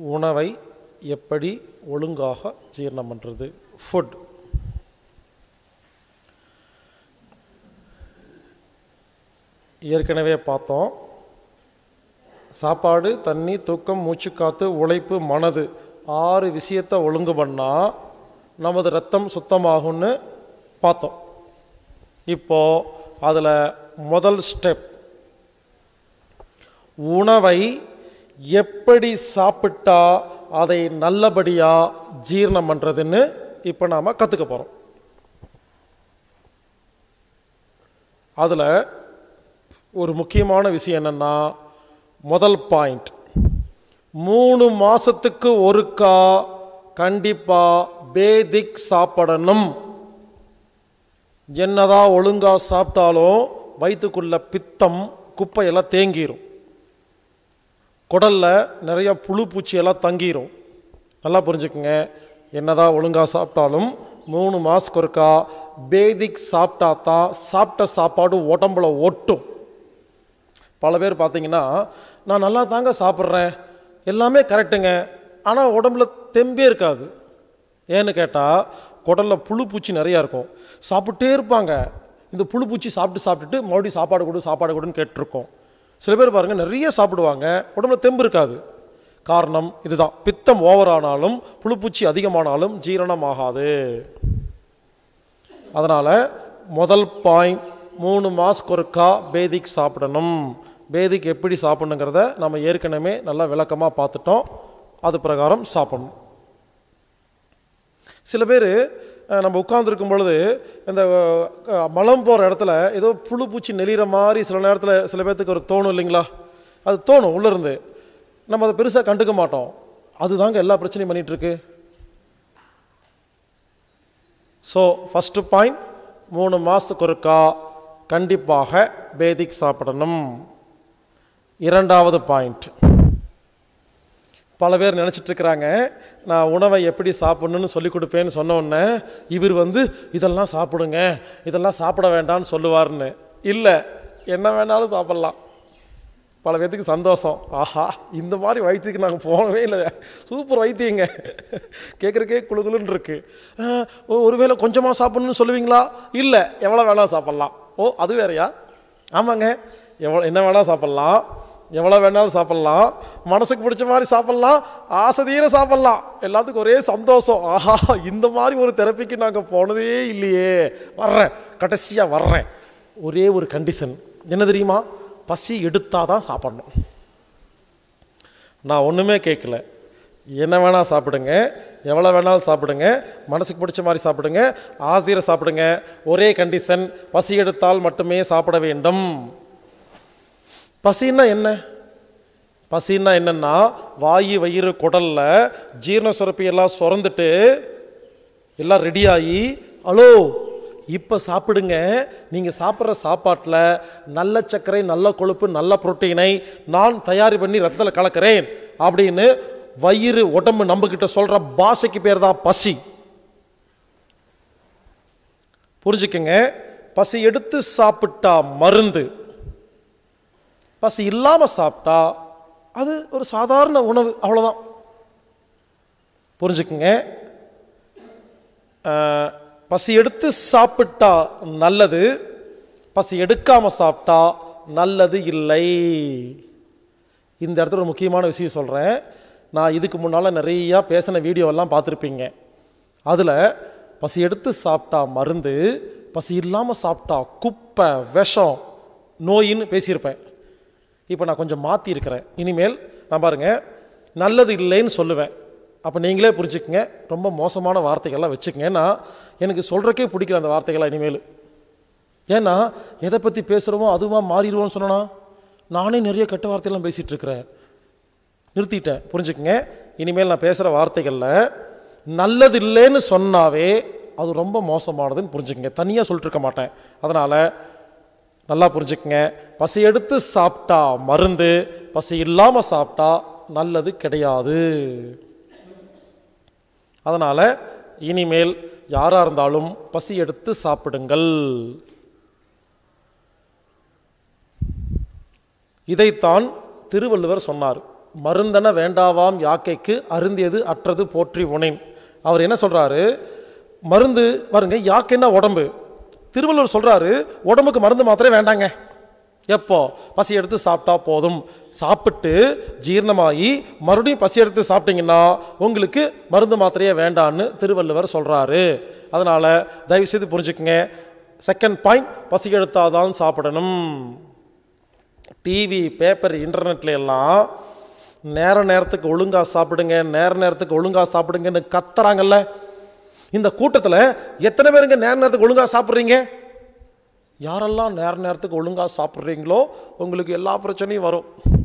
உணவை எப்படி ஒழுங்காக ஜீரணம் பண்ணுறது? ஃபுட். ஏற்கனவே பார்த்தோம். சாப்பாடு, தண்ணி, தூக்கம், மூச்சுக்காத்து, உழைப்பு, மனது 6 விஷயத்தை ஒழுங்கு பண்ணால் நமது ரத்தம் சுத்தமாகும்னு பார்த்தோம். இப்போது அதில் முதல் ஸ்டெப், உணவை எப்படி சாப்பிட்டா அதை நல்லபடியாக ஜீரணம் பண்ணுறதுன்னு இப்போ நாம் கற்றுக்க போகிறோம். அதில் ஒரு முக்கியமான விஷயம் என்னென்னா, முதல் பாயிண்ட், 3 மாதத்துக்கு ஒருக்கா கண்டிப்பாக பேதிக் சாப்பிடணும். என்னதான் ஒழுங்காக சாப்பிட்டாலும் வயிற்றுக்குள்ள பித்தம் குப்பையெல்லாம் தேங்கிரும், குடலில் நிறைய புழு பூச்சியெல்லாம் தங்கிரும். நல்லா புரிஞ்சுக்குங்க, என்னதான் ஒழுங்காக சாப்பிட்டாலும் 3 மாதத்துக்கு ஒருக்கா பேதிக் சாப்பிட்டா தான் சாப்பிட்ட சாப்பாடு உடம்புல ஒட்டும். பல பேர் பார்த்தீங்கன்னா, நான் நல்லா தாங்க சாப்பிட்றேன், எல்லாமே கரெக்டுங்க, ஆனால் உடம்புல தெம்பே இருக்காது. ஏன்னு கேட்டால் குடலில் புழு பூச்சி நிறையா இருக்கும். சாப்பிட்டே இருப்பாங்க, இந்த புழு பூச்சி சாப்பிட்டுட்டு மறுபடியும் சாப்பாடு கொடுன்னு கேட்டிருக்கோம். சில பேர் பாருங்கள், நிறைய சாப்பிடுவாங்க, உடம்புல தெம்பு இருக்காது. காரணம் இதுதான், பித்தம் ஓவரானாலும் புழுப்பூச்சி அதிகமானாலும் ஜீரணம் ஆகாது. அதனால் முதல் பாயிண்ட், 3 மாதத்துக்கு ஒருக்கா பேதிக் சாப்பிடணும். பேதிக் எப்படி சாப்பிடணுங்கிறத நம்ம ஏற்கனவே நல்லா விளக்கமாக பார்த்துட்டோம். அது பிரகாரம் சாப்பிடணும். சில பேர் நம்ம உட்கார்ந்துருக்கும் பொழுது இந்த மலம் போகிற இடத்துல ஏதோ புழு பூச்சி நெளிகிற மாதிரி சில நேரத்தில் சில பேர்த்துக்கு ஒரு தோணும் இல்லைங்களா? அது தோணும் உள்ளேருந்து, நம்ம அதை பெருசாக கண்டுக்க மாட்டோம். அதுதாங்க எல்லா பிரச்சனையும் பண்ணிகிட்ருக்கு. ஸோ ஃபஸ்ட்டு பாயிண்ட், 3 மாதத்துக்கு ஒருக்கா கண்டிப்பாக பேதிக் சாப்பிடணும். இரண்டாவது பாயிண்ட், பல பேர் நினச்சிட்ருக்கிறாங்க, நான் உணவை எப்படி சாப்பிட்ணுன்னு சொல்லி கொடுப்பேன்னு சொன்னோடனே இவர் இதெல்லாம் சாப்பிடுங்க, இதெல்லாம் சாப்பிட வேண்டாம்னு சொல்லுவார்னு. இல்லை, என்ன வேணாலும் சாப்பிட்லாம். பல பேர்த்துக்கு சந்தோஷம், ஆஹா இந்த மாதிரி வைத்தியத்துக்கு நாங்கள் போகவே இல்லை, சூப்பர் வைத்தியங்க, கேட்குறக்கே குழுகுலுன்னு இருக்குது. ஒருவேளை கொஞ்சமாக சாப்பிட்ணுன்னு சொல்லுவீங்களா? இல்லை, எவ்வளோ வேணாலும் சாப்பிட்லாம். ஓ, அது வேறையா? ஆமாங்க, என்ன வேணாலும் சாப்பிட்லாம், எவ்வளோ வேணாலும் சாப்பிட்லாம், மனசுக்கு பிடிச்ச மாதிரி சாப்பிட்லாம், ஆசை தீர சாப்பிட்லாம், எல்லாத்துக்கும் ஒரே சந்தோஷம். ஆஹா, இந்த மாதிரி ஒரு தெரப்பிக்கு நாங்கள் போனதே இல்லையே, வர்றேன், கடைசியாக வர்றேன். ஒரே ஒரு கண்டிஷன் என்ன தெரியுமா? பசி எடுத்தால் தான் சாப்பிட்ணும். நான் ஒன்றுமே கேட்கல, என்ன வேணால் சாப்பிடுங்க, எவ்வளோ வேணாலும் சாப்பிடுங்க, மனசுக்கு பிடிச்ச மாதிரி சாப்பிடுங்க, ஆசிரியர் சாப்பிடுங்க. ஒரே கண்டிஷன், பசி எடுத்தால் மட்டுமே சாப்பிட வேண்டும். பசின்னா என்ன? பசின்னா என்னன்னா, வாயு வயிறு குடலில் ஜீரண சுரப்பி எல்லாம் சுரந்துட்டு எல்லாம் ரெடியாகி, ஹலோ இப்போ சாப்பிடுங்க, நீங்கள் சாப்பிட்ற சாப்பாட்டில் நல்ல சர்க்கரை, நல்ல கொழுப்பு, நல்ல புரோட்டீனை நான் தயார் பண்ணி ரத்தத்தில் கலக்கிறேன் அப்படின்னு வயிறு உடம்பு நம்மக்கிட்ட சொல்கிற பாஷைக்கு பேர் தான் பசி. புரிஞ்சுக்கங்க, பசி எடுத்து சாப்பிட்டா மருந்து, பசி இல்லாமல் சாப்பிட்டா அது ஒரு சாதாரண உணவு, அவ்வளோதான். புரிஞ்சுக்குங்க, பசி எடுத்து சாப்பிட்டா நல்லது, பசி எடுக்காமல் சாப்பிட்டா நல்லது இல்லை. இந்த இடத்துல ஒரு முக்கியமான விஷயம் சொல்கிறேன். நான் இதுக்கு முன்னால் நிறையா பேசின வீடியோவெல்லாம் பார்த்துருப்பீங்க. அதில் பசி எடுத்து சாப்பிட்டா மருந்து, பசி இல்லாமல் சாப்பிட்டா குப்பை, விஷம், நோயின்னு பேசியிருப்பேன். இப்போ நான் கொஞ்சம் மாற்றிருக்கிறேன். இனிமேல் நான் பாருங்கள், நல்லது இல்லைன்னு சொல்லுவேன். அப்போ நீங்களே புரிஞ்சுக்குங்க, ரொம்ப மோசமான வார்த்தைகள்லாம் வச்சுக்கங்க. ஏன்னா எனக்கு சொல்கிறக்கே பிடிக்கல அந்த வார்த்தைகள்லாம் இனிமேல். ஏன்னா எதை பற்றி பேசுகிறோமோ அதுவாக மாறிடுவோன்னு சொன்னா நானே நிறைய கெட்ட வார்த்தையெல்லாம் பேசிகிட்டு இருக்கிறேன், நிறுத்திட்டேன். புரிஞ்சுக்குங்க, இனிமேல் நான் பேசுகிற வார்த்தைகளில் நல்லது இல்லைன்னு சொன்னாவே அது ரொம்ப மோசமானதுன்னு புரிஞ்சுக்குங்க, தனியாக சொல்லிட்டு இருக்க மாட்டேன். அதனால் நல்லா புரிஞ்சுக்குங்க, பசி எடுத்து சாப்பிட்டா மருந்து, பசி இல்லாமல் சாப்பிட்டா நல்லது கிடையாது. அதனால் இனிமேல் யாராக இருந்தாலும் பசி எடுத்து சாப்பிடுங்கள். இதைத்தான் திருவள்ளுவர் சொன்னார். மருந்தன வேண்டாவாம் யாக்கைக்கு அருந்தியது அற்றது போற்றி உனேன். அவர் என்ன சொல்றாரு, மருந்து பாருங்க, யாக்கைன்னா உடம்பு. திருவள்ளுவர் சொல்றாரு உடம்புக்கு மருந்து மாத்திரை வேண்டாங்க. எப்போ? பசி எடுத்து சாப்பிட்டா போதும். சாப்பிட்டு ஜீரணமாகி மறுபடியும் பசி எடுத்து சாப்பிட்டீங்கன்னா உங்களுக்கு மருந்து மாத்திரையே வேண்டான்னு திருவள்ளுவர் சொல்றாரு. அதனால தயவு செய்து புரிஞ்சுக்குங்க. செகண்ட் பாயிண்ட், பசி எடுத்தாதான் சாப்பிடணும். டிவி, பேப்பர், இன்டர்நெட்ல எல்லாம் நேரத்துக்கு ஒழுங்கா சாப்பிடுங்க, நேரத்துக்கு ஒழுங்கா சாப்பிடுங்கன்னு கத்துறாங்கல்ல. இந்த கூட்டத்தில் எத்தனை பேருங்க நேரத்துக்கு ஒழுங்கா சாப்பிட்றீங்க? யாரெல்லாம் நேரத்துக்கு ஒழுங்கா சாப்பிட்றீங்களோ உங்களுக்கு எல்லா பிரச்சனையும் வரும்.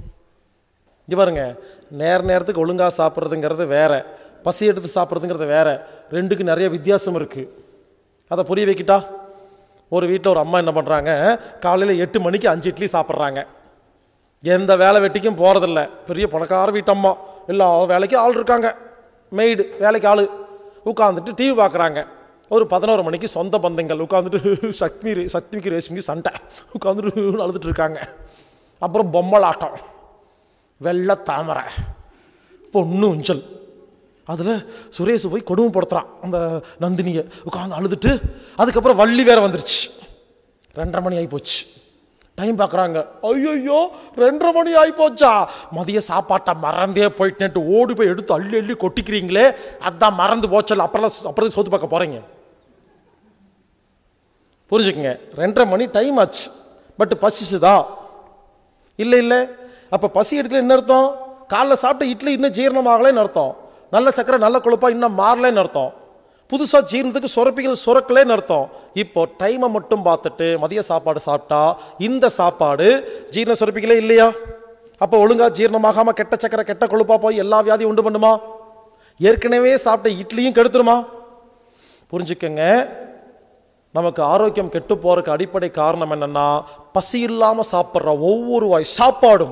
இது பாருங்க, நேரத்துக்கு ஒழுங்கா சாப்பிட்றதுங்கிறது வேற, பசி எடுத்து சாப்பிட்றதுங்கிறது வேற. ரெண்டுக்கு நிறைய வித்தியாசம் இருக்கு. அதை புரிய வைக்கிட்டா, ஒரு வீட்டில் ஒரு அம்மா என்ன பண்ணுறாங்க, காலையில் 8 மணிக்கு 5 இட்லி சாப்பிட்றாங்க. எந்த வேலை வெட்டிக்கும் போகிறதில்ல. பெரிய பணக்கார வீட்டம்மா, எல்லா வேலைக்கும் ஆள் இருக்காங்க, மெய்டு வேலைக்கு ஆள். உட்காந்துட்டு டிவி பார்க்குறாங்க. ஒரு 11 மணிக்கு சொந்த பந்தங்கள் உட்காந்துட்டு சக்திக்கு ரேஷ்மிக்கு சண்டை உட்காந்துட்டு அழுதுட்டு இருக்காங்க. அப்புறம் பொம்மலாட்டம், வெள்ளை தாமரை, பொண்ணு ஊஞ்சல். அதில் சுரேஷ் போய் கொடுமைப்படுத்துகிறான் அந்த நந்தினியை, உட்காந்து அழுதுட்டு. அதுக்கப்புறம் வள்ளி வேற வந்துருச்சு. 2:30 மணி ஆகி போச்சு. டைம் பார்க்குறாங்க, ஐயோ 2:30 மணி ஆகி போச்சா, மதிய சாப்பாட்டை மறந்தே போயிட்டேன்ட்டு ஓடி போய் எடுத்து அள்ளி அள்ளி கொட்டிக்கிறீங்களே, அதான் மறந்து போச்சல, அப்புறம் சோத்து பார்க்க போகிறீங்க. புரிஞ்சுக்குங்க, 2:30 மணி டைம் ஆச்சு. பட் பசிச்சுதா? இல்லை. அப்போ பசி எடுக்கல என்ன அர்த்தம்? காலைல சாப்பிட்ட இட்லி இன்னும் ஜீரணமாகலைன்னு அர்த்தம். நல்ல சக்கரை நல்ல கொழுப்பா இன்னும் மாறலைன்னு அர்த்தம். புதுசாக ஜீரணத்துக்கு சுரப்பிகள் சுரக்கலைன்னு அர்த்தம். இப்போ டைமை மட்டும் பார்த்துட்டு மதிய சாப்பாடு சாப்பிட்டா இந்த சாப்பாடு ஜீரண சுரப்பிகளே இல்லையா? அப்போ ஒழுங்கா ஜீரணமாகாம கெட்ட சக்கரை கெட்ட கொழுப்பா போய் எல்லா வியாதியும் உண்டு பண்ணுமா? ஏற்கனவே சாப்பிட்ட இட்லியும் கெடுத்துருமா? புரிஞ்சுக்கங்க, நமக்கு ஆரோக்கியம் கெட்டு போறதுக்கு அடிப்படை காரணம் என்னன்னா, பசி இல்லாம சாப்பிட்ற ஒவ்வொரு வாய் சாப்பாடும்.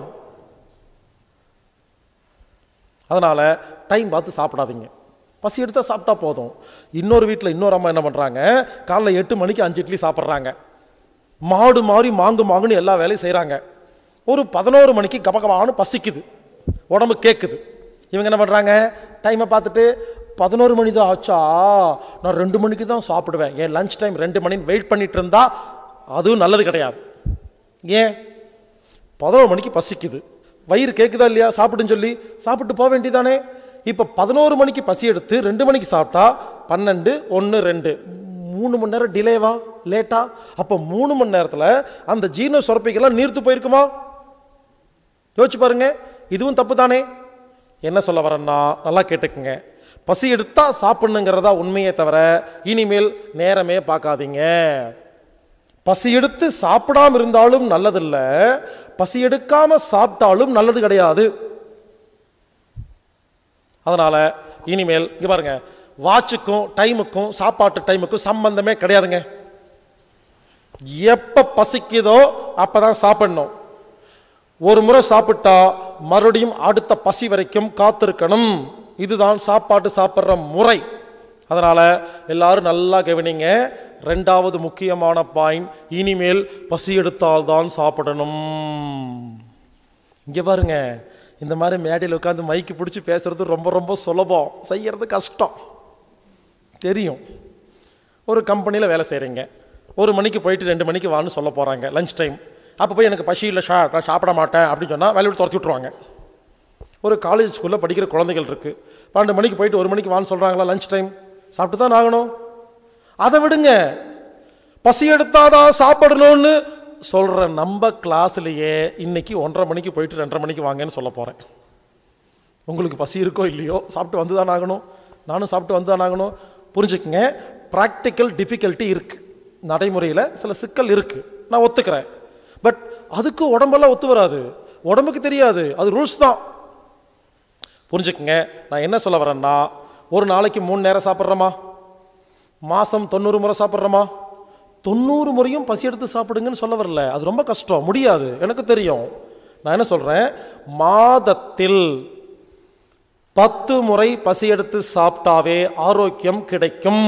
அதனால டைம் பார்த்து சாப்பிடாதீங்க, பசி எடுத்தா சாப்பிட்டா போதும். இன்னொரு வீட்டில் இன்னொரு அம்மா என்ன பண்றாங்க, காலைல 8 மணிக்கு 5 இட்லி சாப்பிட்றாங்க. மாடு மாறி மாங்குன்னு எல்லா வேலையும் செய்யறாங்க. ஒரு 11 மணிக்கு கபகபான்னு பசிக்குது, உடம்பு கேட்குது. இவங்க என்ன பண்றாங்க, டைமை பார்த்துட்டு 11 மணி தான் ஆச்சா, நான் 2 மணிக்கு தான் சாப்பிடுவேன், என் லஞ்ச் டைம் 2 மணின்னு வெயிட் பண்ணிட்டு இருந்தா அதுவும் நல்லது கிடையாது. ஏன்? 11 மணிக்கு பசிக்குது, வயிறு கேட்குதா இல்லையா, சாப்பிடுன்னு சொல்லி சாப்பிட்டு போக வேண்டியதானே. இப்போ 11 மணிக்கு பசி எடுத்து 2 மணிக்கு சாப்பிட்டா 12, 1, 2 3 மணி நேரம் டிலேவா, லேட்டா? அப்போ 3 மணி நேரத்தில் அந்த ஜீரண சுரப்பிகள்லாம் நீர்த்து போயிருக்குமா? யோசிச்சு பாருங்க, இதுவும் தப்பு தானே. என்ன சொல்ல வரேன்னா, நல்லா கேட்டுக்குங்க, பசி எடுத்தா சாப்பிடணுங்கிறதா உண்மையே தவிர இனிமேல் நேரமே பார்க்காதீங்க. பசி எடுத்து சாப்பிடாம இருந்தாலும் நல்லதில்ல, பசி எடுக்காம சாப்பிட்டாலும் நல்லது கிடையாது. அதனால இனிமேல் இங்க பாருங்க, வாட்சுக்கும் டைமுக்கும் சாப்பாட்டு டைமுக்கும் சம்பந்தமே கிடையாதுங்க. எப்ப பசிக்குதோ அப்பதான் சாப்பிடணும். ஒரு முறை சாப்பிட்டா மறுபடியும் அடுத்த பசி வரைக்கும் காத்திருக்கணும். இதுதான் சாப்பாட்டு சாப்பிட்ற முறை. அதனால எல்லாரும் நல்லா கவனிங்க. 2வது முக்கியமான பாயிண்ட், இனிமேல் பசி எடுத்தால்தான் சாப்பிடணும். இங்க பாருங்க, இந்த மாதிரி மேடையில் உட்காந்து மைக்கு பிடிச்சி பேசுறது ரொம்ப ரொம்ப சுலபம், செய்யறது கஷ்டம் தெரியும். ஒரு கம்பெனியில் வேலை செய்கிறீங்க, 1 மணிக்கு போயிட்டு 2 மணிக்கு வான்னு சொல்ல போகிறாங்க லஞ்ச் டைம். அப்போ போய் எனக்கு பசி இல்லை சார், நான் சாப்பிட மாட்டேன் அப்படின்னு சொன்னால் வேலையை துரத்தி விட்ருவாங்க. ஒரு காலேஜ் ஸ்கூலில் படிக்கிற குழந்தைகள் இருக்குது, 12 மணிக்கு போயிட்டு 1 மணிக்கு வான்னு சொல்கிறாங்களா லஞ்ச் டைம், சாப்பிட்டு தான் ஆகணும். அதை விடுங்க, பசி எடுத்தாதான் சாப்பிடணும்னு சொல்கிற நம்ம கிளாஸ்லேயே இன்னைக்கு 1:30 மணிக்கு போயிட்டு 2:30 மணிக்கு வாங்கன்னு சொல்ல போகிறேன். உங்களுக்கு பசி இருக்கோ இல்லையோ சாப்பிட்டு வந்து தான் ஆகணும், நானும் சாப்பிட்டு வந்து தான் ஆகணும். புரிஞ்சுக்குங்க, ப்ராக்டிக்கல் டிஃபிகல்ட்டி இருக்குது, நடைமுறையில் சில சிக்கல் இருக்குது, நான் ஒத்துக்கிறேன். பட் அதுக்கு உடம்பெல்லாம் ஒத்து வராது, உடம்புக்கு தெரியாது, அது ரூல்ஸ் தான். புரிஞ்சுக்குங்க, நான் என்ன சொல்ல வரேன்னா, ஒரு நாளைக்கு 3 நேரம் சாப்பிட்றோமா, மாதம் 90 முறை சாப்பிட்றோமா, 90 முறையும் பசி எடுத்து சாப்பிடுங்கன்னு சொல்ல வரல, அது ரொம்ப கஷ்டம், முடியாது, எனக்கு தெரியும். நான் என்ன சொல்கிறேன், மாதத்தில் 10 முறை பசி எடுத்து சாப்பிட்டாவே ஆரோக்கியம் கிடைக்கும்.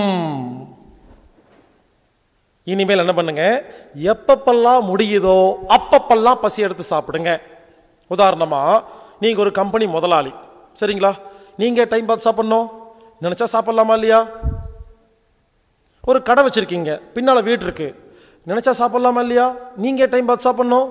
இனிமேல் என்ன பண்ணுங்க, எப்பப்பெல்லாம் முடியுதோ அப்பப்பெல்லாம் பசி எடுத்து சாப்பிடுங்க. உதாரணமா நீங்கள் ஒரு கம்பெனி முதலாளி, சரிங்களா? நீங்கள் டைம் பார்த்து சாப்பிட்ணும், நினச்சா சாப்பிட்லாமா இல்லையா? ஒரு கடை வச்சுருக்கீங்க, பின்னால் வீடு இருக்குது, நினச்சா சாப்பிட்லாமா இல்லையா? நீங்கள் டைம் பார்த்து சாப்பிட்ணும்.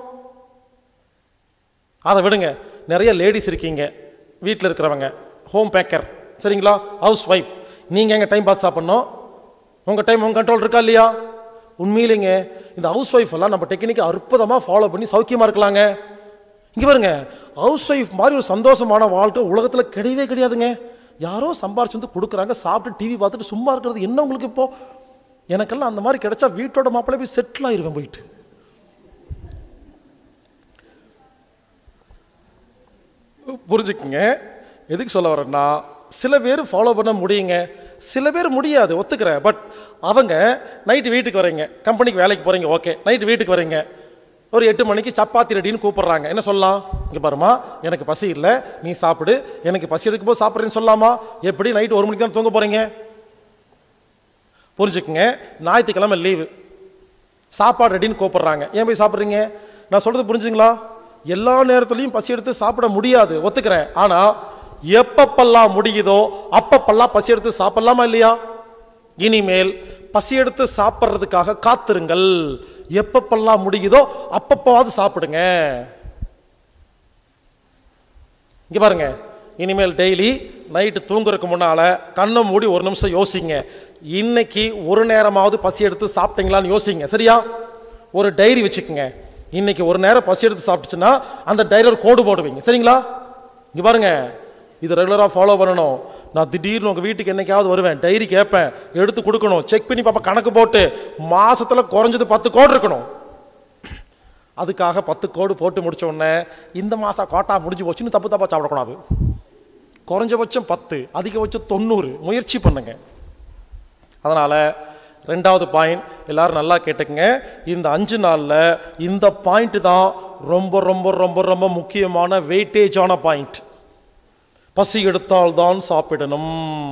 அதை விடுங்க, நிறைய லேடிஸ் இருக்கீங்க வீட்டில் இருக்கிறவங்க, ஹோம் பேக்கர், சரிங்களா, ஹவுஸ் ஒய்ஃப், நீங்கள் எங்கே டைம் பார்த்து சாப்பிட்ணும்? உங்கள் டைம் உங்கள் கண்ட்ரோல் இருக்கா இல்லையா? உண்மையிலேங்க இந்த ஹவுஸ் ஒய்ஃப் எல்லாம் நம்ம டெக்னிக்கை அற்புதமாக ஃபாலோ பண்ணி சௌக்கியமாக இருக்கலாங்க. இங்கே பாருங்க, ஹவுஸ் ஒய்ஃப் மாதிரி ஒரு சந்தோஷமான வாழ்க்கை உலகத்தில் கிடையவே கிடையாதுங்க. யாரோ சம்பாரிச்சு வந்து கொடுக்குறாங்க, சாப்பிட்டு டிவி பார்த்துட்டு சும்மா இருக்கிறது என்ன உங்களுக்கு? இப்போ எனக்கெல்லாம் அந்த மாதிரி கிடைச்சா வீட்டோட மாப்பிள்ளை போய் செட்டில் ஆயிருவேன் போயிட்டு. புரிஞ்சுக்குங்க எதுக்கு சொல்ல வரேன்னா, சில பேர் ஃபாலோ பண்ண முடியுங்க, சில பேர் முடியாது, ஒத்துக்கிறேன். பட் அவங்க நைட்டு வீட்டுக்கு வரீங்க, கம்பெனிக்கு வேலைக்கு போகிறீங்க, ஓகே, நைட்டு வீட்டுக்கு வரீங்க, ஒரு 8 மணிக்கு சப்பாத்தி ரெடின்னு கூப்பிட்றாங்க. என்ன சொல்லலாம்? இங்கே பாருமா, எனக்கு பசி இல்லை, நீ சாப்பிடு, எனக்கு பசி எடுக்கும் போது சாப்பிட்றேன்னு சொல்லலாமா? எப்படி நைட்டு 1 மணிக்கு தான் தூங்க போகிறீங்க? புரிஞ்சுக்குங்க, ஞாயிற்றுக்கிழமை லீவு, சாப்பாடு ரெடின்னு கூப்பிட்றாங்க, ஏன் போய் சாப்பிட்றீங்க? நான் சொல்கிறது புரிஞ்சுங்களா? எல்லா நேரத்துலையும் பசி எடுத்து சாப்பிட முடியாது, ஒத்துக்கிறேன். ஆனால் எப்பப்பெல்லாம் முடியுதோ அப்பப்பெல்லாம் பசி எடுத்து சாப்பிடலாமா இல்லையா? இனிமேல் பசி எடுத்து சாப்பிட்றதுக்காக காத்திருங்கள். எப்பப்பெல்லாம் முடியுதோ அப்பப்பாவது சாப்பிடுங்க. இங்க பாருங்க, இனிமேல் டெய்லி நைட்டு தூங்குறதுக்கு முன்னால கண்ணை மூடி 1 நிமிஷம் யோசிங்க, இன்னைக்கு ஒரு நேரமாவது பசி எடுத்து சாப்பிட்டீங்களான்னு யோசிங்க, சரியா? ஒரு டைரி வச்சுக்கோங்க, இன்னைக்கு ஒரு நேரம் பசி எடுத்து சாப்பிட்டுச்சுன்னா அந்த டைரியில் கோடு போடுவீங்க, சரிங்களா? இங்க பாருங்க, இது ரெகுலராக ஃபாலோ பண்ணணும். நான் திடீர்னு உங்கள் வீட்டுக்கு என்னைக்காவது வருவேன், டைரி கேட்பேன், எடுத்து கொடுக்கணும், செக் பண்ணி பார்ப்பேன், கணக்கு போட்டு மாசத்தில் குறைஞ்சது 10 கோடு இருக்கணும். அதுக்காக 10 கோடு போட்டு முடிச்ச உடனே இந்த மாதம் கோட்டா முடிஞ்சு போச்சுன்னு தப்பு தப்பாக சாப்பிடக்கூடாது. குறைஞ்சபட்சம் 10, அதிகபட்சம் 90 முயற்சி பண்ணுங்க. அதனால் 2வது பாயிண்ட் எல்லாரும் நல்லா கேட்டுக்குங்க, இந்த 5 நாளில் இந்த பாயிண்ட் தான் ரொம்ப ரொம்ப ரொம்ப ரொம்ப முக்கியமான வெயிட்டேஜான பாயிண்ட். பசி எடுத்தால் தான் சாப்பிடணும்.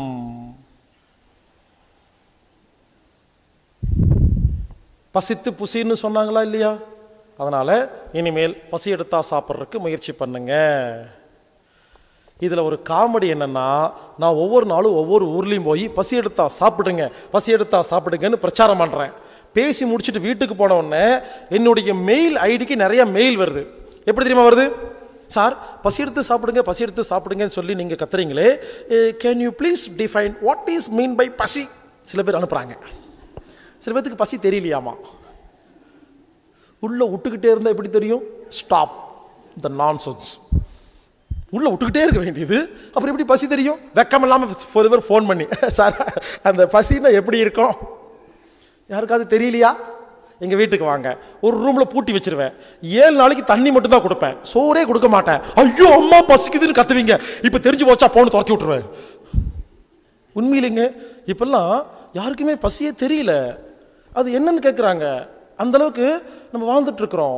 பசித்து புசின்னு சொன்னாங்களா இல்லையா? அதனால இனிமேல் பசி எடுத்தா சாப்பிட்றதுக்கு முயற்சி பண்ணுங்க. இதில் ஒரு காமெடி என்னன்னா, நான் ஒவ்வொரு நாளும் ஒவ்வொரு ஊர்லேயும் போய் பசி எடுத்தா சாப்பிடுங்க, பசி எடுத்தா சாப்பிடுங்கன்னு பிரச்சாரம் பண்ணுறேன். பேசி முடிச்சுட்டு வீட்டுக்கு போன உடனே என்னுடைய மெயில் ஐடிக்கு நிறைய மெயில் வருது. எப்படி தெரியுமா வருது? சார் பசி எடுத்து சாப்பிடுங்க, பசி எடுத்து சாப்பிடுங்கன்னு சொல்லி நீங்கள் கத்துறீங்களே, can you please define what is mean by பசி? சில பேர் அனுப்புகிறாங்க. சில பேருக்கு பசி தெரியலையாமா. உள்ள விட்டுக்கிட்டே இருந்தால் எப்படி தெரியும்? Stop the nonsense. உள்ள விட்டுக்கிட்டே இருக்க வேண்டியது, அப்புறம் எப்படி பசி தெரியும்? வெக்கம் இல்லாமல் ஃபோன் பண்ணி, சார் அந்த பசின்னா எப்படி இருக்கும்? யாருக்காவது தெரியலையா? எங்கள் வீட்டுக்கு வாங்க, ஒரு ரூமில் பூட்டி வச்சிருவேன், 7 நாளைக்கு தண்ணி மட்டும் தான் கொடுப்பேன், சோறே கொடுக்க மாட்டேன். ஐயோ அம்மா பசிக்குதுன்னு கத்துவீங்க, இப்போ தெரிஞ்சு போச்சா போன்னு துரத்தி விட்டுருவேன். உண்மையிலேங்க இப்பெல்லாம் யாருக்குமே பசியே தெரியல, அது என்னன்னு கேட்குறாங்க. அந்த அளவுக்கு நம்ம வாழ்ந்துட்டு இருக்கிறோம்.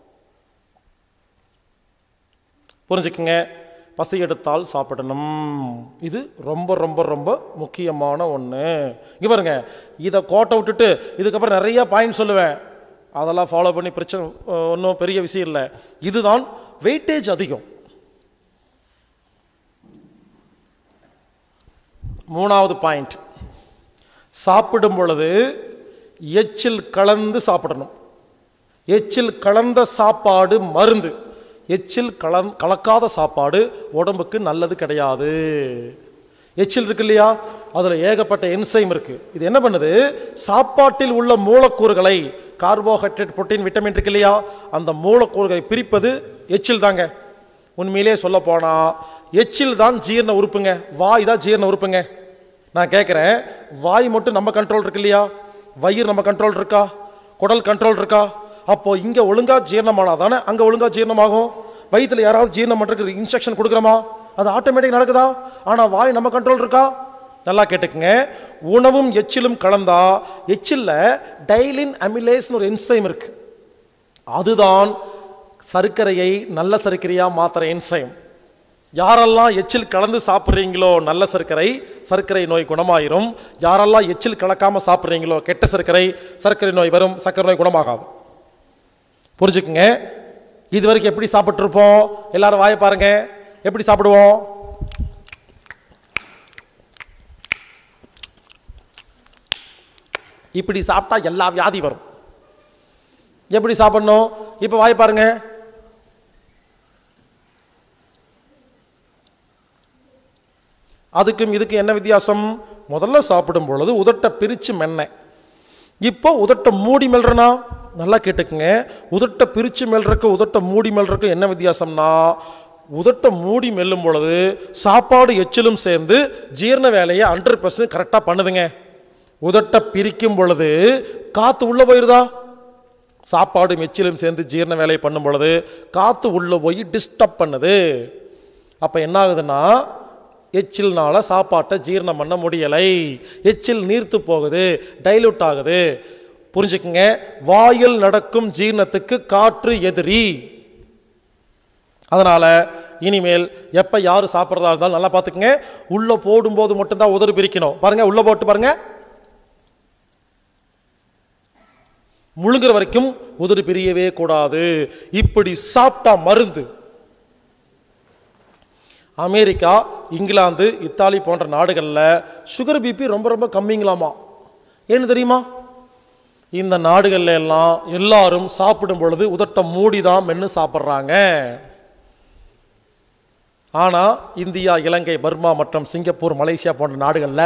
புரிஞ்சுக்குங்க, பசி எடுத்தால் சாப்பிடணும், இது ரொம்ப ரொம்ப ரொம்ப முக்கியமான ஒன்று. இங்கே பாருங்க, இதை கோட்டை விட்டுட்டு இதுக்கப்புறம் நிறைய பாயிண்ட் சொல்லுவேன், அதெல்லாம் ஃபாலோ பண்ணி பிரச்சனை ஒன்றும் பெரிய விஷயம் இல்லை. இதுதான் வெயிட்டேஜ் அதிகம். 3வது பாயிண்ட், சாப்பிடும் பொழுது எச்சில் கலந்து சாப்பிடணும். எச்சில் கலந்த சாப்பாடு மருந்து, எச்சில் கலக்காத சாப்பாடு உடம்புக்கு நல்லது கிடையாது. எச்சில் இருக்கு இல்லையா, அதில் ஏகப்பட்ட என்சைம் இருக்கு. இது என்ன பண்ணுது? சாப்பாட்டில் உள்ள மூலக்கூறுகளை, கார்போஹைட்ரேட், புரோட்டீன், விட்டமின் இருக்கு இல்லையா, அந்த மூலக்கூறுகளை பிரிப்பது எச்சில் தாங்க. உண்மையிலே சொல்ல போனா எச்சில் தான் ஜீரண உறுப்புங்க, வாய் தான் ஜீரண உறுப்புங்க. நான் கேட்குறேன், வாய் மட்டும் நம்ம கண்ட்ரோல் இருக்கு இல்லையா? வயிறு நம்ம கண்ட்ரோல் இருக்கா? குடல் கண்ட்ரோல் இருக்கா? அப்போ இங்க ஒழுங்கா ஜீரணமானா தானே அங்க ஒழுங்கா ஜீரணமாகும். வயிற்றுல யாராவது ஜீரணம் பண்றதுக்கு இன்ஸ்ட்ரக்ஷன் கொடுக்குறோமா? அது ஆட்டோமேட்டிக் நடக்குதா? ஆனா வாய் நம்ம கண்ட்ரோல் இருக்கா? நல்லா கேட்டுக்குங்க, உணவும் எச்சிலும் கலந்தா எச்சில்ல டைலின் அமிலேஸ்னு ஒரு என்சைம் இருக்கு, அதுதான் சர்க்கரையை நல்ல சர்க்கரையா மாத்திர என்சைம். யாரெல்லாம் எச்சில் கலந்து சாப்பிட்றீங்களோ நல்ல சர்க்கரை, சர்க்கரை நோய் குணமாயிரும். யாரெல்லாம் எச்சில் கலக்காம சாப்பிட்றீங்களோ கெட்ட சர்க்கரை, சர்க்கரை நோய் வரும், சர்க்கரை நோய் குணமாகாது. புரிஞ்சுக்குங்க, இது வரைக்கும் எப்படி சாப்பிட்டு இருப்போம்? எல்லாரும் வாயை பாருங்க, எப்படி சாப்பிடுவோம்? இப்படி சாப்பிட்டா எல்லா வியாதி வரும். எப்படி சாப்பிடணும்? இப்போ வாய் பாருங்க. அதுக்கும் இதுக்கும் என்ன வித்தியாசம்? முதல்ல சாப்பிடும் பொழுது உதட்டை பிரித்து மென்ன. இப்போ உதட்டை மூடி மெல்றனா? நல்லா கேட்டுக்குங்க. உதட்டை பிரித்து மெல்றக்கு உதட்டை மூடி மெல்றக்கு என்ன வித்தியாசம்னா, உதட்டை மூடி மெல்லும் பொழுது சாப்பாடு எச்சிலும் சேர்ந்து ஜீரண வேலையை 100% கரெக்டாக பண்ணுதுங்க. உதட்டை பிரிக்கும் பொழுது காற்று உள்ளே போயிருதா? சாப்பாடு எச்சிலும் சேர்ந்து ஜீரண வேலையை பண்ணும் பொழுது காற்று உள்ளே போய் டிஸ்டர்ப் பண்ணுது. அப்போ என்ன ஆகுதுன்னா, எச்சில்னால சாப்பாட்டை ஜீரணம் பண்ண முடியலை, எச்சில் நீர்த்து போகுது, டைலூட் ஆகுது. புரிஞ்சுக்குங்க, வாயில் நடக்கும் ஜீரணத்துக்கு காற்று எதிரி. அதனால இனிமேல் எப்ப யாரு சாப்பிட்றதா இருந்தாலும் நல்லா பார்த்துக்குங்க, உள்ள போடும்போது மட்டும்தான் உதறு பிரிக்கணும். பாருங்க, உள்ள போட்டு பாருங்க, முழுங்குற வரைக்கும் உதறு பிரியவே கூடாது. இப்படி சாப்பிட்டா மருந்து. அமெரிக்கா, இங்கிலாந்து, இத்தாலி போன்ற நாடுகளில் சுகர் பிபி ரொம்ப ரொம்ப கம்மிங்களாமா. ஏன்னு தெரியுமா? இந்த நாடுகள்ல எல்லாம் எல்லாரும் சாப்பிடும் பொழுது உதட்ட மூடிதான் மென்று சாப்பிட்றாங்க. ஆனால் இந்தியா, இலங்கை, பர்மா மற்றும் சிங்கப்பூர், மலேசியா போன்ற நாடுகளில்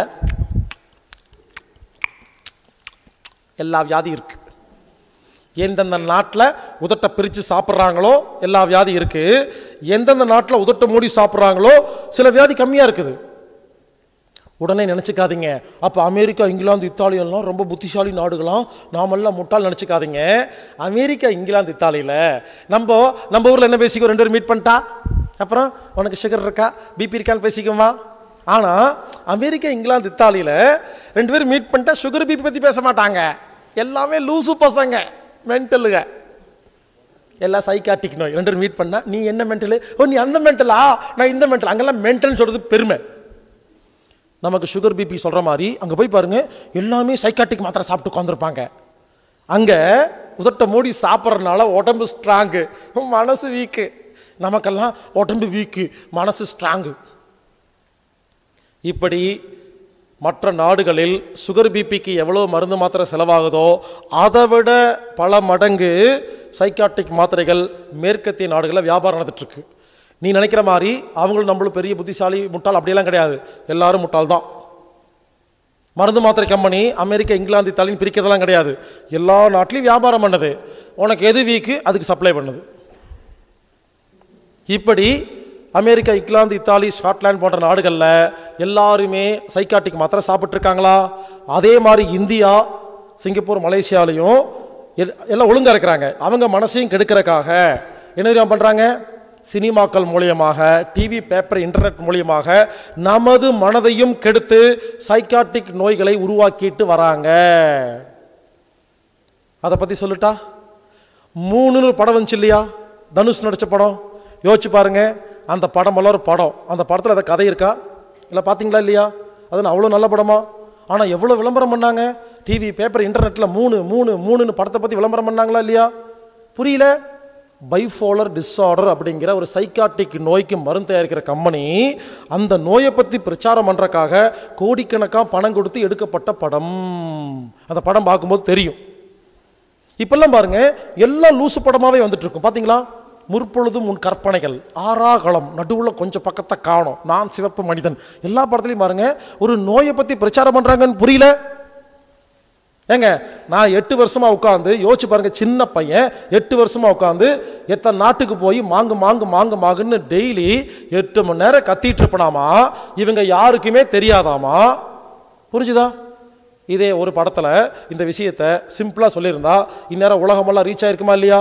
எல்லா வியாதி இருக்கு. எந்தெந்த நாட்டில் உதட்டை பிரித்து சாப்பிட்றாங்களோ எல்லா வியாதி இருக்கு. எந்தெந்த நாட்டில் உதட்டை மூடி சாப்பிட்றாங்களோ சில வியாதி கம்மியாக இருக்குது. உடனே நினச்சிக்காதீங்க, அப்போ அமெரிக்கா, இங்கிலாந்து, இத்தாலி எல்லாம் ரொம்ப புத்திசாலி நாடுகளாம், நாமெல்லாம் முட்டால் நினச்சிக்காதீங்க. அமெரிக்கா, இங்கிலாந்து, இத்தாலியில் நம்ம ஊரில் என்ன பேசிக்கோ, 2 பேரும் மீட் பண்ணிட்டா அப்புறம் உனக்கு சுகர் இருக்கா, பிபி இருக்கான்னு பேசிக்குமா. ஆனால் அமெரிக்கா, இங்கிலாந்து, இத்தாலியில் 2 பேரும் மீட் பண்ணிட்டா சுகர் பிபி பற்றி பேச மாட்டாங்க. எல்லாமே லூசு பசங்க, மென்டலுங்க, எல்லாம் சைக்காட்டிக் நோய். 2 பேரும் மீட் பண்ணா நீ என்ன மென்டலு, ஓ நீ அந்த மென்டலா, நான் இந்த மென்டல். அங்கெல்லாம் மென்டல்னு சொல்கிறது பெருமை. நமக்கு சுகர் பிபி சொல்கிற மாதிரி அங்கே போய் பாருங்க, எல்லாமே சைக்காட்டிக் மாத்திரை சாப்பிட்டு உட்காந்துருப்பாங்க. அங்கே உதட்ட மூடி சாப்பிட்றதுனால உடம்பு ஸ்ட்ராங்கு, மனசு வீக்கு. நமக்கெல்லாம் உடம்பு வீக்கு, மனசு ஸ்ட்ராங்கு. இப்படி மற்ற நாடுகளில் சுகர் பிபிக்கு எவ்வளோ மருந்து மாத்திரை செலவாகுதோ அதை விட பல மடங்கு சைக்காட்டிக் மாத்திரைகள் மேற்கத்திய நாடுகளில் வியாபாரம் நடந்துட்டுருக்கு. நீ நினைக்கிற மாதிரி அவங்களும் நம்மளும் பெரிய புத்திசாலி முட்டாள் அப்படியெல்லாம் கிடையாது, எல்லாரும் முட்டாள் தான். மருந்து மாத்திரை கம்பெனி அமெரிக்கா, இங்கிலாந்து, இத்தாலின்னு பிரிக்கிறதெல்லாம் கிடையாது. எல்லா நாட்டிலையும் வியாபாரம் பண்ணுது. உனக்கு எது வீக்கு அதுக்கு சப்ளை பண்ணுது. இப்படி அமெரிக்கா, இங்கிலாந்து, இத்தாலி, ஸ்காட்லாந்து போன்ற நாடுகளில் எல்லாருமே சைக்காட்டிக் மாத்திரை சாப்பிட்ருக்காங்களா? அதே மாதிரி இந்தியா, சிங்கப்பூர், மலேசியாலையும் எல்லாம் ஒழுங்காக இருக்கிறாங்க. அவங்க மனசையும் கெடுக்கிறதுக்காக என்ன பண்ணுறாங்க? சினிமாக்கள் மூலியமாக, டிவி, பேப்பர், இன்டர்நெட் மூலியமாக நமது மனதையும் கெடுத்து சைக்காட்டிக் நோய்களை உருவாக்கிட்டு வராங்க. அதை பற்றி சொல்லிட்டா, 3 படம் வந்துச்சு இல்லையா, தனுஷ் நடித்த படம். யோசிச்சு பாருங்க, அந்த படமெல்லாம் ஒரு படம். அந்த படத்தில் அதை கதை இருக்கா இல்லை? பார்த்தீங்களா இல்லையா? அது அவ்வளோ நல்ல படமா? ஆனால் எவ்வளோ விளம்பரம் பண்ணாங்க? டிவி, பேப்பர், இன்டர்நெட்டில் 3 படத்தை பற்றி விளம்பரம் பண்ணாங்களா இல்லையா? புரியல. பைபோலர் டிஸார்டர் அப்படிங்கிற ஒரு சைக்காட்டிக் நோய்க்கு மருந்து தயாரிக்கிற கம்பெனி அந்த நோயை பற்றி பிரச்சாரம் பண்ணுறக்காக கோடிக்கணக்காக பணம் கொடுத்து எடுக்கப்பட்ட படம். அந்த படம் பார்க்கும்போது தெரியும். இப்பெல்லாம் பாருங்க, எல்லாம் லூசு படமாகவே வந்துட்டு இருக்கும். பார்த்தீங்களா? முற்பொழுதும் உன் கற்பனைகள், ஆறாகலம், நடுவில் கொஞ்சம் பக்கத்தை காணும், நான் சிவப்பு மனிதன், எல்லா படத்துலையும் பாருங்க ஒரு நோயை பற்றி பிரச்சாரம் பண்ணுறாங்கன்னு புரியல. ஏங்க, நான் 8 வருஷமாக உட்காந்து யோசிச்சு பாருங்க, சின்ன பையன் 8 வருஷமாக உட்காந்து எத்தனை நாட்டுக்கு போய் மாங்குன்னு டெய்லி 8 மணி நேரம் கத்திட்டு இருப்பனாமா, இவங்க யாருக்குமே தெரியாதாமா. புரிஞ்சுதா? இதே ஒரு படத்தில் இந்த விஷயத்தை சிம்பிளாக சொல்லியிருந்தா இந்நேரம் உலகமெல்லாம் ரீச் ஆயிருக்குமா இல்லையா?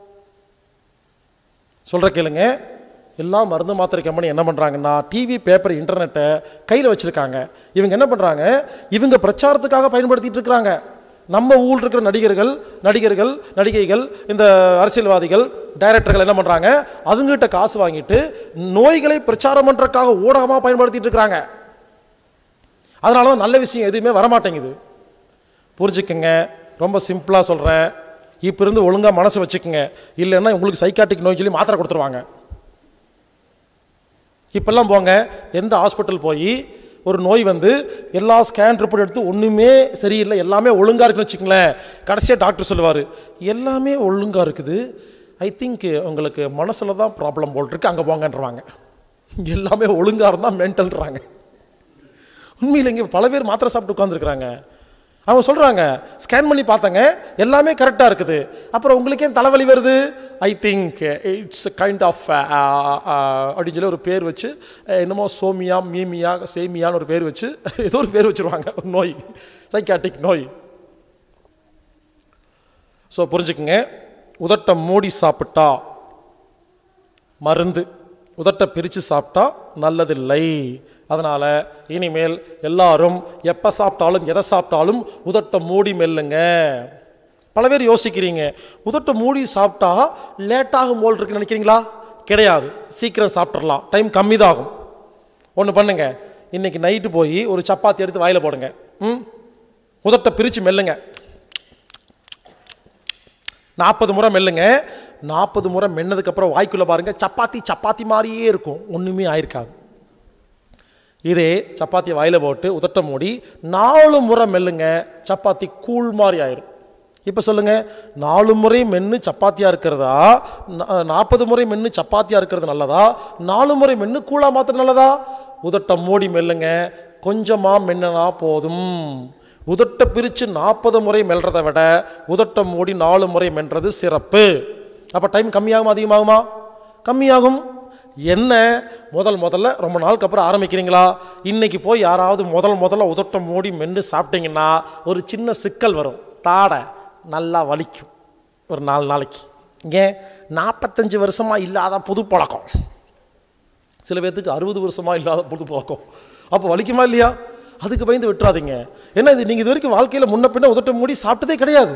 சொல்கிற கேளுங்க. எல்லா மருந்து மாத்திரை கம்பெனி என்ன பண்ணுறாங்கன்னா, டிவி, பேப்பர், இன்டர்நெட்டை கையில் வச்சுருக்காங்க. இவங்க என்ன பண்ணுறாங்க, இவங்க பிரச்சாரத்துக்காக பயன்படுத்திகிட்டு இருக்கிறாங்க. நம்ம ஊரில் இருக்கிற நடிகைகள், இந்த அரசியல்வாதிகள், டைரக்டர்கள் என்ன பண்ணுறாங்க, அவங்ககிட்ட காசு வாங்கிட்டு நோய்களை பிரச்சாரம் பண்ணுறதுக்காக ஊடகமாக பயன்படுத்திகிட்டு இருக்கிறாங்க. அதனால தான் நல்ல விஷயம் எதுவுமே வரமாட்டேங்குது. புரிஞ்சுக்குங்க, ரொம்ப சிம்பிளாக சொல்கிறேன். இப்போ இருந்து ஒழுங்காக மனசு வச்சுக்கோங்க, இல்லைன்னா உங்களுக்கு சைக்காட்டிக் நோய் சொல்லி மாத்திரை கொடுத்துருவாங்க. இப்பெல்லாம் போங்க, எந்த ஹாஸ்பிட்டல் போய் ஒரு நோய் வந்து எல்லா ஸ்கேன் ரிப்போர்ட் எடுத்து ஒன்றுமே சரியில்லை, எல்லாமே ஒழுங்காக இருக்குன்னு வச்சுங்களேன், கடைசியாக டாக்டர் சொல்லுவார் எல்லாமே ஒழுங்காக இருக்குது, ஐ திங்க் உங்களுக்கு மனசில் தான் ப்ராப்ளம் போல் இருக்கு, அங்கே போங்கன்றவாங்க. எல்லாமே ஒழுங்காக இருந்தால் மென்டல்ன்றாங்க. உண்மையில் இங்கே பல பேர் மாத்திரை சாப்பிட்டு உட்காந்துருக்குறாங்க. அவங்க சொல்கிறாங்க ஸ்கேன் பண்ணி பார்த்தாங்க எல்லாமே கரெக்டாக இருக்குது, அப்புறம் உங்களுக்கு ஏன் தலைவலி வருது, I think it's kind of அப்படின்னு சொல்லி ஒரு பேர் வச்சு, என்னமோ சோமியா மீமியா சேமியான்னு ஒரு பேர் வச்சு ஏதோ ஒரு பேர் வச்சுருவாங்க, ஒரு நோய், சைக்காட்டிக் நோய். ஸோ புரிஞ்சுக்குங்க, உதட்டை மூடி சாப்பிட்டா மருந்து, உதட்டை பிரித்து சாப்பிட்டா நல்லதில்லை. அதனால் இனிமேல் எல்லாரும் எப்போ சாப்பிட்டாலும் எதை சாப்பிட்டாலும் உதட்டை மூடி மெல்லுங்க. பல பேர் யோசிக்கிறீங்க, உதட்டை மூடி சாப்பிட்டா லேட்டாகும் போல் இருக்குன்னு நினைக்கிறீங்களா? கிடையாது, சீக்கிரம் சாப்பிட்றலாம், டைம் கம்மி தான் ஆகும். ஒன்று பண்ணுங்க, இன்றைக்கி நைட்டு போய் ஒரு சப்பாத்தி எடுத்து வாயில் போடுங்க, உதட்டை பிரித்து மெல்லுங்க, 40 முறை மெல்லுங்க. 40 முறை மென்னதுக்கப்புறம் வாய்க்குள்ளே பாருங்கள், சப்பாத்தி மாதிரியே இருக்கும், ஒன்றுமே ஆயிருக்காது. இதே சப்பாத்தியை வாயில் போட்டு உதட்ட மூடி 4 முறை மெல்லுங்க, சப்பாத்தி கூழ் மாதிரி ஆயிரும். இப்போ சொல்லுங்கள், 4 முறை மென்று சப்பாத்தியாக இருக்கிறதா, 40 முறை மென்று சப்பாத்தியாக இருக்கிறது நல்லதா, 4 முறை மென்று கூழாக மாத்திரம் நல்லதா? உதட்ட மூடி மெல்லுங்க, கொஞ்சமாக மென்னா போதும். உதட்டை பிரித்து 40 முறை மெல்றதை விட உதட்ட மூடி 4 முறை மென்றது சிறப்பு. அப்போ டைம் கம்மியாகுமா அதிகமாகுமா? கம்மியாகும். என்ன முதல்ல ரொம்ப நாளுக்கு அப்புறம் ஆரம்பிக்கிறீங்களா? இன்னைக்கு போய் யாராவது முதல்ல உதட்ட மூடி மென்று சாப்பிட்டீங்கன்னா ஒரு சின்ன சிக்கல் வரும், தாடை நல்லா வலிக்கும் ஒரு 4 நாளைக்கு. ஏன்? 45 வருஷமாக இல்லாத புது பழக்கம், சில பேர்த்துக்கு 60 வருஷமாக இல்லாத புது பழக்கம். அப்போ வலிக்குமா இல்லையா? அதுக்கு பயந்து விட்டுறாதீங்க. ஏன்னா இது நீங்கள் இது வரைக்கும் வாழ்க்கையில் முன்ன பின்ன உதட்ட மூடி சாப்பிட்டதே கிடையாது.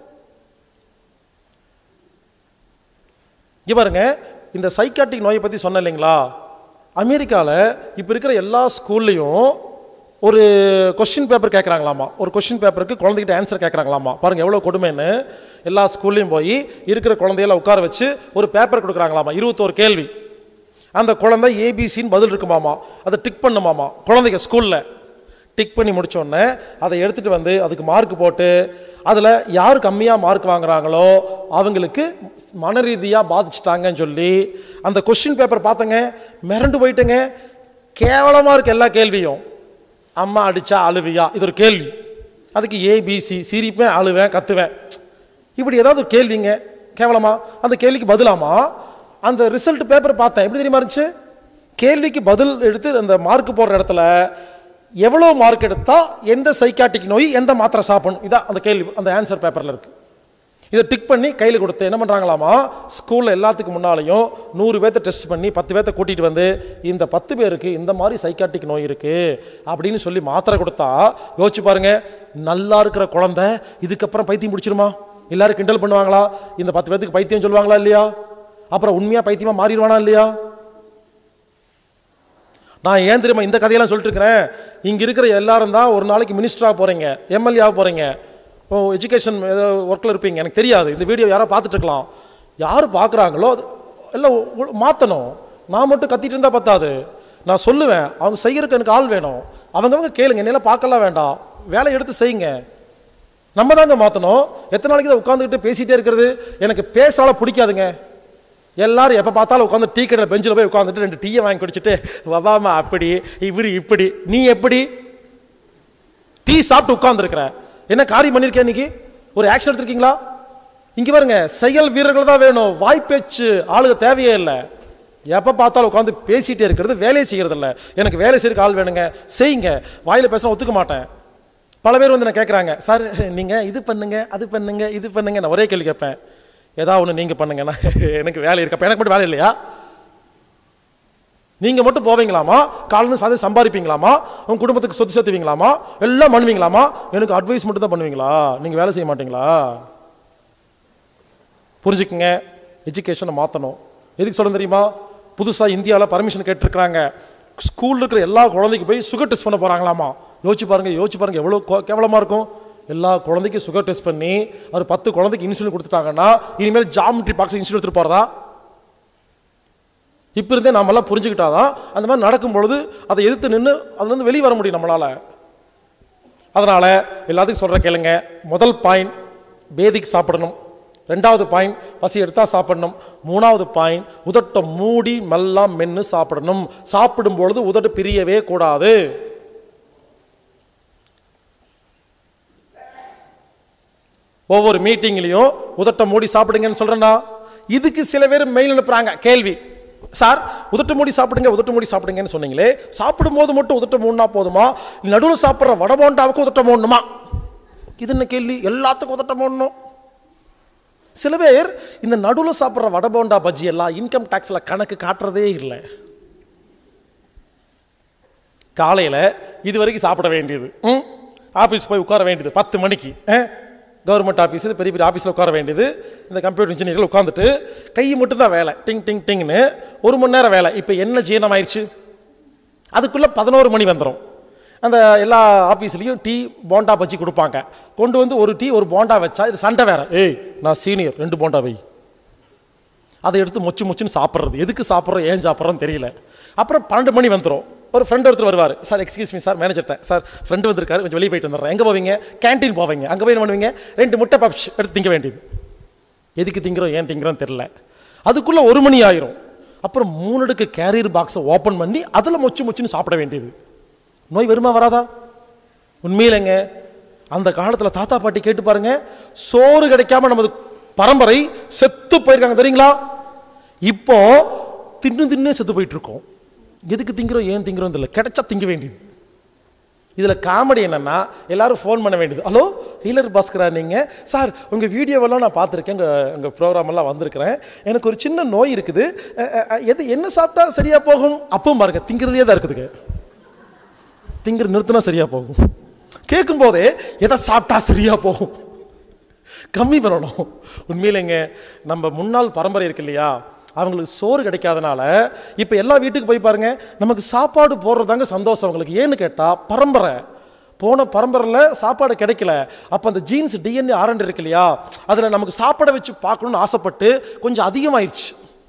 இங்கே பாருங்க, இந்த சைக்காட்டிக் நோயை பற்றி சொன்ன இல்லைங்களா, அமெரிக்காவில் இப்போ இருக்கிற எல்லா ஸ்கூல்லையும் ஒரு கொஸ்டின் பேப்பர் கேட்குறாங்களாமா. ஒரு கொஸ்டின் பேப்பருக்கு குழந்தைகிட்ட ஆன்சர் கேட்குறாங்களாமா. பாருங்கள் எவ்வளோ கொடுமைன்னு. எல்லா ஸ்கூல்லையும் போய் இருக்கிற குழந்தையெல்லாம் உட்கார வச்சு ஒரு பேப்பர் கொடுக்குறாங்களாமா, 21 கேள்வி. அந்த குழந்தை ஏபிசின்னு பதில் இருக்குமாமா, அதை டிக் பண்ணுமாமா. குழந்தைங்க ஸ்கூலில் டிக் பண்ணி முடித்தோடனே அதை எடுத்துகிட்டு வந்து அதுக்கு மார்க் போட்டு, அதில் யார் கம்மியாக மார்க் வாங்குறாங்களோ அவங்களுக்கு மன ரீதியாக பாதிச்சிட்டாங்கன்னு சொல்லி அந்த கொஸ்டின் பேப்பர் பார்த்தங்க, மிரண்டு போயிட்டுங்க. கேவலமாக இருக்குது எல்லா கேள்வியும். அம்மா அடித்தா அழுவியா, இது ஒரு கேள்வி. அதுக்கு ஏபிசி, சிரிப்பேன் அழுவேன் கத்துவேன், இப்படி ஏதாவது ஒரு கேள்விங்க கேவலமாக. அந்த கேள்விக்கு பதிலாமா அந்த ரிசல்ட் பேப்பர் பார்த்தேன், எப்படி தெரியுமா இருந்துச்சு? கேள்விக்கு பதில் எடுத்து அந்த மார்க் போடுற இடத்துல எவ்வளோ மார்க் எடுத்தால் எந்த சைக்காட்டிக் நோய் எந்த மாத்திரை சாப்பிடணும், இதான் அந்த கேள்வி அந்த ஆன்சர் பேப்பரில் இருக்குது. இதை டிக் பண்ணி கையில் கொடுத்து என்ன பண்ணுறாங்களாமா, ஸ்கூலில் எல்லாத்துக்கு முன்னாலேயும் 100 பேர்த்த டெஸ்ட் பண்ணி 10 பேர்த்த கூட்டிகிட்டு வந்து இந்த 10 பேருக்கு இந்த மாதிரி சைக்காட்டிக் நோய் இருக்குது அப்படின்னு சொல்லி மாத்திரை கொடுத்தா, யோசிச்சு பாருங்க, நல்லா இருக்கிற குழந்தை இதுக்கப்புறம் பைத்தியம் பிடிச்சிருமா? எல்லாரும் கிண்டல் பண்ணுவாங்களா? இந்த 10 பேர்த்துக்கு பைத்தியம் சொல்லுவாங்களா இல்லையா? அப்புறம் உண்மையாக பைத்தியமாக மாறிடுவானா இல்லையா? நான் ஏன் தெரியுமா இந்த கதையெல்லாம் சொல்லிட்டு இருக்கிறேன்? இங்கே இருக்கிற எல்லாரும் தான் ஒரு நாளைக்கு மினிஸ்டராக போகிறீங்க, எம்எல்ஏவாக போகிறீங்க, எஜுகேஷன் ஏதோ ஒர்க்கில் இருப்பீங்க, எனக்கு தெரியாது. இந்த வீடியோ யாரோ பார்த்துட்டு இருக்கலாம். யார் பார்க்குறாங்களோ எல்லாம் மாற்றணும். நான் மட்டும் கத்திட்டு இருந்தால் பத்தாது, நான் சொல்லுவேன். அவங்க செய்கிறதுக்கு எனக்கு ஆள் வேணும். அவங்கவங்க கேளுங்க, என்னெல்லாம் பார்க்கலாம் வேண்டாம், வேலையை எடுத்து செய்யுங்க. நம்ம தாங்க மாற்றணும். எத்தனை நாளைக்கு தான் உட்காந்துக்கிட்டு பேசிகிட்டே இருக்கிறது? எனக்கு பேசால பிடிக்காதுங்க. எல்லாரும் எப்போ பார்த்தாலும் உட்காந்து டீ கடையில் பெஞ்சில் போய் உட்காந்துட்டு 2 டீயை வாங்கி குடிச்சிட்டு வவாமா அப்படி இவரு இப்படி. நீ எப்படி டீ சாப்பிட்டு உட்காந்துருக்கிற? என்ன காரியம் பண்ணியிருக்கேன்? இன்னைக்கு ஒரு ஆக்ஷன் எடுத்திருக்கீங்களா? இங்கே பாருங்க, செயல் வீரர்கள் தான் வேணும், வாய்ப்பேச்சு ஆளுக தேவையே இல்லை. எப்போ பார்த்தாலும் உட்காந்து பேசிகிட்டே இருக்கிறது, வேலையை செய்கிறது இல்லை. எனக்கு வேலை செய்யறதுக்கு ஆள் வேணுங்க, செய்யுங்க. வாயில் பேச ஒத்துக்க மாட்டேன். பல பேர் வந்து நான் கேட்குறாங்க, சார் நீங்கள் இது பண்ணுங்க அது பண்ணுங்க இது பண்ணுங்க. நான் ஒரே கேள்வி கேட்பேன், ஏதாவது ஒன்று நீங்கள் பண்ணுங்கன்னா எனக்கு வேலை இருக்கப்ப எனக்கு மட்டும் வேலை இல்லையா? நீங்கள் மட்டும் போவீங்களாமா? காலையில் சாதி சம்பாதிப்பீங்களாமா? உங்கள் குடும்பத்துக்கு சொத்து சேர்த்துவீங்களாமா? எல்லாம் பண்ணுவீங்களாமா? எனக்கு அட்வைஸ் மட்டும் தான் பண்ணுவீங்களா? நீங்கள் வேலை செய்ய மாட்டீங்களா? புரிஞ்சுக்குங்க, எஜுகேஷனை மாற்றணும். எதுக்கு சொல்ல தெரியுமா? புதுசாக இந்தியாவில் பர்மிஷன் கேட்டிருக்கிறாங்க. ஸ்கூலில் இருக்கிற எல்லா குழந்தைக்கு போய் சுகர் டெஸ்ட் பண்ண போகிறாங்களாமா. யோசிச்சு பாருங்க எவ்வளோ கேவலமாக இருக்கும். எல்லா குழந்தைக்கும் சுகர் டெஸ்ட் பண்ணி ஒரு 10 குழந்தைக்கு இன்சுலின் கொடுத்துட்டாங்கன்னா இனிமேல் ஜாமெட்ரி பாக்ஸ் இன்சுலின் எடுத்துட்டு போகிறதா? இப்போ இருந்தே நாமெல்லாம் புரிஞ்சுக்கிட்டாதான் அந்த மாதிரி நடக்கும் பொழுது அதை எதிர்த்து நின்று அதுலேருந்து வெளியே வர முடியும் நம்மளால். அதனால் எல்லாத்துக்கும் சொல்கிற கேளுங்க. முதல் பாயிண்ட் பேதிக்கு சாப்பிடணும். ரெண்டாவது பாயிண்ட் பசி எடுத்தால் சாப்பிடணும். மூணாவது பாயிண்ட் உதட்டை மூடி மெல்லாம் மென்று சாப்பிடணும். சாப்பிடும் பொழுது உதட்டு பிரியவே கூடாது. ஒவ்வொரு மீட்டிங்லையும் உதட்டை மூடி சாப்பிடுங்கன்னு சொல்கிறேன்னா, இதுக்கு சில பேர் மெயில் அனுப்புகிறாங்க கேள்வி. சார் உதட்டு மூடி சாப்பிடுங்க உதட்டு மூடி சாப்பிடுங்கன்னு சொன்னீங்களே, சாப்பிடும் போது மட்டும் உதட்ட மூடினா போதுமா, நடுவில் சாப்பிட்ற வடபோண்டாவுக்கு உதட்ட மூடணுமா? இது என்ன கேள்வி? எல்லாத்துக்கும் உதட்ட மூடணும். சில பேர் இந்த நடுவில் சாப்பிட்ற வடபோண்டா பஜ்ஜி எல்லாம் இன்கம் டேக்ஸில் கணக்கு காட்டுறதே இல்லை. காலையில் இது வரைக்கும் சாப்பிட வேண்டியது, ஆஃபீஸ் போய் உட்கார வேண்டியது 10 மணிக்கு, கவர்மெண்ட் ஆஃபீஸ் பெரிய பெரிய ஆஃபீஸில் உட்கார வேண்டியது. இந்த கம்ப்யூட்டர் இன்ஜினியர்கள் உட்காந்துட்டு கை மட்டும்தான் வேலை, டிங் டிங் டிங்னு 1 மணி நேரம் வேலை. இப்போ என்ன ஜீரணம் ஆயிடுச்சு? அதுக்குள்ளே 11 மணி வந்துடும். அந்த எல்லா ஆஃபீஸ்லேயும் டீ போண்டா பஜ்ஜி கொடுப்பாங்க. கொண்டு வந்து ஒரு டீ ஒரு போண்டா வச்சா இது சண்டை வேறு. ஏய் நான் சீனியர் 2 போண்டா வை. அதை எடுத்து மொச்சுன்னு சாப்பிட்றது. எதுக்கு சாப்பிட்றோம் ஏன் சாப்பிட்றோன்னு தெரியல. அப்புறம் 12 மணி வந்துடும். ஒரு ஃப்ரெண்ட் ஒருத்தர் வருவார். சார் எக்ஸ்கியூஸ் மீ சார், மேனேஜர்ட்ட சார் ஃப்ரெண்டு வந்திருக்காரு, கொஞ்சம் வெளியே போயிட்டு வந்துடுறேன். எங்கே போவீங்க? கேன்டீன் போவீங்க. அங்கே போய் என்ன பண்ணுவீங்க? 2 முட்டை பப்ஸ் எடுத்து திங்க வேண்டியது. எதுக்கு திங்கிறோம் ஏன் திங்கிறோம் தெரியல. அதுக்குள்ளே 1 மணி ஆயிரும். அப்புறம் 3 அடுக்கு கேரியர் பாக்ஸை ஓப்பன் பண்ணி அதில் மொச்சுன்னு சாப்பிட வேண்டியது. நோய் வருமா வராதா? உண்மையிலங்க அந்த காலத்தில் தாத்தா பாட்டி கேட்டு பாருங்க, சோறு கிடைக்காம நமது பரம்பரை செத்து போயிருக்காங்க தெரியுங்களா? இப்போ தின்னே செத்து போயிட்டு இருக்கோம். எதுக்கு திங்கிறோம் ஏன் திங்கிறோம் தெரியல, கிடைச்சா திங்க வேண்டியது. இதில் காமெடி என்னன்னா, எல்லாரும் ஃபோன் பண்ண வேண்டியது. ஹலோ ஹீலர் பாஸ்கரா நீங்கள்? சார் உங்கள் வீடியோவெல்லாம் நான் பார்த்துருக்கேன், உங்கள் ப்ரோக்ராமெல்லாம் வந்திருக்கிறேன். எனக்கு ஒரு சின்ன நோய் இருக்குது, என்ன சாப்பிட்டா சரியாக போகும்? அப்பவும் பாருங்க திங்கிறதுலே தான் இருக்குதுங்க. திங்கிற நிறுத்தினா சரியாக போகும். கேட்கும் போதே எதை சாப்பிட்டா சரியாக போகும் கம்மி பண்ணணும். உண்மையிலேங்க நம்ம முன்னாள் பரம்பரை இருக்கு இல்லையா, அவங்களுக்கு சோறு கிடைக்காதனால இப்போ எல்லா வீட்டுக்கு போய் பாருங்க, நமக்கு சாப்பாடு போடுறதாங்க சந்தோஷம் அவங்களுக்கு. ஏன்னு கேட்டால் பரம்பரை போன பரம்பரையில் சாப்பாடு கிடைக்கல. அப்போ அந்த ஜீன்ஸ் டிஎன்ஏ ஆரண்டு இருக்கு இல்லையா, அதில் நமக்கு சாப்பாடை வச்சு பார்க்கணுன்னு ஆசைப்பட்டு கொஞ்சம் அதிகமாகிடுச்சு.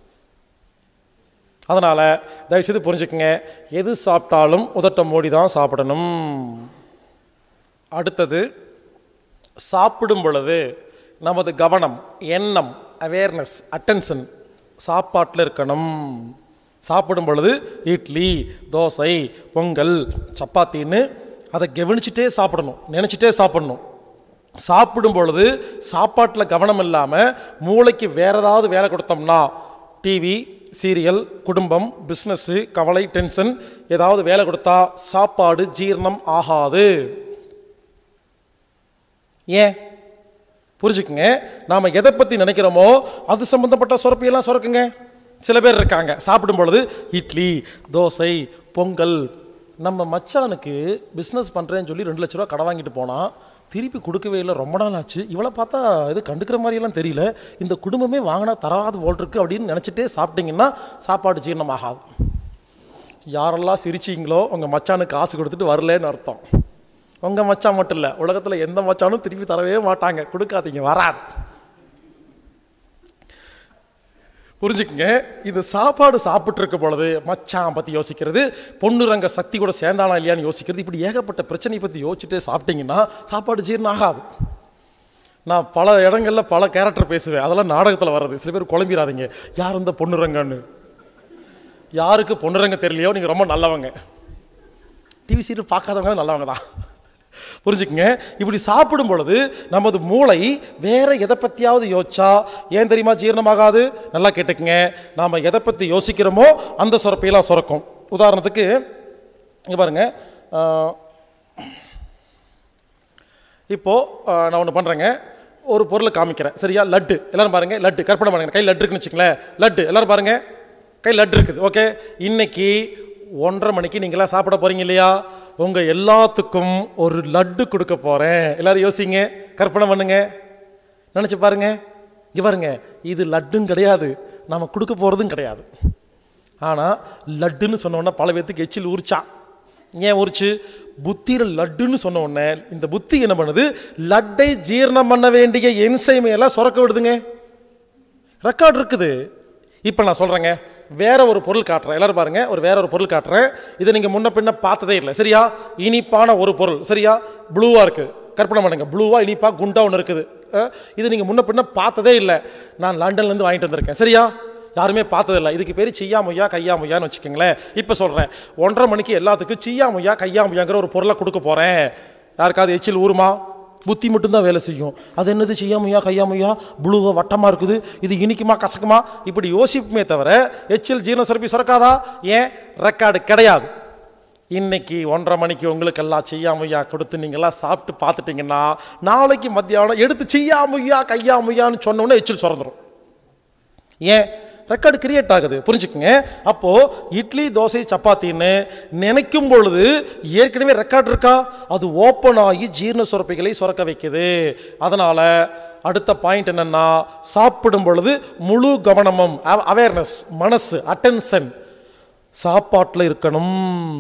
அதனால் தயவுசெய்து புரிஞ்சுக்குங்க, எது சாப்பிட்டாலும் உதட்ட மூடி தான் சாப்பிடணும். அடுத்தது, சாப்பிடும் பொழுது நமது கவனம், எண்ணம், அவேர்னஸ், அட்டென்ஷன் சாப்பாட்டில் இருக்கணும். சாப்பிடும் பொழுது இட்லி, தோசை, பொங்கல், சப்பாத்தின்னு அதை கவனிச்சுட்டே சாப்பிடணும், நினச்சிட்டே சாப்பிடணும். சாப்பிடும் பொழுது சாப்பாட்டில் கவனம் இல்லாமல் மூளைக்கு வேறு ஏதாவது வேலை கொடுத்தோம்னா, டிவி, சீரியல், குடும்பம், பிஸ்னஸ்ஸு, கவலை, டென்ஷன் ஏதாவது வேலை கொடுத்தா சாப்பாடு ஜீரணம் ஆகாது. ஏன் புரிஞ்சுக்குங்க, நாம் எதை பற்றி நினைக்கிறோமோ அது சம்மந்தப்பட்ட சுரப்பியெல்லாம் சுரக்குங்க. சில பேர் இருக்காங்க சாப்பிடும் பொழுது இட்லி, தோசை, பொங்கல். நம்ம மச்சானுக்கு பிஸ்னஸ் பண்ணுறேன்னு சொல்லி 2 லட்ச ரூபா கடை வாங்கிட்டு போனால் திருப்பி கொடுக்கவே இல்லை, ரொம்ப நாள் ஆச்சு, இவளை பார்த்தா இது கண்டுக்கிற மாதிரியெல்லாம் தெரியல, இந்த குடும்பமே வாங்கினா தராது போல் இருக்கு அப்படின்னு நினச்சிட்டே சாப்பிட்டீங்கன்னா சாப்பாடு ஜீரணம் ஆகாது. யாரெல்லாம் சிரிச்சிங்களோ உங்கள் மச்சானுக்கு காசு கொடுத்துட்டு வரலன்னு அர்த்தம். உங்கள் மச்சான் மட்டும் இல்லை, உலகத்தில் எந்த மச்சானும் திருப்பி தரவே மாட்டாங்க, கொடுக்காதீங்க, வராது. புரிஞ்சுக்குங்க, இது சாப்பாடு சாப்பிட்டு இருக்க பொழுது மச்சான் பற்றி யோசிக்கிறது, பொண்ணுரங்க சக்தி கூட சேர்ந்தானா இல்லையான்னு யோசிக்கிறது, இப்படி ஏகப்பட்ட பிரச்சனையை பற்றி யோசிச்சுட்டே சாப்பிட்டீங்கன்னா சாப்பாடு ஜீரணம் ஆகாது. நான் பல இடங்களில் பல கேரக்டர் பேசுவேன், அதெல்லாம் நாடகத்தில் வர்றது. சில பேர் குழம்பிடாதீங்க, யார் இந்த பொண்ணுரங்கன்னு. யாருக்கு பொண்ணுரங்க தெரியலையோ நீங்கள் ரொம்ப நல்லவங்க, டிவி சீரியல் பார்க்காதவங்க நல்லவங்க தான். புரிஞ்சுக்குங்க, இப்படி சாப்பிடும் பொழுது நமது மூளை வேற எதை பற்றியாவது யோசிச்சா ஏன் தெரியுமா ஜீரணமாகாது? நல்லா கேட்டுக்குங்க, நாம் எதை பற்றி யோசிக்கிறோமோ அந்த சுரப்பையெல்லாம் சுரக்கும். உதாரணத்துக்கு இங்கே பாருங்க, இப்போது நான் ஒன்று பண்ணுறேங்க, ஒரு பொருளை காமிக்கிறேன் சரியா? லட்டு, எல்லோரும் பாருங்கள், லட்டு கற்பனை பண்ணுங்க, கை லட்டு இருக்குன்னு வச்சுங்களேன், லட்டு எல்லோரும் பாருங்கள், கை லட்டு இருக்குது. ஓகே, இன்னைக்கு 1:30 மணிக்கு நீங்களாம் சாப்பிட போகிறீங்க இல்லையா? உங்கள் எல்லாத்துக்கும் ஒரு லட்டு கொடுக்க போகிறேன். எல்லோரும் யோசிங்க, கற்பனை பண்ணுங்க, நினச்சி பாருங்க. இங்கே பாருங்க, இது லட்டுன்னு கிடையாது, நாம் கொடுக்க போகிறதும் கிடையாது. ஆனால் லட்டுன்னு சொன்னோன்னா பல பேர்த்துக்கு எச்சில் ஊறிச்சா. ஏன் ஊறிச்சு? புத்தியில் லட்டுன்னு சொன்ன உடனே இந்த புத்தி என்ன பண்ணுது, லட்டை ஜீரணம் பண்ண வேண்டிய என்சைமையெல்லாம் சுரக்க விடுதுங்க. ரெக்கார்டு இருக்குது. இப்போ நான் சொல்கிறேங்க, வேற ஒரு பொருள் காட்டுறேன், எல்லாரும் பாருங்க. வேற ஒரு பொருள் காட்டுறேன். இதை நீங்க முன்ன பின்ன பார்த்ததே இல்லை, சரியா? இனிப்பான ஒரு பொருள், சரியா? ப்ளூவா இருக்கு, கற்பனை பண்ணுங்க. ப்ளூவா இனிப்பா குண்டா ஒன்று இருக்குது. இது நீங்க முன்ன பின்ன பார்த்ததே இல்லை. நான் லண்டன்ல இருந்து வாங்கிட்டு வந்திருக்கேன், சரியா? யாருமே பார்த்ததில்லை. இதுக்கு பேர் சியா முய்யா கையா முய்யான்னு வச்சுக்கோங்களேன். இப்போ சொல்றேன், 1:30 மணிக்கு எல்லாத்துக்கும் சியா முய்யா கையா முய்யாங்கிற ஒரு பொருளை கொடுக்க போறேன். யாருக்காவது எச்சில் ஊருமா? புத்தி மட்டும்தான் வேலை செய்யும். அது என்னது சியா முய்யா கையா முய்யா, ப்ளூவா வட்டமா இருக்குது, இது இனிக்குமா கசக்குமா, இப்படி யோசிப்புமே தவிர எச்சில் ஜீரண சுரப்பி சுரக்காதா? ஏன்? ரெக்கார்டு கிடையாது. இன்னைக்கு 1:30 மணிக்கு உங்களுக்கெல்லாம் சியா முய்யா கொடுத்து நீங்கள்லாம் சாப்பிட்டு பார்த்துட்டீங்கன்னா, நாளைக்கு மத்தியானம் எடுத்து சியா முய்யா கையா முய்யான்னு சொன்னோன்னே எச்சில் சுரந்துடும். ஏன்? ரெக்கார்டு கிரியேட் ஆகுது, புரிஞ்சுக்குங்க. அப்போ இட்லி தோசை சப்பாத்தின்னு நினைக்கும் பொழுது ஏற்கனவே ரெக்கார்டு இருக்கா, அது ஓப்பன் ஆகி ஜீரண சுரப்பிகளை சுரக்க வைக்குது. அதனால அடுத்த பாயிண்ட் என்னன்னா, சாப்பிடும் பொழுது முழு கவனமும், அவேர்னஸ், மனசு, அட்டென்ஷன் சாப்பாட்டில் இருக்கணும்.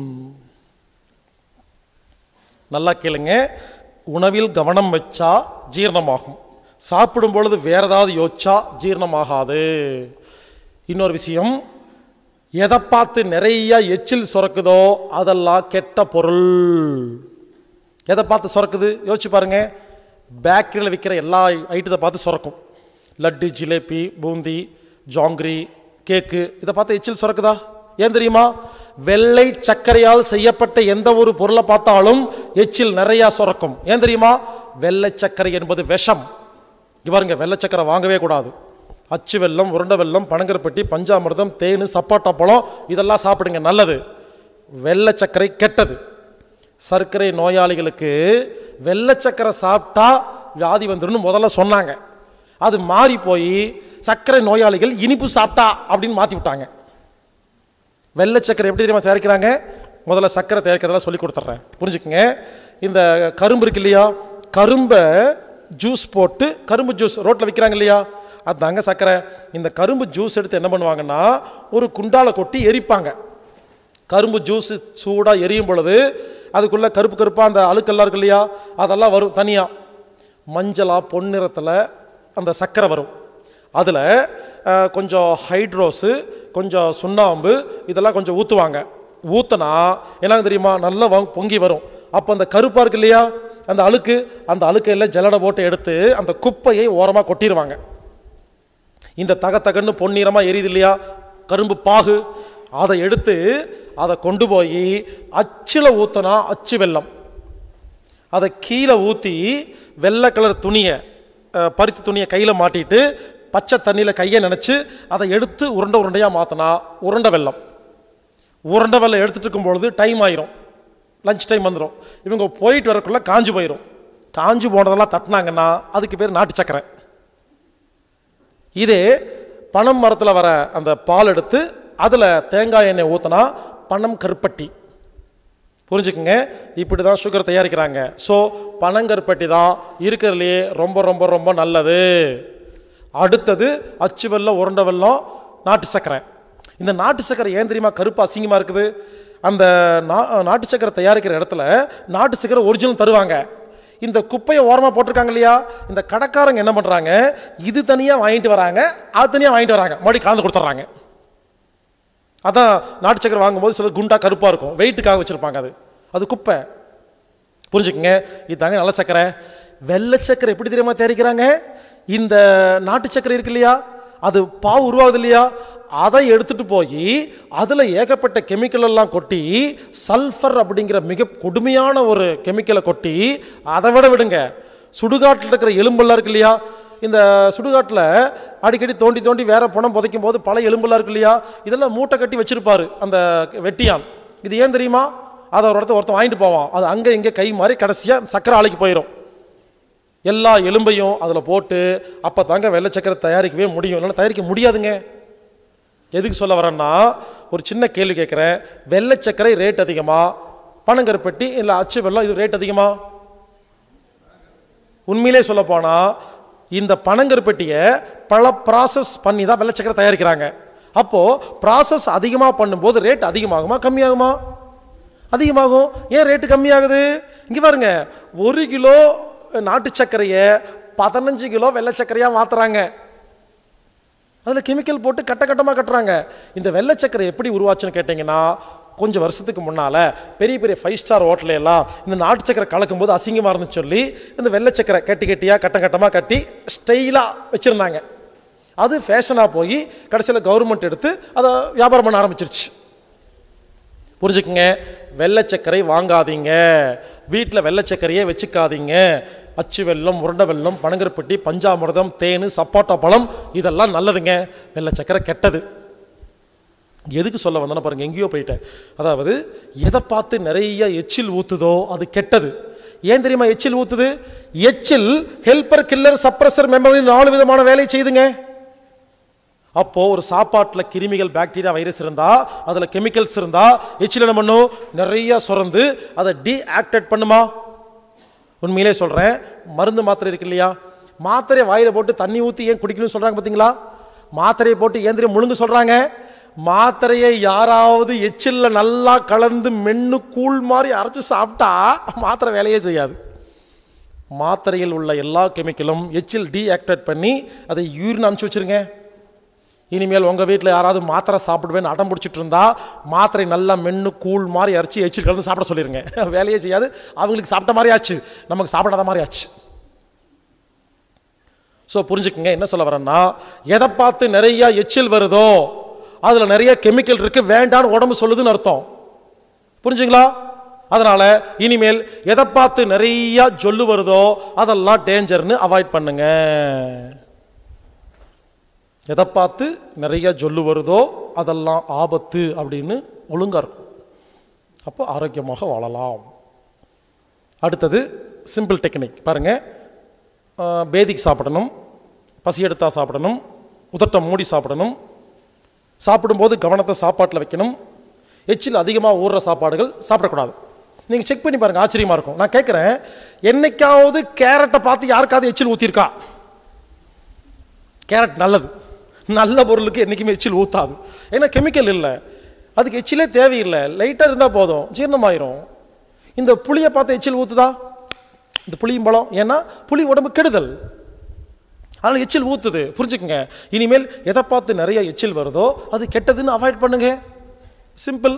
நல்லா கேளுங்க, உணவில் கவனம் வச்சா ஜீரணமாகும். சாப்பிடும் பொழுது வேற ஏதாவது யோசிச்சா ஜீரணமாகாது. இன்னொரு விஷயம், எதை பார்த்து நிறைய எச்சில் சுரக்குதோ அதெல்லாம் கெட்ட பொருள். எதை பார்த்து சுரக்குது யோசிச்சு பாருங்க. பேக்கரியில் விற்கிற எல்லா ஐட்டத்தை பார்த்து சுரக்கும். லட்டு, ஜிலேபி, பூந்தி, ஜாங்கிரி, கேக்கு, இதை பார்த்து எச்சில் சுரக்குதா? ஏன் தெரியுமா? வெள்ளை சர்க்கரையால் செய்யப்பட்ட எந்த ஒரு பொருளை பார்த்தாலும் எச்சில் நிறைய சுரக்கும். ஏன் தெரியுமா? வெள்ளை சர்க்கரை என்பது விஷம். பாருங்க, வெள்ளை சர்க்கரை வாங்கவே கூடாது. அச்சு வெல்லம், உருண்டை வெல்லம், பனங்கருப்பட்டி, பஞ்சாமிர்தம், தேன், சப்பாட்டா பழம் இதெல்லாம் சாப்பிடுங்க, நல்லது. வெள்ளை சர்க்கரை கெட்டது. சர்க்கரை நோயாளிகளுக்கு வெள்ளை சர்க்கரை சாப்பிட்டா வியாதி வந்துடும் முதல்ல சொன்னாங்க. அது மாறி போய் சர்க்கரை நோயாளிகள் இனிப்பு சாப்பிட்டா அப்படின்னு மாற்றி விட்டாங்க. வெள்ளை சர்க்கரை எப்படி தெரியுமா தயாரிக்கிறாங்க? முதல்ல சர்க்கரை தயாரிக்கிறதெல்லாம் சொல்லி கொடுத்துட்றேன், புரிஞ்சுக்குங்க. இந்த கரும்பு இருக்கு இல்லையா, கரும்பை ஜூஸ் போட்டு, கரும்பு ஜூஸ் ரோட்டில் விற்கிறாங்க இல்லையா, அதுதாங்க சர்க்கரை. இந்த கரும்பு ஜூஸ் எடுத்து என்ன பண்ணுவாங்கன்னா, ஒரு குண்டால கொட்டி எரிப்பாங்க. கரும்பு ஜூஸ் சூடாக எரியும் பொழுது அதுக்குள்ளே கருப்பு கருப்பாக அந்த அழுக்கெல்லாம் இருக்கு இல்லையா, அதெல்லாம் வரும் தனியாக. மஞ்சளாக பொன்னிறத்தில் அந்த சர்க்கரை வரும். அதில் கொஞ்சம் ஹைட்ரோஸு, கொஞ்சம் சுண்ணாம்பு இதெல்லாம் கொஞ்சம் ஊற்றுவாங்க. ஊற்றினா என்ன தெரியுமா, நல்லா பொங்கி வரும். அப்போ அந்த கருப்பாக இருக்கு இல்லையா, அந்த அழுக்கையெல்லாம் ஜல்லடை போட்டு எடுத்து அந்த குப்பையை ஓரமாக கொட்டிடுவாங்க. இந்த தகன்னு பொன்னிறமாக எரியுது இல்லையா கரும்பு பாகு, அதை எடுத்து அதை கொண்டு போய் அச்சில் ஊற்றினா, அச்சு வெல்லம், அதை கீழே ஊற்றி வெள்ளை கலர் துணியை, பருத்தி துணியை கையில் மாட்டிட்டு பச்சை தண்ணியில் கையை நினச்சி அதை எடுத்து உருண்டை உருண்டையாக மாற்றினா உருண்டை வெல்லம். உருண்டை வெல்லம் எடுத்துகிட்டு இருக்கும்பொழுது டைம் ஆயிரும், லஞ்ச் டைம் வந்துடும். இவங்க போயிட்டு வரக்குள்ளே காஞ்சி போயிடும். காஞ்சி போனதெல்லாம் தட்டினாங்கன்னா அதுக்கு பேர் நாட்டு சக்கரை. இதே பனம் மரத்தில் வர அந்த பால் எடுத்து அதில் தேங்காய் எண்ணெய் ஊற்றினா பனம் கருப்பட்டி. புரிஞ்சுக்குங்க, இப்படி தான் சுகர் தயாரிக்கிறாங்க. ஸோ பனங்கருப்பட்டி தான் இருக்கிறதுலையே ரொம்ப ரொம்ப ரொம்ப நல்லது. அடுத்தது அச்சு வெல்லம், உருண்டை வெல்லம், நாட்டு சக்கரை. இந்த நாட்டு சக்கரை ஏன் தெரியுமா கருப்பு அசிங்கமாக இருக்குது? அந்த நாட்டு சக்கரை தயாரிக்கிற இடத்துல நாட்டு சக்கரை ஒரிஜினல் தருவாங்க. இந்த குப்பையை ஓரமாக போட்டிருக்காங்க இல்லையா, இந்த கடைக்காரங்க என்ன பண்ணுறாங்க, இது தனியாக வாங்கிட்டு வராங்க, அது தனியாக வாங்கிட்டு வராங்க, மறுபடியும் கலந்து கொடுத்துட்றாங்க. அதான் நாட்டு சக்கரை வாங்கும்போது சில குண்டா கருப்பாக இருக்கும், வெயிட்டுக்காக வச்சுருப்பாங்க. அது குப்பை, புரிஞ்சுக்குங்க. இதுதாங்க நல்ல சக்கரை. வெள்ளை சக்கரை எப்படி தெரியுமா தயாரிக்கிறாங்க? இந்த நாட்டு சக்கரை இருக்கு இல்லையா, அது பாவு உருவாகுது இல்லையா, அதை எடுத்துட்டு போய் அதில் ஏகப்பட்ட கெமிக்கல் எல்லாம் கொட்டி, சல்ஃபர் அப்படிங்கிற மிக கொடுமையான ஒரு கெமிக்கலை கொட்டி, அதை விடுங்க, சுடுகாட்டில் இருக்கிற எலும்பெல்லாம் இருக்கு இல்லையா, இந்த சுடுகாட்டில் அடிக்கடி தோண்டி தோண்டி வேற பணம் புதைக்கும் போது பல எலும்பெல்லாம் இருக்கு இல்லையா, இதெல்லாம் மூட்டை கட்டி வச்சிருப்பாரு அந்த வெட்டியான். இது ஏன் தெரியுமா? அதை ஒருத்தன் வாங்கிட்டு போவான், அது அங்கே இங்கே கை மாறி கடைசியாக சக்கரை ஆலைக்கு போயிடும். எல்லா எலும்பையும் அதில் போட்டு அப்போ தாங்க வெள்ளை சக்கரை தயாரிக்கவே முடியும், இல்லைன்னா தயாரிக்க முடியாதுங்க. எதுக்கு சொல்ல வரேன்னா, ஒரு சின்ன கேள்வி கேட்குறேன். வெள்ளை சக்கரை ரேட் அதிகமா, பனங்கருப்பட்டி இல்லை அச்சு வெல்லம் இது ரேட் அதிகமா? உண்மையிலே சொல்ல போனால் இந்த பனங்கருப்பட்டியை பல ப்ராசஸ் பண்ணி தான் வெள்ளை சக்கரை தயாரிக்கிறாங்க. அப்போது ப்ராசஸ் அதிகமாக பண்ணும்போது ரேட் அதிகமாகுமா கம்மியாகுமா? அதிகமாகும். ஏன் ரேட்டு கம்மியாகுது? இங்கே பாருங்க, 1 கிலோ நாட்டு சர்க்கரையை 15 கிலோ வெள்ளை சர்க்கரையாக மாற்றுறாங்க. அதில் கெமிக்கல் போட்டு கட்டமாக கட்டுறாங்க. இந்த வெள்ளை சக்கரை எப்படி உருவாச்சுன்னு கேட்டிங்கன்னா, கொஞ்சம் வருஷத்துக்கு முன்னால் பெரிய பெரிய 5 ஸ்டார் ஹோட்டலையெல்லாம் இந்த நாட்டு சக்கரை கலக்கும் போது அசிங்கமாக இருந்துன்னு சொல்லி இந்த வெள்ளை சக்கரை கட்டியாக கட்டமாக கட்டி ஸ்டைலாக வச்சுருந்தாங்க. அது ஃபேஷனாக போய் கடைசியில் கவர்மெண்ட் எடுத்து அதை வியாபாரம் பண்ண ஆரம்பிச்சிருச்சு. புரிஞ்சுக்குங்க, வெள்ளை சர்க்கரை வாங்காதீங்க, வீட்டில் வெள்ளை சர்க்கரையே வச்சுக்காதீங்க. அச்சு வெல்லம், உருண்டை வெல்லம், பனங்கருப்பட்டி, பஞ்சாமிர்தம், தேன், சப்போட்டா பழம் இதெல்லாம் நல்லதுங்க. வெள்ளை சர்க்கரை கெட்டது. எதுக்கு சொல்ல வந்தேன்னா பாருங்க, எங்கேயோ போயிட்டேன். அதாவது எதை பார்த்து நிறைய எச்சில் ஊத்துதோ அது கெட்டது. ஏன் தெரியுமா எச்சில் ஊத்துது? எச்சில் ஹெல்பர், கில்லர், சப்ரஸர், மெமரி 4 விதமான வேலை செய்துங்க. அப்போ ஒரு சாப்பாட்டில் கிருமிகள், பாக்டீரியா, வைரஸ் இருந்தா, அதில் கெமிக்கல்ஸ் இருந்தா எச்சில் என்ன பண்ணும்? நிறைய சுரந்து அதை டீஆக்டிவேட் பண்ணுமா? உண்மையிலே சொல்றேன், மருந்து மாத்திரை இருக்கு இல்லையா, மாத்திரையை வாயில போட்டு தண்ணி ஊற்றி ஏன் குடிக்கணும்னு சொல்றாங்க பார்த்தீங்களா? மாத்திரையை போட்டு ஏன் தெரியும் முழுங்க சொல்றாங்க? மாத்திரையை யாராவது எச்சில்ல நல்லா கலந்து மென்னு கூழ் மாதிரி அரைச்சு சாப்பிட்டா மாத்திரை வேலையே செய்யாது. மாத்திரையில் உள்ள எல்லா கெமிக்கலும் எச்சில் டீஆக்டிவேட் பண்ணி அதை யூரின் அனுப்பிச்சு வச்சிருங்க. இனிமேல் உங்கள் வீட்டில் யாராவது மாத்திரை சாப்பிடுவேன்னு அடம் பிடிச்சிட்டு இருந்தா மாத்திரை நல்லா மென்னு கூழ் மாதிரி அரைச்சி எச்சில் கலந்து சாப்பிட சொல்லிடுங்க. வேலையே செய்யாது. அவங்களுக்கு சாப்பிட்ட மாதிரி ஆச்சு, நமக்கு சாப்பிடாத மாதிரி ஆச்சு. ஸோ புரிஞ்சுக்குங்க, என்ன சொல்ல வரேன்னா, எதை பார்த்து நிறைய எச்சில் வருதோ அதில் நிறைய கெமிக்கல் இருக்கு, வேண்டான்னு உடம்பு சொல்லுதுன்னு அர்த்தம். புரிஞ்சுங்களா? அதனால இனிமேல் எதை பார்த்து நிறைய ஜொல்லு வருதோ அதெல்லாம் டேஞ்சர்னு அவாய்ட் பண்ணுங்க. எதை பார்த்து நிறைய ஜொல்லு வருதோ அதெல்லாம் ஆபத்து அப்படின்னு ஒழுங்கா இருக்கும். அப்போ ஆரோக்கியமாக வாழலாம். அடுத்தது சிம்பிள் டெக்னிக் பாருங்க. பேதிக்கு சாப்பிடணும், பசி எடுத்தா சாப்பிடணும், உதட்டம் மூடி சாப்பிடணும், சாப்பிடும்போது கவனத்தை சாப்பாட்டில் வைக்கணும், எச்சில் அதிகமாக ஊறுற சாப்பாடுகள் சாப்பிடக்கூடாது. நீங்கள் செக் பண்ணி பாருங்கள், ஆச்சரியமாக இருக்கும். நான் கேட்குறேன், என்னைக்காவது கேரட்டை பார்த்து யாருக்காவது எச்சில் ஊற்றிருக்கா? கேரட் நல்லது, நல்ல பொருளுக்கு என்றைக்குமே எச்சில் ஊற்றாது. ஏன்னா கெமிக்கல் இல்லை, அதுக்கு எச்சிலே தேவையில்லை, லைட்டாக இருந்தால் போதும், ஜீரணமாயிரும். இந்த புளியை பார்த்து எச்சில் ஊற்றுதா? இந்த புளியும் பழம், ஏன்னா புளி உடம்பு கெடுதல், அதனால் எச்சில் ஊற்றுது. புரிஞ்சுக்குங்க, இனிமேல் எதை பார்த்து நிறைய எச்சில் வருதோ அது கெட்டதுன்னு அவாய்ட் பண்ணுங்க. சிம்பிள்.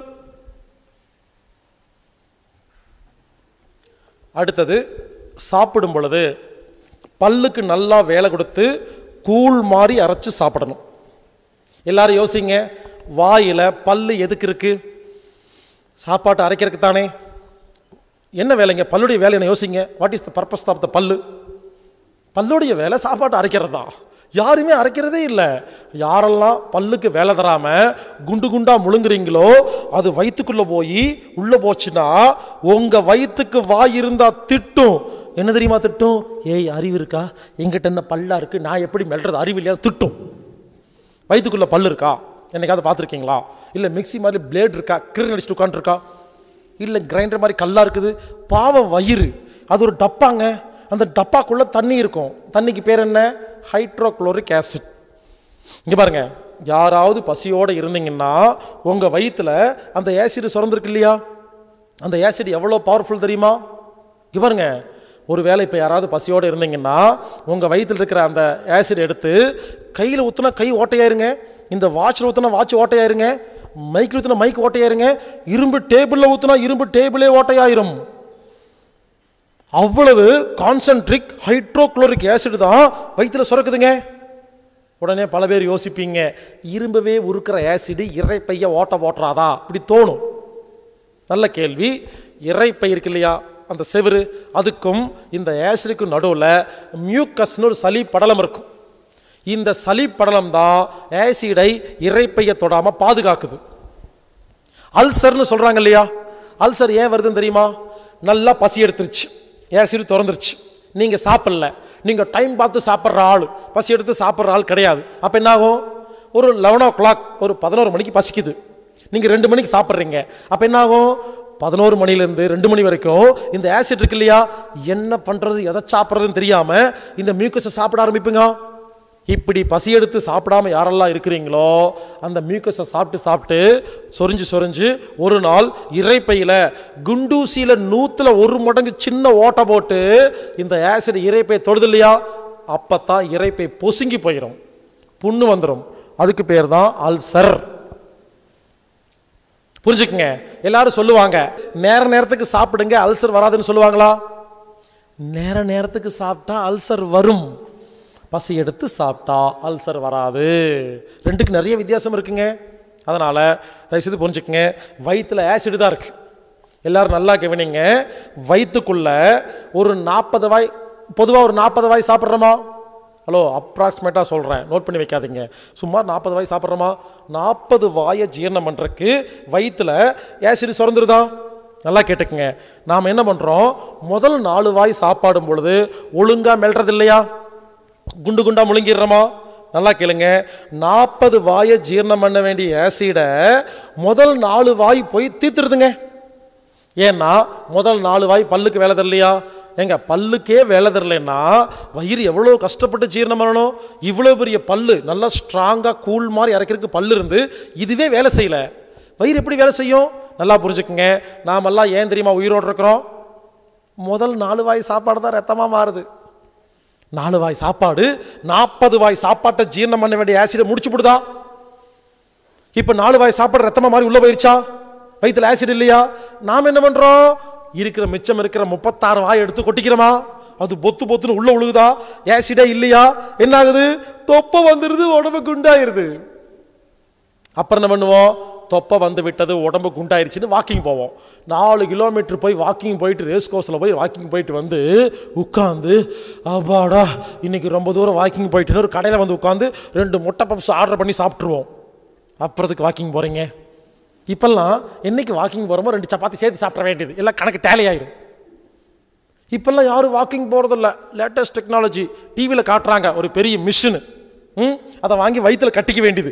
அடுத்தது, சாப்பிடும் பொழுது பல்லுக்கு நல்லா வேலை கொடுத்து கூழ் மாதிரி அரைச்சு சாப்பிடணும். எல்லாரும் யோசிங்க, வாயில பல்லு எதுக்கு இருக்கு? சாப்பாட்டை அரைக்கிறதுக்கு தானே. என்ன வேலைங்க பல்லுடைய வேலை? என்ன யோசிங்க, what is the purpose of the பல்லு? பல்லுடைய வேலை சாப்பாட்டை அரைக்கிறது தான். யாருமே அரைக்கிறதே இல்லை. யாரெல்லாம் பல்லுக்கு வேலை தராம குண்டு குண்டா முழுங்குறீங்களோ அது வயிற்றுக்குள்ள போய் உள்ள போச்சுன்னா உங்க வயிற்றுக்கு வாய் இருந்தா திட்டும். என்ன தெரியுமா திட்டும்? ஏய் அறிவு இருக்கா, எங்கிட்ட என்ன பல்லா இருக்கு, நான் எப்படி மெல்றது, அறிவு இல்லையா திட்டும். வயிற்றுக்குள்ள பல்லு இருக்கா? என்னைக்காவது பார்த்துருக்கீங்களா? இல்லை மிக்சி மாதிரி பிளேட் இருக்கா, கிரில் அடிச்சுட்டு உட்காந்துருக்கா? இல்லை கிரைண்டர் மாதிரி கல்லா இருக்குது? பாவம் வயிறு, அது ஒரு டப்பாங்க, அந்த டப்பாக்குள்ள தண்ணி இருக்கும். தண்ணிக்கு பேர் என்ன? Hydrochloric acid. இங்க பாருங்க, யாராவது பசியோடு இருந்தீங்கன்னா உங்க வயிற்றுல அந்த ஆசிட் சுரந்திருக்கு இல்லையா, அந்த ஆசிட் எவ்வளோ பவர்ஃபுல் தெரியுமா? இங்க பாருங்க, ஒருவேளை இப்போ யாராவது பசியோடு இருந்தீங்கன்னா உங்கள் வயிற்றில் இருக்கிற அந்த ஆசிட் எடுத்து கையில் ஊற்றினா கை ஓட்டையாயிருங்க, இந்த வாட்சில் ஊற்றினா வாட்ச் ஓட்டையாயிருங்க, மைக்கில் ஊற்றினா மைக் ஓட்டையாயிருங்க, இரும்பு டேபிளில் ஊற்றினா இரும்பு டேபிளே ஓட்டையாயிரும். அவ்வளவு கான்சென்ட்ரிக் ஹைட்ரோக்ளோரிக் ஆசிட் தான் வயிற்றில் சுரக்குதுங்க. உடனே பல பேர் யோசிப்பீங்க, இரும்பவே உருக்கிற ஆசிட் இறைப்பைய ஓட்டுறாதா? இப்படி தோணும். நல்ல கேள்வி. இறைப்பை இருக்கு இல்லையா, அந்த செவுரு, அதுக்கும் இந்த ஆசிடுக்கும் நடுவில் மியூக்கஸ்னு ஒரு சளி படலம் இருக்கும். இந்த சளி படலம் தான் ஆசிடை இறைப்பைய தொடாம பாதுகாக்குது. அல்சர்னு சொல்றாங்க இல்லையா, அல்சர் ஏன் வருதுன்னு தெரியுமா? நல்லா பசி எடுத்துருச்சு, ஆசிட் திறந்துருச்சு, நீங்க சாப்பிடல, நீங்க டைம் பார்த்து சாப்பிட்ற ஆள், பசி எடுத்து சாப்பிட்ற ஆள் கிடையாது. அப்ப என்ன ஆகும்? ஒரு 11 o'clock, ஒரு 11 மணிக்கு பசிக்குது, நீங்க 2 மணிக்கு சாப்பிட்றீங்க. அப்ப என்ன ஆகும்? 11 மணிலேருந்து 2 மணி வரைக்கும் இந்த ஆசிட் இருக்கு இல்லையா, என்ன பண்றது எதை சாப்பிட்றதுன்னு தெரியாம இந்த மியூக்கஸை சாப்பிட ஆரம்பிப்பீங்க. இப்படி பசி எடுத்து சாப்பிடாம யாரெல்லாம் இருக்கிறீங்களோ அந்த மியூக்கஸை சாப்பிட்டு சாப்பிட்டு சொரிஞ்சு சொரிஞ்சு ஒரு நாள் இறைப்பையில குண்டூசியில 100ல் 1 மடங்கு சின்ன ஓட்டை போட்டு இந்த ஆசிட் இறைப்பை தொடுது இல்லையா, அப்பத்தான் இறைப்பை பொசுங்கி போயிடும், புண்ணு வந்துடும். அதுக்கு பேர் தான் அல்சர். புரிஞ்சுக்குங்க. எல்லாரும் சொல்லுவாங்க நேரத்துக்கு சாப்பிடுங்க அல்சர் வராதுன்னு சொல்லுவாங்களா? நேரத்துக்கு சாப்பிட்டா அல்சர் வரும், பசி எடுத்து சாப்பிட்டா அல்சர் வராது. ரெண்டுக்கு நிறைய வித்தியாசம் இருக்குங்க. அதனால தயவுசெய்து புரிஞ்சுக்குங்க. வயிற்றுல ஆசிட் தான் இருக்கு. எல்லாரும் நல்லா கவனிங்க. வயிற்றுக்குள்ள ஒரு 40 வாய், பொதுவாக ஒரு 40 வாய் சாப்பிட்றோமா? ஹலோ, அப்ராக்சிமேட்டாக சொல்கிறேன், நோட் பண்ணி வைக்காதீங்க. சுமார் 40 வாய் சாப்பிட்றோமா? 40 வாயை ஜீரணம் பண்ணுறதுக்கு வயிற்றுல ஆசிட் சுரந்துருதா? நல்லா கேட்டுக்குங்க. நாம் என்ன பண்ணுறோம், முதல் 4 வாய் சாப்பாடும் பொழுது ஒழுங்காக மெல்றது இல்லையா? குண்டு குண்டா முழுங்கிடுறோமா? நல்லா கேளுங்க. 40 வாயை ஜீரணம் பண்ண வேண்டிய ஆசிடை முதல் 4 வாய் போய் தீர்த்துருதுங்க. ஏன்னா முதல் 4 வாய் பல்லுக்கு வேலை தரலையா? எங்க பல்லுக்கே வேலை தரலைன்னா வயிறு எவ்வளோ கஷ்டப்பட்டு ஜீரணம் பண்ணணும்? இவ்வளோ பெரிய பல்லு, நல்லா ஸ்ட்ராங்காக கூழ் மாதிரி இறக்கிறதுக்கு பல்லு இருந்து இதுவே வேலை செய்யலை, வயிறு எப்படி வேலை செய்யும்? நல்லா புரிஞ்சுக்குங்க. நாமெல்லாம் ஏன் தெரியுமா உயிரோடு இருக்கிறோம்? முதல் 4 வாய் சாப்பாடு தான் ரத்தமாக மாறுது. 4 வாய் சாப்பாடு 40 வாய் சாப்பாட்டை ஜீரணம் பண்ண வேண்டிய ஆசிடை முடிச்சு போடுதா? இப்போ 4 வாய் சாப்பாடு ரத்தமாக மாறி உள்ள போயிருச்சா? வயிற்றுல ஆசிட் இல்லையா? நாம் என்ன பண்ணுறோம், இருக்கிற மிச்சம் இருக்கிற 36 வாய் எடுத்து கொட்டிக்கிறோமா? அது பொத்து பொத்துன்னு உள்ள உழுகுதா? ஆசிடே இல்லையா? என்ன ஆகுது? தொப்பை வந்துடுது, உடம்பு குண்டாயிருது. அப்புறம் என்ன பண்ணுவோம், தொப்பை வந்து விட்டது, உடம்பு குண்டாயிருச்சுன்னு வாக்கிங் போவோம். 4 கிலோமீட்டர் போய் வாக்கிங் போயிட்டு, ரேஸ் கோர்ஸில் போய் வாக்கிங் போயிட்டு வந்து உட்காந்து, அப்பாடா இன்னைக்கு ரொம்ப தூரம் வாக்கிங் போயிட்டுன்னு ஒரு கடையில் வந்து உட்காந்து 2 முட்டை பப்ஸ் ஆர்டர் பண்ணி சாப்பிட்ருவோம். அப்புறத்துக்கு வாக்கிங் போகிறீங்க. இப்பெல்லாம் என்னைக்கு வாக்கிங் போகிறோமோ 2 சப்பாத்தி சேர்த்து சாப்பிட வேண்டியது, எல்லாம் கணக்கு டேலி ஆயிரும். இப்பெல்லாம் யாரும் வாக்கிங் போகிறதில்ல. லேட்டஸ்ட் டெக்னாலஜி டிவியில் காட்டுறாங்க ஒரு பெரிய மிஷின், அதை வாங்கி வயிற்றுல கட்டிக்க வேண்டியது.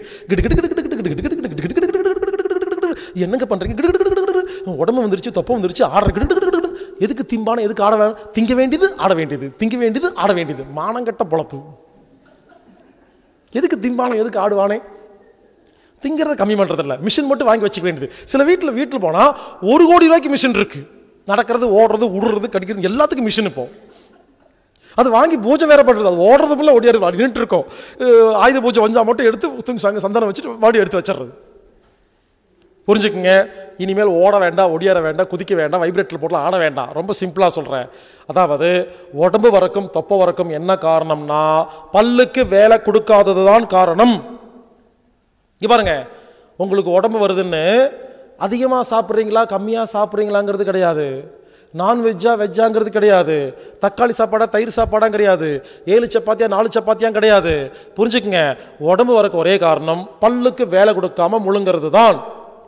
என்னங்க பண்றீங்க? உடம்பு வந்துருச்சு, தொப்பை வந்துருச்சு, ஆடுற. எதுக்கு திம்பான, எதுக்கு ஆட வேணும்? திங்க வேண்டியது ஆட வேண்டியது, திங்க வேண்டியது ஆட வேண்டியது. மானங்கட்ட பொழப்பு. எதுக்கு திம்பானம், எதுக்கு ஆடுவானே? திங்கிறத கம்மி பண்றதில்ல, மிஷின் மட்டும் வாங்கி வச்சுக்க வேண்டியது. சில வீட்டில் போனா 1 கோடி ரூபாய்க்கு மிஷின் இருக்கு. நடக்கிறது, ஓடுறது, உடுறது, கடிக்கிறது எல்லாத்துக்கும் மிஷின். இப்போ அது வாங்கி பூஜை வேற பண்றது, அது ஓடுறது போல ஓடியாரு நின்று இருக்கோம். ஆயுத பூஜை வஞ்சா மட்டும் எடுத்து சந்தனம் வச்சுட்டு பாடி எடுத்து வச்சிடுறது. புரிஞ்சுக்குங்க. இனிமேல் ஓட வேண்டாம், ஒடியார வேண்டாம், குதிக்க வேண்டாம், வைப்ரேட்டர் போட்டு ஆட வேண்டாம். ரொம்ப சிம்பிளா சொல்றேன். அதாவது உடம்பு வரக்கும் தொப்பை வரக்கும் என்ன காரணம்னா பல்லுக்கு வேலை கொடுக்காதது தான் காரணம். இங்க பாருங்க, உங்களுக்கு உடம்பு வருதுன்னு அதிகமா சாப்பிட்றீங்களா கம்மியா சாப்பிட்றீங்களாங்கிறது கிடையாது. நான்வெஜ்ஜா வெஜ்ஜாங்கிறது கிடையாது. தக்காளி சாப்பாடா தயிர் சாப்பாடா கிடையாது. 7 சப்பாத்தியா 4 சப்பாத்தியா கிடையாது. புரிஞ்சுக்குங்க. உடம்பு வரக்கு ஒரே காரணம் பல்லுக்கு வேலை கொடுக்காம முழுங்கிறது தான்.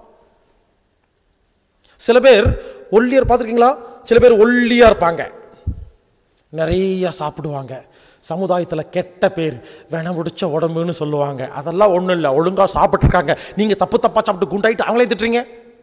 சில பேர் ஒல்லியர் பார்த்துருக்கீங்களா? சில பேர் ஒல்லியா இருப்பாங்க, நிறைய சாப்பிடுவாங்க. சமுதாயத்தில் கெட்ட பேர், வென முடிச்ச உடம்புன்னு சொல்லுவாங்க. அதெல்லாம் ஒன்றும் இல்லை, ஒழுங்காக சாப்பிட்ருக்காங்க. நீங்கள் தப்பா சாப்பிட்டு குண்டாயிட்டு அவங்களே திட்டுறீங்க.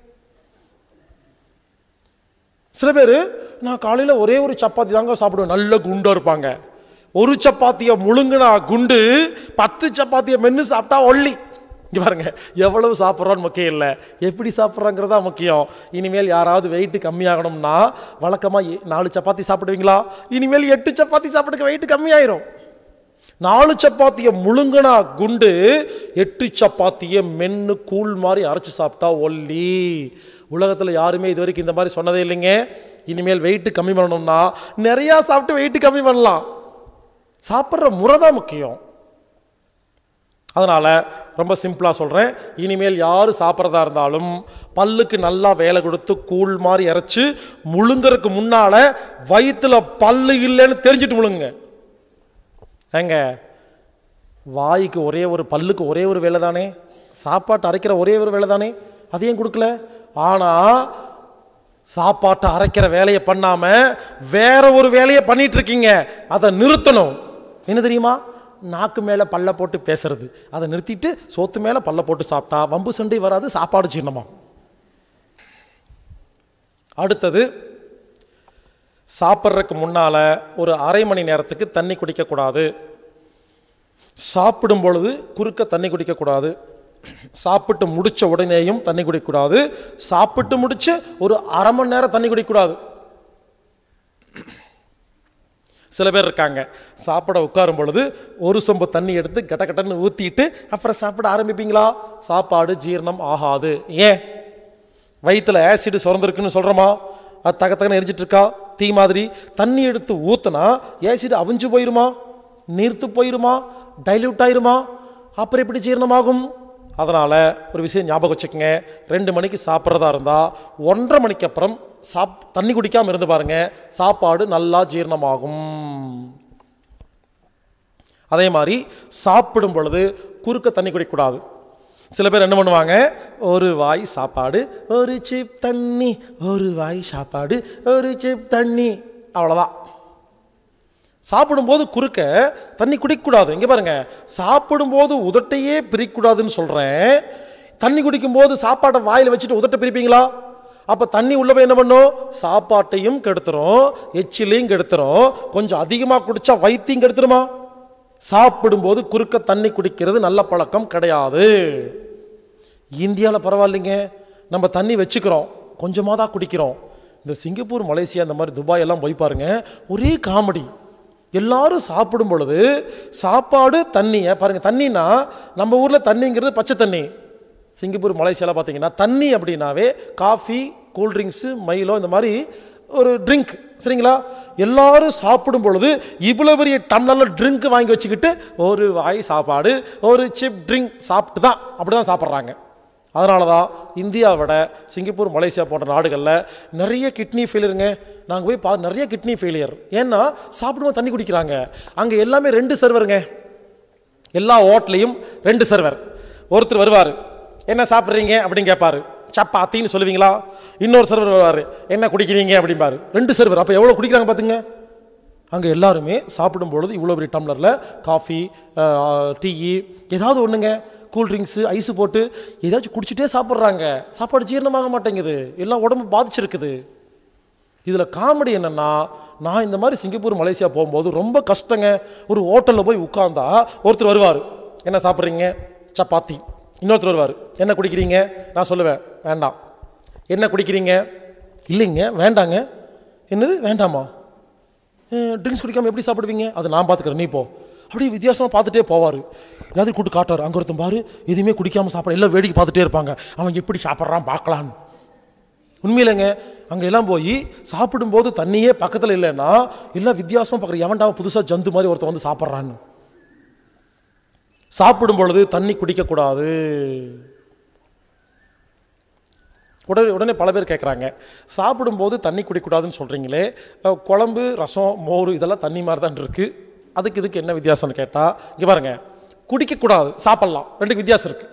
சில பேர் நான் காலையில் ஒரே ஒரு சப்பாத்தி தாங்க சாப்பிடுவேன், நல்ல குண்டாக இருப்பாங்க. ஒரு சப்பாத்தியை முழுங்குனா குண்டு, 10 சப்பாத்தியை மென்று சாப்பிட்டா ஒல்லி. இங்கே பாருங்க, எவ்வளவு சாப்பிட்றோன்னு முக்கியம் இல்லை, எப்படி சாப்பிட்றாங்கிறதா முக்கியம். இனிமேல் யாராவது வெயிட் கம்மியாகணும்னா வழக்கமாக 4 சப்பாத்தி சாப்பிடுவீங்களா? இனிமேல் 8 சப்பாத்தி சாப்பிடுங்க, வெயிட் கம்மியாயிரும். 4 சப்பாத்தியை முழுங்குனா குண்டு, 8 சப்பாத்தியை மென்று கூழ் மாதிரி அரைச்சி சாப்பிட்டா ஒல்லி. உலகத்தில் யாருமே இது வரைக்கும் இந்த மாதிரி சொன்னதே இல்லைங்க. இனிமேல் வெயிட் கம்மி பண்ணணும்னா நிறையா சாப்பிட்டு வெயிட் கம்மி பண்ணலாம். சாப்பிட்ற முறை தான் முக்கியம். அதனால் ரொம்ப சிம்பிளாக சொல்கிறேன், இனிமேல் யார் சாப்பிட்றதா இருந்தாலும் பல்லுக்கு நல்லா வேலை கொடுத்து கூழ் மாதிரி இறைச்சி முழுங்கிறதுக்கு முன்னால் வயிற்றுல பல்லு இல்லைன்னு தெரிஞ்சுட்டு முழுங்க. ஏங்க, வாய்க்கு ஒரே ஒரு, பல்லுக்கு ஒரே ஒரு வேலை தானே, சாப்பாட்டை அரைக்கிற ஒரே ஒரு வேலை தானே, அதையும் கொடுக்கல. ஆனால் சாப்பாட்டை அரைக்கிற வேலையை பண்ணாமல் வேற ஒரு வேலையை பண்ணிட்டு இருக்கீங்க. அதை நிறுத்தணும். என்ன தெரியுமா? நாக்கு மேலே பல்ல போட்டு பேசுறது. அதை நிறுத்திட்டு சோத்து மேலே பல்ல போட்டு சாப்பிட்டா வம்பு சண்டை வராது, சாப்பாடு ஜீரணமா. அடுத்தது, சாப்பிட்றதுக்கு முன்னால் ஒரு அரை மணி நேரத்துக்கு தண்ணி குடிக்கக்கூடாது. சாப்பிடும் பொழுது குறுக்க தண்ணி குடிக்கக்கூடாது. சாப்பிட்டு முடிச்ச உடனேயும் தண்ணி குடிக்கக்கூடாது. சாப்பிட்டு முடிச்சு ஒரு அரை மணி நேரம் தண்ணி குடிக்கக்கூடாது. சில பேர் இருக்காங்க, சாப்பிட உட்காரும் பொழுது ஒரு சொம்பு தண்ணி எடுத்து கட்டன்னு ஊற்றிட்டு அப்புறம் சாப்பிட ஆரம்பிப்பீங்களா? சாப்பாடு ஜீரணம் ஆகாது. ஏன்? வயிற்றுல ஆசிட் சுரந்திருக்குன்னு சொல்கிறோமா? அது தகத்தகன்னு எரிஞ்சிட்டு இருக்கா தீ மாதிரி. தண்ணி எடுத்து ஊற்றினா ஆசிட் அவிஞ்சு போயிருமா? நீர்த்து போயிருமா? டைல்யூட் ஆயிருமா? அப்புறம் எப்படி ஜீரணமாகும்? அதனால் ஒரு விஷயம் ஞாபகம் வச்சுக்கோங்க, 2 மணிக்கு சாப்பிட்றதா இருந்தால் 1:30 மணிக்கு அப்புறம் தண்ணி குடிக்காமல் இருந்து பாருங்க, சாப்பாடு நல்லா ஜீரணமாகும். அதே மாதிரி சாப்பிடும் பொழுது குறுக்க தண்ணி குடிக்கக்கூடாது. சில பேர் என்ன பண்ணுவாங்க, ஒரு வாய் சாப்பாடு ஒரு சிப் தண்ணி, ஒரு வாய் சாப்பாடு ஒரு சிப் தண்ணி, அவ்வளோதான். சாப்பிடும்போது குறுக்க தண்ணி குடிக்கக்கூடாது. இங்கே பாருங்க, சாப்பிடும்போது உதட்டையே பிரிக்கக்கூடாதுன்னு சொல்கிறேன். தண்ணி குடிக்கும்போது சாப்பாட்டை வாயில் வச்சுட்டு உதட்டை பிரிப்பீங்களா? அப்போ தண்ணி உள்ள போய் என்ன பண்ணும்? சாப்பாட்டையும் கெடுத்துரும், எச்சிலையும் கெடுத்துரும். கொஞ்சம் அதிகமாக குடித்தா வயிற்றையும் கெடுத்துருமா? சாப்பிடும்போது குறுக்க தண்ணி குடிக்கிறது நல்ல பழக்கம் கிடையாது. இந்தியாவில் பரவாயில்லைங்க, நம்ம தண்ணி வச்சுக்கிறோம், கொஞ்சமாக தான் குடிக்கிறோம். இந்த சிங்கப்பூர், மலேசியா, இந்த மாதிரி துபாய் எல்லாம் போய் பாருங்க, ஒரே காமெடி. எல்லாரும் சாப்பிடும் பொழுது சாப்பாடு தண்ணியை பாருங்க. தண்ணினா நம்ம ஊரில் தண்ணிங்கிறது பச்சை தண்ணி. சிங்கப்பூர், மலேசியாவில் பார்த்தீங்கன்னா தண்ணி அப்படின்னாவே காஃபி, கூல்ட்ரிங்க்ஸு, மைலோ, இந்த மாதிரி ஒரு ட்ரிங்க், சரிங்களா? எல்லாரும் சாப்பிடும் பொழுது இவ்வளோ பெரிய டம்ளரில் ட்ரிங்க் வாங்கி வச்சுக்கிட்டு ஒரு வாய் சாப்பாடு ஒரு சிப் ட்ரிங்க் சாப்பிட்டு தான் அப்படி தான் சாப்பிட்றாங்க. அதனால தான் இந்தியாவை விட சிங்கப்பூர், மலேசியா போன்ற நாடுகளில் நிறைய கிட்னி ஃபெயிலியருங்க. நாங்கள் போய் நிறைய கிட்னி ஃபெயிலியர். ஏன்னா சாப்பிடும்போது தண்ணி குடிக்கிறாங்க. அங்கே எல்லாமே 2 சர்வருங்க. எல்லா ஹோட்டலையும் 2 சர்வர். ஒருத்தர் வருவார், என்ன சாப்பிட்றீங்க அப்படின்னு கேட்பாரு, சப்பாத்தின்னு சொல்லுவீங்களா? இன்னொரு சர்வர் வருவார், என்ன குடிக்கிறீங்க அப்படிம்பாரு. 2 சர்வர். அப்போ எவ்வளோ குடிக்கிறாங்க பார்த்துங்க. அங்கே எல்லாருமே சாப்பிடும்பொழுது இவ்வளோ பெரிய டம்ளரில் காஃபி, டீ, ஏதாவது ஒன்றுங்க, கூல்ட்ரிங்க்ஸு, ஐஸு போட்டு ஏதாச்சும் குடிச்சிட்டே சாப்பிட்றாங்க. சாப்பாடு ஜீரணமாக மாட்டேங்குது, எல்லாம் உடம்பு பாதிச்சிருக்குது. இதில் காமெடி என்னென்னா, நான் இந்த மாதிரி சிங்கப்பூர், மலேசியா போகும்போது ரொம்ப கஷ்டங்க. ஒரு ஹோட்டலில் போய் உட்கார்ந்தா ஒருத்தர் வருவார், என்ன சாப்பிட்றீங்க? சப்பாத்தி. இன்னொருத்தர் வருவார், என்ன குடிக்கிறீங்க? நான் சொல்லுவேன், வேண்டாம். என்ன குடிக்கிறீங்க? இல்லைங்க, வேண்டாங்க. என்னது வேண்டாமா? ட்ரிங்க்ஸ் குடிக்காமல் எப்படி சாப்பிடுவீங்க? அது நான் பார்த்துக்கிறேன், நீ போ. அப்படியே வித்தியாசமாக பார்த்துட்டே போவார். எல்லாத்தையும் கூட்டு காட்டுவார். அங்கே ஒருத்தன் பாரு, எதுவுமே குடிக்காமல் சாப்பிட, எல்லாம் வேடிக்கை பார்த்துட்டே இருப்பாங்க, அவன் எப்படி சாப்பிட்றான் பார்க்கலான்னு. உண்மையிலங்க, அங்கே எல்லாம் போய் சாப்பிடும்போது தண்ணியே பக்கத்தில் இல்லைன்னா எல்லாம் வித்தியாசமாக பார்க்குற, எவன்டாவும் புதுசாக ஜந்து மாதிரி ஒருத்தன் வந்து சாப்பிட்றான்னு. சாப்பிடும் பொழுது தண்ணி குடிக்கக்கூடாது. உடனே பல பேர் கேட்குறாங்க, சாப்பிடும்போது தண்ணி குடிக்கக்கூடாதுன்னு சொல்கிறீங்களே, குழம்பு, ரசம், மோர் இதெல்லாம் தண்ணி மாதிரி தான் இருக்குது, அதுக்கு இதுக்கு என்ன வித்தியாசம்னு கேட்டால், இங்கே பாருங்க, குடிக்கக்கூடாது, சாப்பிட்லாம், 2 வித்தியாசம் இருக்குது.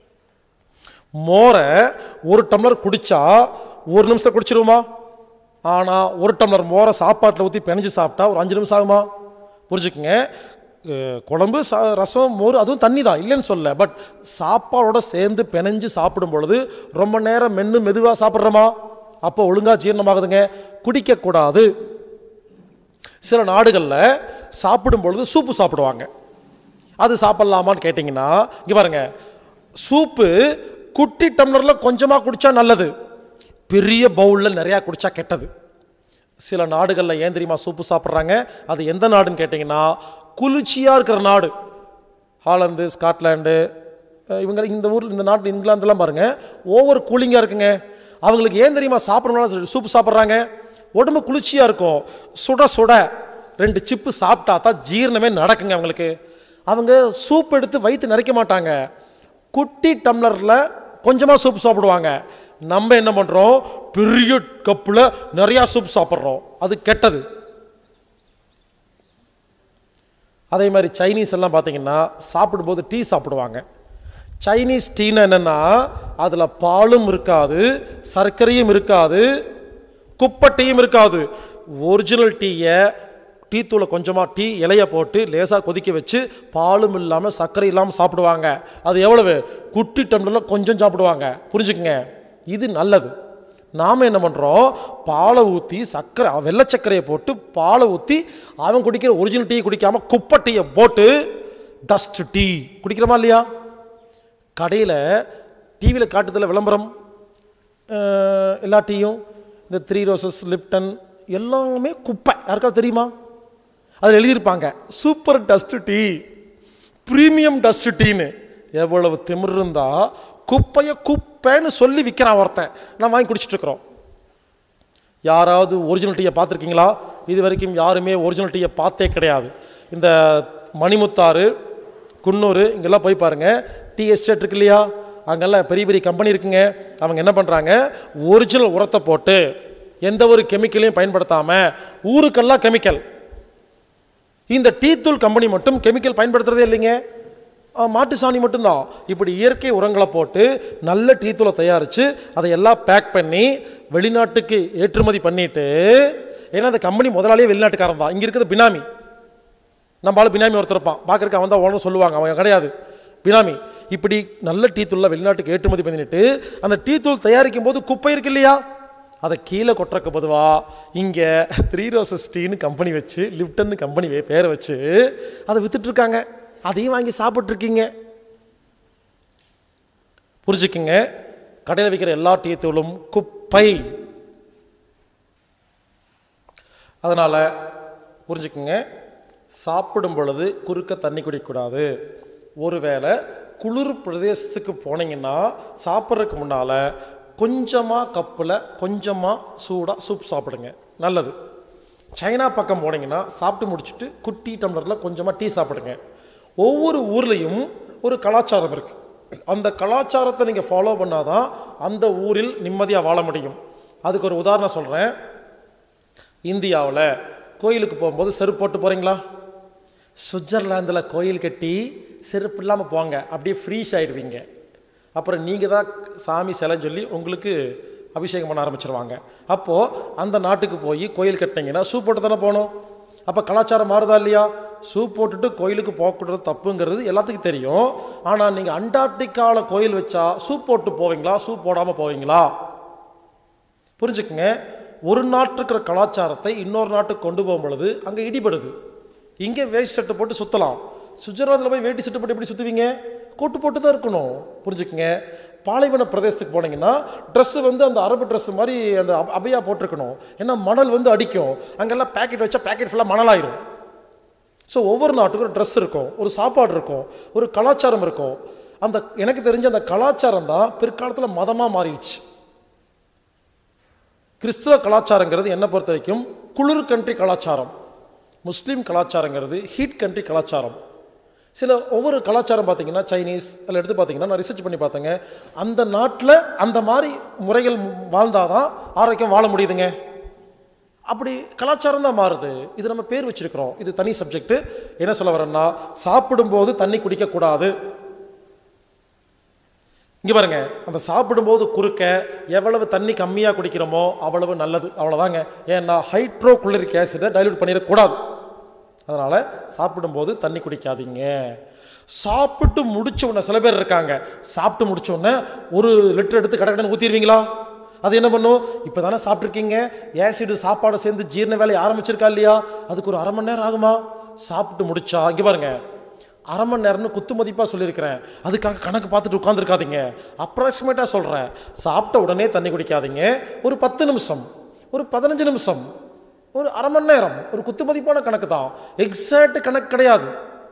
மோரை 1 டம்ளர் குடித்தா 1 நிமிஷத்தை குடிச்சிருவோமா? ஆனால் 1 டம்ளர் மோரை சாப்பாட்டில் ஊற்றி பிணைஞ்சு சாப்பிட்டா ஒரு 5 நிமிஷம் ஆகுமா? புரிஞ்சுக்குங்க. குழம்பு, ரசம், மோர் அதுவும் தண்ணி தான், இல்லைன்னு சொல்ல. பட் சாப்பாடோட சேர்ந்து பிணைஞ்சு சாப்பிடும் பொழுது ரொம்ப நேரம் மென்று மெதுவாக சாப்பிட்றோமா? அப்போ ஒழுங்காக ஜீரணமாகுதுங்க. குடிக்கக்கூடாது. சில நாடுகளில் சாப்பிடும் பொழுது சூப்பு சாப்பிடுவாங்க. அது சாப்பிட்லாமான்னு கேட்டிங்கன்னா, இங்கே பாருங்க, சூப்பு குட்டி டம்ளரில் கொஞ்சமாக குடித்தா நல்லது, பெரிய பவுலில் நிறையா குடித்தா கெட்டது. சில நாடுகளில் ஏன் தெரியுமா சூப்பு சாப்பிட்றாங்க? அது எந்த நாடுன்னு கேட்டிங்கன்னா, குளிர்ச்சியாக இருக்கிற நாடு. ஹாலந்து, ஸ்காட்லாண்டு, இவங்க இந்த ஊரில், இந்த நாட்டு இங்கிலாந்துலாம் பாருங்கள், ஓவர் கூலிங்காக இருக்குங்க. அவங்களுக்கு ஏன் தெரியுமா சாப்பிட்றதுனால சூப்பு சாப்பிட்றாங்க? உடம்பு குளிர்ச்சியாக இருக்கும். சுட சுட 2 சிப்பு சாப்பிட்டா தான் ஜீரணமே நடக்குங்க அவங்களுக்கு. அவங்க சூப் எடுத்து வயிற்று நிறைக்க மாட்டாங்க, குட்டி டம்ளரில் கொஞ்சமாக சூப் சாப்பிடுவாங்க. நம்ம என்ன பண்ணுறோம், பெரிய கப்பில் நிறையா சூப் சாப்பிட்றோம், அது கெட்டது. அதே மாதிரி சைனீஸ் எல்லாம் பார்த்தீங்கன்னா சாப்பிடும்போது டீ சாப்பிடுவாங்க. சைனீஸ் டீன்னு என்னென்னா, அதில் பாலும் இருக்காது, சர்க்கரையும் இருக்காது, குப்பட்டையும் இருக்காது. ஒரிஜினல் டீயை டீ தூளை கொஞ்சமாக டீ இலையை போட்டு லேசாக கொதிக்க வச்சு பாலும் இல்லாமல் சர்க்கரை இல்லாமல் சாப்பிடுவாங்க. அது எவ்வளவு? குட்டி டம்ளரில் கொஞ்சம் சாப்பிடுவாங்க. புரிஞ்சுக்குங்க, இது நல்லது. நாம் என்ன பண்ணுறோம், பாலை ஊற்றி சர்க்கரை, வெள்ளை சர்க்கரையை போட்டு பாலை ஊற்றி அவன் குடிக்கிற ஒரிஜினல் டீ குடிக்காமல் குப்பை டீயை போட்டு டஸ்ட் டீ குடிக்கிறோமா இல்லையா? கடையில் டிவியில் காட்டுதில் விளம்பரம், எல்லா டீயும் இந்த 3 ரோசஸ், லிப்டன் எல்லாமே குப்பை. யாருக்காவது தெரியுமா? அதில் எழுதியிருப்பாங்க super dust tea, premium dust டீன்னு. எவ்வளவு திமிர் இருந்தா குப்பையை குப்பைன்னு சொல்லி விற்கிறான் ஒருத்தன், நான் வாங்கி குடிச்சிட்டு இருக்கிறோம். யாராவது ஒரிஜினல் டீயை பார்த்துருக்கீங்களா? இது வரைக்கும் யாருமே ஒரிஜினல் டீயை பார்த்தே கிடையாது. இந்த மணிமுத்தாறு, குன்னூர் இங்கெல்லாம் போய் பாருங்கள், டீ எஸ்டேட் இருக்கு இல்லையா, அங்கெல்லாம் பெரிய பெரிய கம்பெனி இருக்குங்க. அவங்க என்ன பண்ணுறாங்க, ஒரிஜினல் உரத்தை போட்டு எந்த ஒரு கெமிக்கலையும் பயன்படுத்தாமல், ஊருக்கெல்லாம் கெமிக்கல். இந்த டீ தூள் கம்பெனி மட்டும் கெமிக்கல் பயன்படுத்துறதே இல்லைங்க, மாட்டு சாணி மட்டும்தான். இப்படி இயற்கை உரங்களை போட்டு நல்ல டீ தூளை தயாரித்து அதை எல்லாம் பேக் பண்ணி வெளிநாட்டுக்கு ஏற்றுமதி பண்ணிட்டு, ஏன்னா அந்த கம்பெனி முதலாளியே வெளிநாட்டுக்காரன் தான், இங்கே இருக்கிறது பினாமி. நம்மளால பினாமி ஒருத்தர் இருப்பான், பார்க்குறக்கு அவன் தான் ஓனர் சொல்லுவாங்க, அவங்க கிடையாது, பினாமி. இப்படி நல்ல டீ தூளை வெளிநாட்டுக்கு ஏற்றுமதி பண்ணிட்டு அந்த டீ தூள் தயாரிக்கும் போது குப்பை இருக்கு இல்லையா, அதை கீழே கொட்டுறக்கு பொதுவாக இங்கே 3 ரோசஸ் டீன்னு கம்பெனி வச்சு, லிப்டன் கம்பெனி பேரை வச்சு அதை வித்துட்ருக்காங்க. அதையும் வாங்கி சாப்பிட்ருக்கீங்க. புரிஞ்சுக்குங்க, கடையில் விற்கிற எல்லா டீ தூளும் குப்பை. அதனால் புரிஞ்சுக்குங்க, சாப்பிடும் பொழுது குறுக்க தண்ணி குடிக்கக்கூடாது. ஒருவேளை குளிர் பிரதேசத்துக்கு போனீங்கன்னா சாப்பிட்றதுக்கு முன்னால் கொஞ்சமாக கப்பில் கொஞ்சமாக சூடாக சூப் சாப்பிடுங்க, நல்லது. சைனா பக்கம் போனீங்கன்னா சாப்பிட்டு முடிச்சுட்டு குட்டி டம்ளரில் கொஞ்சமாக டீ சாப்பிடுங்க. ஒவ்வொரு ஊர்லேயும் ஒரு கலாச்சாரம் இருக்குது, அந்த கலாச்சாரத்தை நீங்கள் ஃபாலோ பண்ணாதான் அந்த ஊரில் நிம்மதியாக வாழ முடியும். அதுக்கு ஒரு உதாரணம் சொல்கிறேன். இந்தியாவில் கோயிலுக்கு போகும்போது செருப்பு போட்டு போகிறீங்களா? சுவிட்சர்லாந்தில் கோயில் கட்டி செருப்பு இல்லாமல் போங்க, அப்படியே ஃப்ரீஸ் ஆகிடுவீங்க. அப்புறம் நீங்கள் தான் சாமி சிலைன்னு சொல்லி உங்களுக்கு அபிஷேகம் பண்ண ஆரம்பிச்சிருவாங்க. அப்போது அந்த நாட்டுக்கு போய் கோயில் கட்டினீங்கன்னா ஷூ போட்டு தானே போகணும். அப்போ கலாச்சாரம் மாறுதா இல்லையா? ஷூ போட்டுட்டு கோயிலுக்கு போகக்கூடாது தப்புங்கிறது எல்லாத்துக்கும் தெரியும். ஆனால் நீங்கள் அண்டார்டிகாவில் கோயில் வச்சா ஷூ போட்டு போவீங்களா, ஷூ போடாமல் போவீங்களா? புரிஞ்சுக்குங்க, ஒரு நாட்டுக்கு இருக்கிற கலாச்சாரத்தை இன்னொரு நாட்டுக்கு கொண்டு போகும் பொழுது அங்கே இடிபடுது. இங்கே வேஷ்டி சட்டை போட்டு சுற்றலாம், சுவிட்சர்லாந்தில் போய் வேட்டி சட்டை போட்டு எப்படி சுற்றுவீங்க? கோட்டு போட்டு தான் இருக்கணும். புரிஞ்சுக்குங்க, பாலைவன பிரதேசத்துக்கு போனீங்கன்னா ட்ரெஸ்ஸு வந்து அந்த அரபு ட்ரெஸ்ஸு மாதிரி அந்த அபையா போட்டிருக்கணும். ஏன்னா மணல் வந்து அடிக்கும், அங்கெல்லாம் பேக்கெட் வச்சா பேக்கெட் ஃபுல்லாக மணலாயிரும். ஸோ ஒவ்வொரு நாட்டுக்கும் ஒரு ட்ரெஸ் இருக்கும், ஒரு சாப்பாடு இருக்கும், ஒரு கலாச்சாரம் இருக்கும். அந்த எனக்கு தெரிஞ்ச அந்த கலாச்சாரம் தான் பிற்காலத்தில் மதமாக மாறிடுச்சு. கிறிஸ்தவ கலாச்சாரங்கிறது என்னை பொறுத்த வரைக்கும் குளிர் கண்ட்ரி கலாச்சாரம், முஸ்லீம் கலாச்சாரங்கிறது ஹீட் கண்ட்ரி கலாச்சாரம். சில ஒவ்வொரு கலாச்சாரம் பார்த்தீங்கன்னா சைனீஸ் அதில் எடுத்து பார்த்தீங்கன்னா நான் ரிசர்ச் பண்ணி பார்த்தேங்க, அந்த நாட்டில் அந்த மாதிரி முறைகள் வாழ்ந்தால் தான் ஆரோக்கியம் வாழ முடியுதுங்க. அப்படி கலாச்சாரம் தான் மாறுது. இது நம்ம பேர் வச்சிருக்கிறோம், இது தனி சப்ஜெக்ட். என்ன சொல்ல வரேன்னா, சாப்பிடும்போது தண்ணி குடிக்கக்கூடாது. இங்கே பாருங்க, அந்த சாப்பிடும்போது குறுக்க எவ்வளவு தண்ணி கம்மியாக குடிக்கிறோமோ அவ்வளவு நல்லது, அவ்வளோதாங்க. ஏன்னா ஹைட்ரோகுளோரிக் ஆசிடை டைல்யூட் பண்ணிடக்கூடாது. அதனால் சாப்பிடும்போது தண்ணி குடிக்காதீங்க. சாப்பிட்டு முடிச்ச உடனே சில பேர் இருக்காங்க, சாப்பிட்டு முடிச்ச உடனே 1 லிட்டர் எடுத்து கடற்கடன் ஊற்றிடுவீங்களா? அது என்ன பண்ணும்? இப்போ தானே சாப்பிட்ருக்கீங்க, ஆசிடு சாப்பாடை சேர்ந்து ஜீரண வேலையை ஆரம்பிச்சிருக்கா இல்லையா? அதுக்கு ஒரு அரை மணி நேரம் ஆகுமா? சாப்பிட்டு முடிச்சா இங்கே பாருங்க, அரை மணி நேரம்னு குத்து மதிப்பாக சொல்லியிருக்கிறேன், அதுக்காக கணக்கு பார்த்துட்டு உட்காந்துருக்காதீங்க. அப்ராக்சிமேட்டாக சொல்கிறேன், சாப்பிட்ட உடனே தண்ணி குடிக்காதீங்க. ஒரு 10 நிமிஷம், ஒரு 15 நிமிஷம், ஒரு அரை மணி நேரம், ஒரு குத்து மதிப்பான கணக்கு தான், எக்ஸாக்ட் கணக்கு கிடையாது.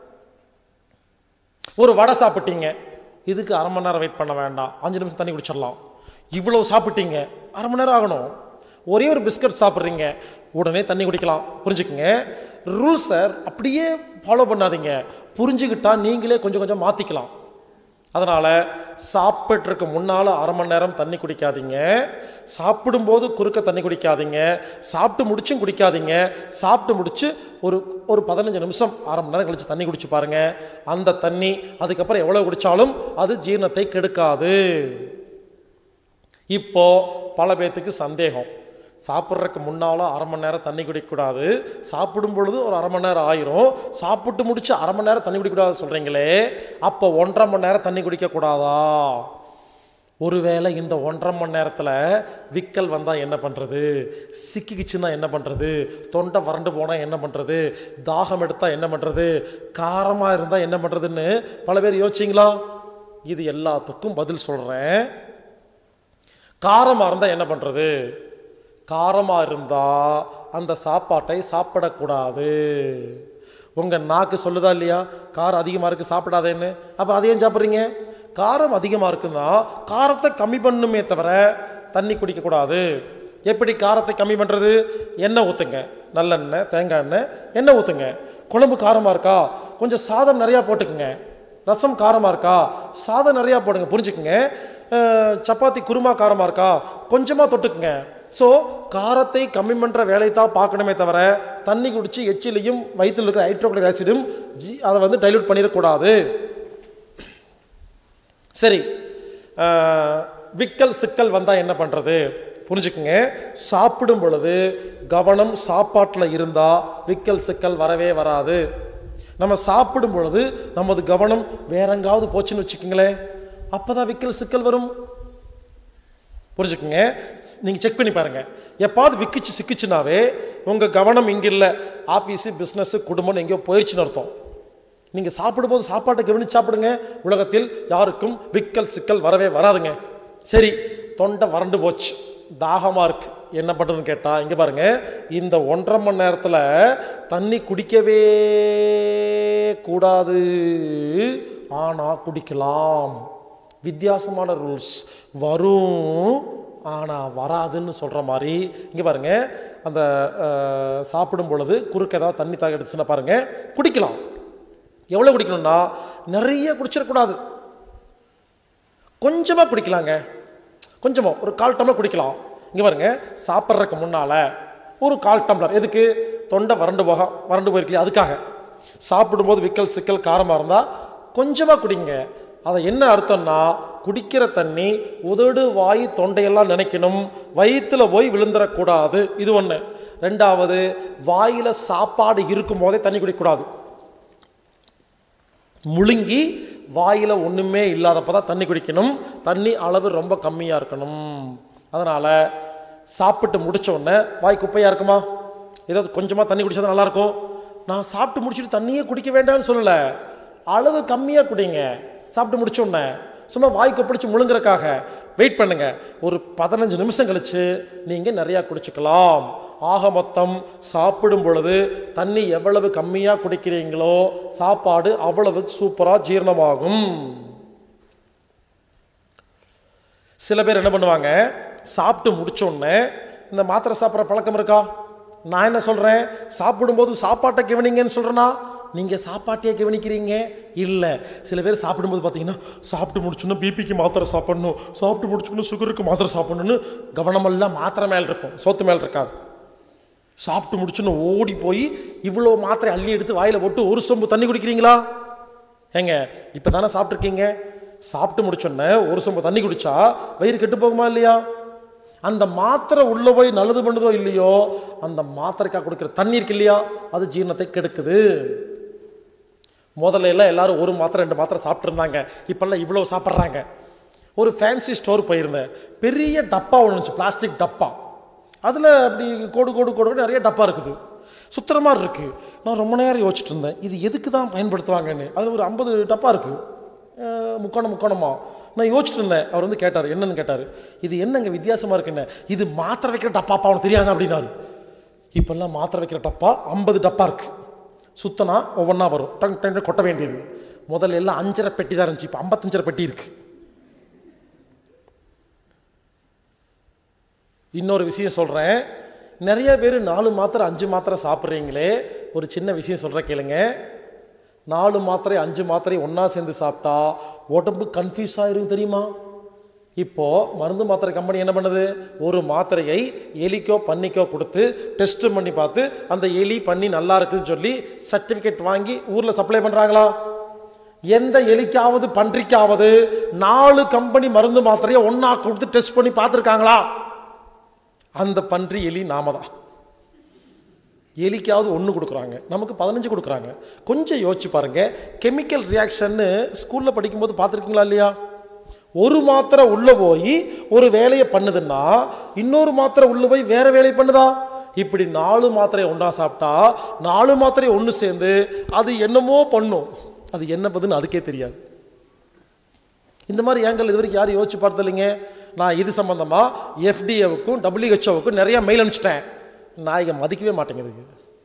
ஒரு வடை சாப்பிட்டீங்க, இதுக்கு அரை மணி நேரம் வெயிட் பண்ண வேண்டாம், 5 நிமிஷம் தண்ணி குடிச்சிடலாம். இவ்வளவு சாப்பிட்டீங்க, அரை மணி நேரம் ஆகணும். ஒரே ஒரு பிஸ்கட் சாப்பிட்றீங்க, உடனே தண்ணி குடிக்கலாம். புரிஞ்சுக்குங்க, ரூல்ஸை அப்படியே ஃபாலோ பண்ணாதீங்க, புரிஞ்சுக்கிட்டா நீங்களே கொஞ்சம் கொஞ்சம் மாற்றிக்கலாம். அதனால் சாப்பிட்றதுக்கு முன்னால் அரை மணி நேரம் தண்ணி குடிக்காதீங்க, சாப்பிடும்போது குறுக்க தண்ணி குடிக்காதீங்க, சாப்பிட்டு முடிச்சும் குடிக்காதீங்க. சாப்பிட்டு முடிச்சு ஒரு 15 நிமிஷம் அரை மணி நேரம் கழித்து தண்ணி குடிச்சு பாருங்கள். அந்த தண்ணி அதுக்கப்புறம் எவ்வளோ குடித்தாலும் அது ஜீரணத்தை கெடுக்காது. இப்போது பல பேர்த்துக்கு சந்தேகம், சாப்பிட்றதுக்கு முன்னால் அரை மணி நேரம் தண்ணி குடிக்கக்கூடாது, சாப்பிடும் பொழுது ஒரு அரை மணி நேரம் ஆயிரும், சாப்பிட்டு முடிச்சு அரை மணி நேரம் தண்ணி குடிக்கக்கூடாது சொல்கிறீங்களே, அப்போ 1.5 மணி நேரம் தண்ணி குடிக்கக்கூடாதா? ஒருவேளை இந்த 1.5 மணி நேரத்தில் விக்கல் வந்தால் என்ன பண்ணுறது, சிக்கிக்கிச்சுன்னா என்ன பண்ணுறது, தொண்டை வறண்டு போனால் என்ன பண்ணுறது, தாகம் எடுத்தால் என்ன பண்ணுறது, காரமாக இருந்தால் என்ன பண்ணுறதுன்னு பல பேர் யோசிச்சிங்களா? இது எல்லாத்துக்கும் பதில் சொல்கிறேன். காரமாக இருந்தால் என்ன பண்ணுறது? காரமாக இருந்தால் அந்த சாப்பாட்டை சாப்பிடக்கூடாது. உங்கள் நாக்கு சொல்லுதா இல்லையா, காரம் அதிகமாக இருக்குது சாப்பிடாதேன்னு? அப்போ அதையும் சாப்பிட்றீங்க. காரம் அதிகமாக இருக்குன்னா காரத்தை கம்மி பண்ணுமே தவிர தண்ணி குடிக்கக்கூடாது. எப்படி காரத்தை கம்மி பண்ணுறது? எண்ணெய் ஊற்றுங்க, நல்லெண்ணெய், தேங்காய் எண்ணெய், எண்ணெய் ஊற்றுங்க. குழம்பு காரமாக இருக்கா, கொஞ்சம் சாதம் நிறையா போட்டுக்குங்க. ரசம் காரமாக இருக்கா, சாதம் நிறையா போடுங்க. புரிஞ்சுக்குங்க. சப்பாத்தி குருமா காரமாக இருக்கா, கொஞ்சமாக தொட்டுக்குங்க. ஸோ காரத்தை கம்மி பண்ணுற வேலையை தான் பார்க்கணுமே தவிர தண்ணி குடித்து எச்சிலையும் வயிற்றில் இருக்கிற ஹைட்ரோக்ளோரிக் ஆசிடும் அதை டைல்யூட் பண்ணிடக்கூடாது. சரி, விக்கல் சிக்கல் வந்தால் என்ன பண்ணுறது? புரிஞ்சுக்குங்க. சாப்பிடும் பொழுது கவனம் சாப்பாட்டில் இருந்தால் விக்கல் சிக்கல் வரவே வராது. நம்ம சாப்பிடும் பொழுது நமது கவனம் வேற எங்காவது போச்சுன்னு வச்சுக்கோங்களேன், அப்போ தான் விக்கல் சிக்கல் வரும். புரிஞ்சுக்குங்க. நீங்கள் செக் பண்ணி பாருங்கள். எப்பாவது விக்கிச்சு சிக்கிச்சுனாவே உங்கள் கவனம் இங்கே இல்லை, ஆஃபீஸு, பிஸ்னஸ்ஸு, குடும்பம்னு எங்கேயோ போயிடுச்சுன்னு அர்த்தம். நீங்கள் சாப்பிடும்போது சாப்பாட்டை கவனிச்சு சாப்பிடுங்க. உலகத்தில் யாருக்கும் விக்கல் சிக்கல் வரவே வராதுங்க. சரி, தொண்டை வறண்டு போச்சு, தாகமாக இருக்குது, என்ன பண்ணுறதுன்னு கேட்டால் இங்கே பாருங்கள், இந்த 1.5 மணி நேரத்தில் தண்ணி குடிக்கவே கூடாது, ஆனால் குடிக்கலாம். வித்தியாசமான ரூல்ஸ். வரும் ஆனால் வராதுன்னு சொல்கிற மாதிரி இங்கே பாருங்கள், அந்த சாப்பிடும் பொழுது குறுக்க ஏதாவது தண்ணி தாக எடுத்துச்சுன்னா பாருங்கள், குடிக்கலாம். எவ்வளோ குடிக்கணும்னா நிறைய குடிச்சிடக்கூடாது, கொஞ்சமாக குடிக்கலாங்க. கொஞ்சமாக ஒரு 1/4 டம்ளர் குடிக்கலாம். இங்கே பாருங்க, சாப்பிட்றதுக்கு முன்னால் ஒரு 1/4 டம்ளர். எதுக்கு? தொண்டை வறண்டு போயிருக்கலையா, அதுக்காக. சாப்பிடும்போது விக்கல் சிக்கல் காரமாக இருந்தால் கொஞ்சமாக குடிங்க. அதை என்ன அர்த்தம்னா, குடிக்கிற தண்ணி உதடு, வாய், தொண்டையெல்லாம் நினைக்கணும், வயிற்றில் போய் விழுந்துடக்கூடாது. இது ஒன்று. 2வது, வாயில் சாப்பாடு இருக்கும் போதே தண்ணி குடிக்கக்கூடாது. முழுங்கி வாயில் ஒன்றுமே இல்லாதப்போ தான் தண்ணி குடிக்கணும். தண்ணி அளவு ரொம்ப கம்மியாக இருக்கணும். அதனால் சாப்பிட்டு முடித்த உடனே வாய் குப்பையாக இருக்குமா, ஏதாவது கொஞ்சமாக தண்ணி குடித்தா நல்லாயிருக்கும். நான் சாப்பிட்டு முடிச்சுட்டு தண்ணியே குடிக்க வேண்டாம்னு சொல்லலை, அளவு கம்மியாக குடிங்க. சாப்பிட்டு முடிச்ச உடனே சும்மா வாய் கொப்பளிச்சு முழுங்குறக்காக வெயிட் பண்ணுங்க. ஒரு 15 நிமிஷம் கழிச்சு நீங்கள் நிறையா குடிச்சுக்கலாம். ஆக மொத்தம் சாப்பிடும் பொழுது தண்ணி எவ்வளவு கம்மியாக குடிக்கிறீங்களோ சாப்பாடு அவ்வளவு சூப்பராக ஜீரணமாகும். சில பேர் என்ன பண்ணுவாங்க, சாப்பிட்டு முடிச்சோடனே இந்த மாத்திரை சாப்பிட்ற பழக்கம் இருக்கா? நான் என்ன சொல்கிறேன், சாப்பிடும்போது சாப்பாட்டை கவனிங்கன்னு சொல்கிறேன்னா, நீங்கள் சாப்பாட்டையே கவனிக்கிறீங்க இல்லை. சில பேர் சாப்பிடும்போது பார்த்தீங்கன்னா, சாப்பிட்டு முடிச்சோன்னா பிபிக்கு மாத்திரை சாப்பிடணும், சாப்பிட்டு முடிச்சுக்கணும் சுகருக்கு மாத்திரை சாப்பிடணும்னு கவனமெல்லாம் மாத்திரை மேலே இருக்கும், சோத்து மேலே இருக்காது. சாப்பிட்டு முடிச்சுன்னு ஓடி போய் இவ்வளோ மாத்திரை அள்ளி எடுத்து வாயில் போட்டு ஒரு சொம்பு தண்ணி குடிக்கிறீங்களா? ஏங்க, இப்போ தானே சாப்பிட்ருக்கீங்க. சாப்பிட்டு முடிச்சோன்னே ஒரு சொம்பு தண்ணி குடித்தா வயிறு கெட்டு போகுமா இல்லையா? அந்த மாத்திரை உள்ளே போய் நல்லது பண்ணுதோ இல்லையோ, அந்த மாத்திரைக்காக கொடுக்குற தண்ணி இருக்கு இல்லையா, அது ஜீரணத்தை கெடுக்குது. முதல்ல எல்லாம் எல்லாரும் 1 மாத்திரை 2 மாத்திரை சாப்பிட்ருந்தாங்க, இப்போல்லாம் இவ்வளோ சாப்பிட்றாங்க. ஒரு ஃபேன்சி ஸ்டோர் போயிருந்தேன், பெரிய டப்பா ஒன்று இருந்துச்சு, பிளாஸ்டிக் டப்பா. அதில் அப்படி கோடு கோடு கோடு நிறைய டப்பா இருக்குது, சுத்துற மாதிரி இருக்குது. நான் ரொம்ப நேரம் யோசிச்சுட்டு இருந்தேன், இது எதுக்கு தான் பயன்படுத்துவாங்கன்னு. அதில் ஒரு 50 டப்பா இருக்குது, முக்கோணமாக. நான் யோசிச்சுட்டு இருந்தேன். அவர் கேட்டார், என்னன்னு கேட்டார். இது என்னங்க வித்தியாசமாக இருக்குன்னு. இது மாத்திரை வைக்கிற டப்பாப்பா, அவனுக்கு தெரியாது அப்படின்னாரு. இப்போல்லாம் மாத்திரை வைக்கிற டப்பா 50 டப்பா இருக்குது, சுத்தனா ஒவ்வொன்றா வரும், டங் டங் கொட்ட வேண்டியது. முதல்ல எல்லாம் 5.5 பெட்டி தான் இருந்துச்சு, இப்போ 55 பெட்டி இருக்குது. இன்னொரு விஷயம் சொல்கிறேன், நிறைய பேர் 4 மாத்திரை 5 மாத்திரை சாப்பிட்றீங்களே, ஒரு சின்ன விஷயம் சொல்கிறேன் கேளுங்க. 4 மாத்திரை 5 மாத்திரை ஒன்றா சேர்ந்து சாப்பிட்டா உடம்பு கன்ஃபியூஸ் ஆகிரும் தெரியுமா? இப்போது மருந்து மாத்திரை கம்பெனி என்ன பண்ணுது, ஒரு மாத்திரையை எலிக்கோ பன்னிக்கோ கொடுத்து டெஸ்ட் பண்ணி பார்த்து அந்த எலி பன்னி நல்லா இருக்குதுன்னு சொல்லி சர்டிஃபிகேட் வாங்கி ஊரில் சப்ளை பண்ணுறாங்களா? எந்த எலிக்காவது பன்றிக்காவது 4 கம்பெனி மருந்து மாத்திரையை ஒன்றா கொடுத்து டெஸ்ட் பண்ணி பார்த்துருக்காங்களா? அந்த பன்றி எலி நாம தான். எலிக்காவது 1 கொடுக்குறாங்க, நமக்கு 15 கொடுக்குறாங்க. கொஞ்சம் யோசிச்சு பாருங்க. கெமிக்கல் ரியாக்ஷன்னு ஸ்கூலில் படிக்கும்போது பார்த்துருக்கீங்களா இல்லையா? ஒரு மாத்திரை உள்ளே போய் ஒரு வேலையை பண்ணுதுன்னா இன்னொரு மாத்திரை உள்ளே போய் வேற வேலையை பண்ணுதா? இப்படி 4 மாத்திரையை ஒன்றா சாப்பிட்டா 4 மாத்திரையை ஒன்று சேர்ந்து அது என்னமோ பண்ணும், அது என்ன பண்ணுன்னு அதுக்கே தெரியாது. இந்த மாதிரி ஏங்கல் இது வரைக்கும் யாரும் யோசிச்சு பார்த்ததில்லைங்க. நான் இது சம்பந்தமாக FDAவுக்கும் WHOவுக்கும் நிறைய மெயில் அனுப்பிச்சிட்டேன். நாயகை மதிக்கவே மாட்டேங்குது.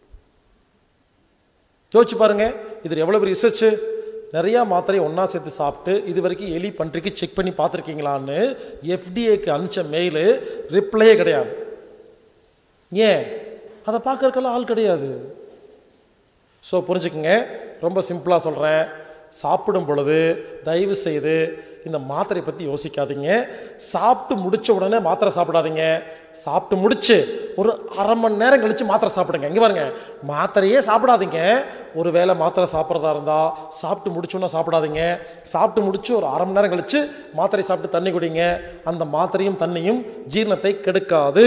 யோசிச்சு பாருங்க, இது எவ்வளோ பெரிய ரிசர்ச்சு. நிறையா மாத்திரையை ஒன்றா சேர்த்து சாப்பிட்டு இது வரைக்கும் எலி பன்றிக்கு செக் பண்ணி பார்த்துருக்கீங்களான்னு எஃப்டிஏக்கு அனுப்பிச்ச மெயிலு ரிப்ளையே கிடையாது. ஏன்? அதை பார்க்கறதுக்கெல்லாம் ஆள் கிடையாது. ஸோ புரிஞ்சுக்குங்க, ரொம்ப சிம்பிளாக சொல்கிறேன். சாப்பிடும் பொழுது தயவு செய்து இந்த மாத்திரையை பற்றி யோசிக்காதீங்க. சாப்பிட்டு முடித்த உடனே மாத்திரை சாப்பிடாதீங்க. சாப்பிட்டு முடிச்சு ஒரு அரை மணி நேரம் கழித்து மாத்திரை சாப்பிடுங்க. இங்கே பாருங்க, மாத்திரையே சாப்பிடாதீங்க. ஒரு வேளை மாத்திரை சாப்பிட்றதா இருந்தால் சாப்பிட்டு முடிச்சோன்னா சாப்பிடாதீங்க. சாப்பிட்டு முடிச்சு ஒரு அரை மணி நேரம் கழித்து மாத்திரை சாப்பிட்டு தண்ணி குடிங்க. அந்த மாத்திரையும் தண்ணியும் ஜீரணத்தை கெடுக்காது.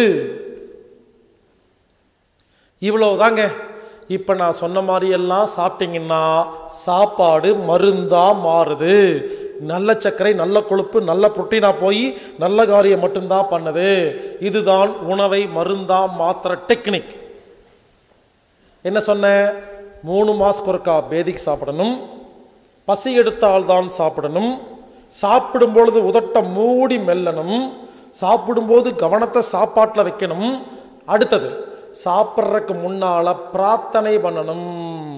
இவ்வளவுதாங்க. இப்போ நான் சொன்ன மாதிரியெல்லாம் சாப்பிட்டீங்கன்னா சாப்பாடு மருந்தாக மாறுது. நல்ல சர்க்கரை, நல்ல கொழுப்பு, நல்ல புரோட்டீனாக போய் நல்ல காரியம் மட்டும்தான் பண்ணுது. இதுதான் உணவை மருந்தா மாத்திர டெக்னிக். என்ன சொன்னேன்? 3 மாதத்துக்கு ஒருக்கா பேதிக்கு சாப்பிடணும். பசி எடுத்தால் தான் சாப்பிடணும். சாப்பிடும் பொழுது உதட்ட மூடி மெல்லணும். சாப்பிடும்போது கவனத்தை சாப்பாட்டில் வைக்கணும். அடுத்தது, சாப்பிட்றதுக்கு முன்னால் பிரார்த்தனை பண்ணணும்.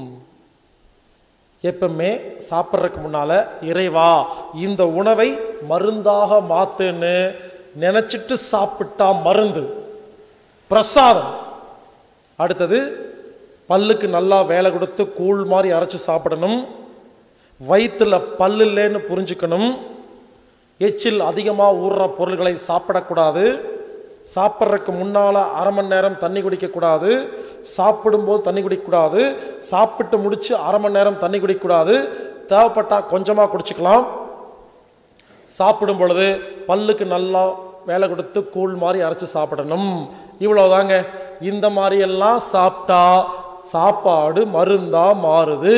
எப்பவுமே சாப்பிட்றதுக்கு முன்னால், இறைவா இந்த உணவை மருந்தாக மாற்றுன்னு நினச்சிட்டு சாப்பிட்டா மருந்து, பிரசாதம். அடுத்தது, பல்லுக்கு நல்லா வேலை கொடுத்து கூழ் மாதிரி அரைச்சி சாப்பிடணும். வயிற்றில் பல்லு இல்லைன்னு புரிஞ்சுக்கணும். எச்சில் அதிகமாக ஊறுற பொருள்களை சாப்பிடக்கூடாது. சாப்பிட்றதுக்கு முன்னால் அரை மணி நேரம் தண்ணி குடிக்கக்கூடாது. சாப்பிடும்போது தண்ணி குடிக்கக்கூடாது. சாப்பிட்டு முடிச்சு அரை மணி நேரம் தண்ணி குடிக்கக்கூடாது. தேவைப்பட்டால் கொஞ்சமாக குடிச்சிக்கலாம். சாப்பிடும் பொழுது பல்லுக்கு நல்லா வேலை கொடுத்து கூழ் மாதிரி அரைச்சி சாப்பிடணும். இவ்வளோதாங்க. இந்த மாதிரியெல்லாம் சாப்பிட்டா சாப்பாடு மருந்தாக மாறுது.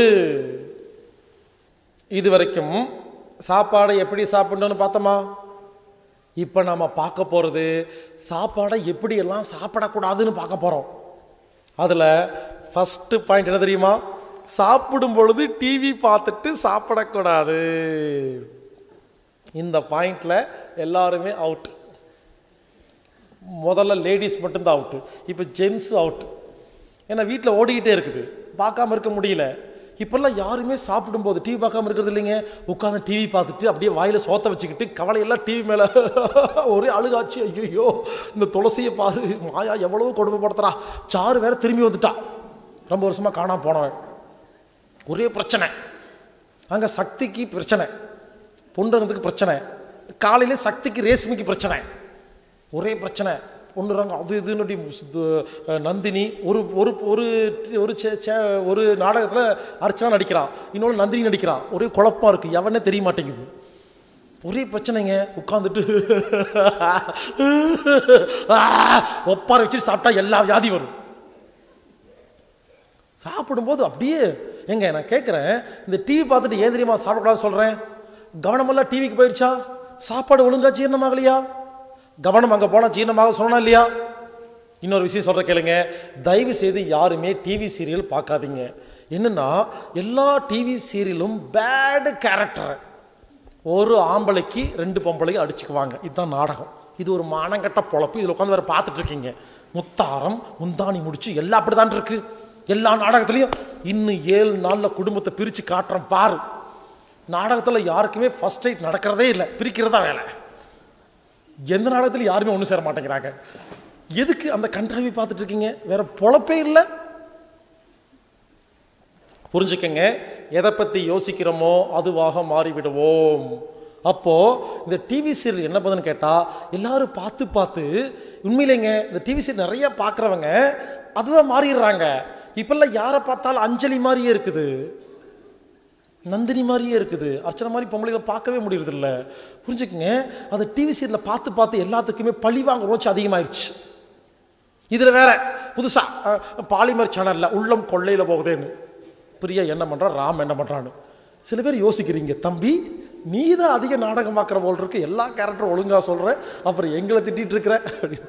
இது வரைக்கும் சாப்பாடை எப்படி சாப்பிடணும்னு பார்த்தோமா? இப்போ நாம் பார்க்க போகிறது சாப்பாடை எப்படியெல்லாம் சாப்பிடக்கூடாதுன்னு பார்க்க போகிறோம். அதில் ஃபஸ்ட்டு பாயிண்ட் என்ன தெரியுமா? சாப்பிடும் பொழுது டிவி பார்த்துட்டு சாப்பிடக்கூடாது. இந்த பாயிண்டில் எல்லாருமே அவுட். முதல்ல லேடிஸ் மட்டும்தான் அவுட்டு, இப்போ ஜென்ஸு அவுட்டு. ஏன்னா வீட்டில் ஓடிக்கிட்டே இருக்குது, பார்க்காம இருக்க முடியல. இப்போல்லாம் யாருமே சாப்பிடும்போது டிவி பார்க்காம இருக்கிறது இல்லைங்க. உட்காந்து டிவி பார்த்துட்டு அப்படியே வாயில் சோத்த வச்சுக்கிட்டு கவலையெல்லாம் டிவி மேலே ஒரே அழுகாச்சு. ஐயோ இந்த துளசியை பாரு, மாயா எவ்வளவோ கொடுமைப்படுத்துறா. சாரு வேற திரும்பி வந்துட்டா, ரொம்ப வருஷமாக காணாமல் போனவன். ஒரே பிரச்சனை அங்கே. சக்திக்கு பிரச்சனை, பொண்ணுறதுக்கு பிரச்சனை, காலையிலே சக்திக்கு ரேஷ்மிக்கு பிரச்சனை, ஒரே பிரச்சனை. பொண்ணுறாங்க அது இதுன்னு. நந்தினி ஒரு ஒரு ஒரு ஒரு நாடகத்தில் அர்ச்சனா நடிக்கிறான், இன்னொன்று நந்தினி நடிக்கிறான். ஒரே குழப்பமாக இருக்குது, எவனே தெரிய மாட்டேங்குது. ஒரே பிரச்சனைங்க. உட்காந்துட்டு ஒப்பார வச்சுட்டு சாப்பிட்டா எல்லா வியாதி வரும். சாப்பிடும்போது அப்படியே எங்க நான் கேட்குறேன், இந்த டிவி பார்த்துட்டு ஏன் தெரியுமா சாப்பிடக்கூடாதுன்னு சொல்கிறேன்? கவனமெல்லாம் டிவிக்கு போயிடுச்சா? சாப்பாடு ஒழுங்கா ஜீரணமாகலையா? கவனம் அங்கே போனால் ஜீரணமாக சொல்லணும் இல்லையா? இன்னொரு விஷயம் சொல்கிற கேளுங்க, தயவு செய்து யாருமே டிவி சீரியல் பார்க்காதீங்க. என்னென்னா எல்லா டிவி சீரியலும் பேடு கேரக்டர். ஒரு ஆம்பளைக்கு 2 பொம்பளைக்கு அடிச்சுக்குவாங்க. இதுதான் நாடகம். இது ஒரு மானங்கட்ட பொழப்பு. இதில் உட்காந்து வேறு பார்த்துட்ருக்கீங்க. முத்தாரம் முந்தாணி முடிச்சு எல்லாம் அப்படி தான் இருக்குது. எல்லா நாடகத்துலேயும் இன்னும் 7 நாளில் குடும்பத்தை பிரித்து காட்டுறோம் பாரு. நாடகத்தில் யாருக்குமே ஃபர்ஸ்ட் நைட் நடக்கிறதே இல்லை, பிரிக்கிறதா வேலை. எந்த நாடகத்தில் யாருமே ஒன்றும் சேர மாட்டேங்கிறாங்க. எதுக்கு அந்த கண்ட்ராவி பார்த்துட்டு இருக்கீங்க? வேற பொழப்பே இல்லை. புரிஞ்சுக்கங்க, எதை பற்றி யோசிக்கிறோமோ அதுவாக மாறிவிடுவோம். அப்போது இந்த டிவி சீரியல் என்ன பண்ணுன்னு கேட்டால், எல்லாரும் பார்த்து பார்த்து உண்மையிலேங்க இந்த டிவி சீரியல் நிறைய பார்க்குறவங்க அதுவாக மாறிடுறாங்க. இப்போல்லாம் யாரை பார்த்தாலும் அஞ்சலி மாதிரியே இருக்குது, நந்தினி மாதிரியே இருக்குது, அர்ச்சனை மாதிரி பொம்பளைகளை பார்க்கவே முடியறதில்ல. புரிஞ்சுக்குங்க, அந்த டிவி சீரியலில் பார்த்து பார்த்து எல்லாத்துக்குமே பழி வாங்க ரோச்சு அதிகமாகிடுச்சு. இதில் வேற புதுசாக பாலிமர் சேனலில் உள்ளம் கொள்ளையில் போகுதேன்னு பிரியா என்ன பண்ணுறான், ராம் என்ன பண்ணுறான்னு சில பேர் யோசிக்கிறீங்க. தம்பி நீ தான் அதிக நாடகம் பார்க்குற போல் இருக்கு, எல்லா கேரக்டரும் ஒழுங்காக சொல்கிற, அப்புறம் எங்களை திட்டிகிட்டு இருக்கிற அப்படின்னு.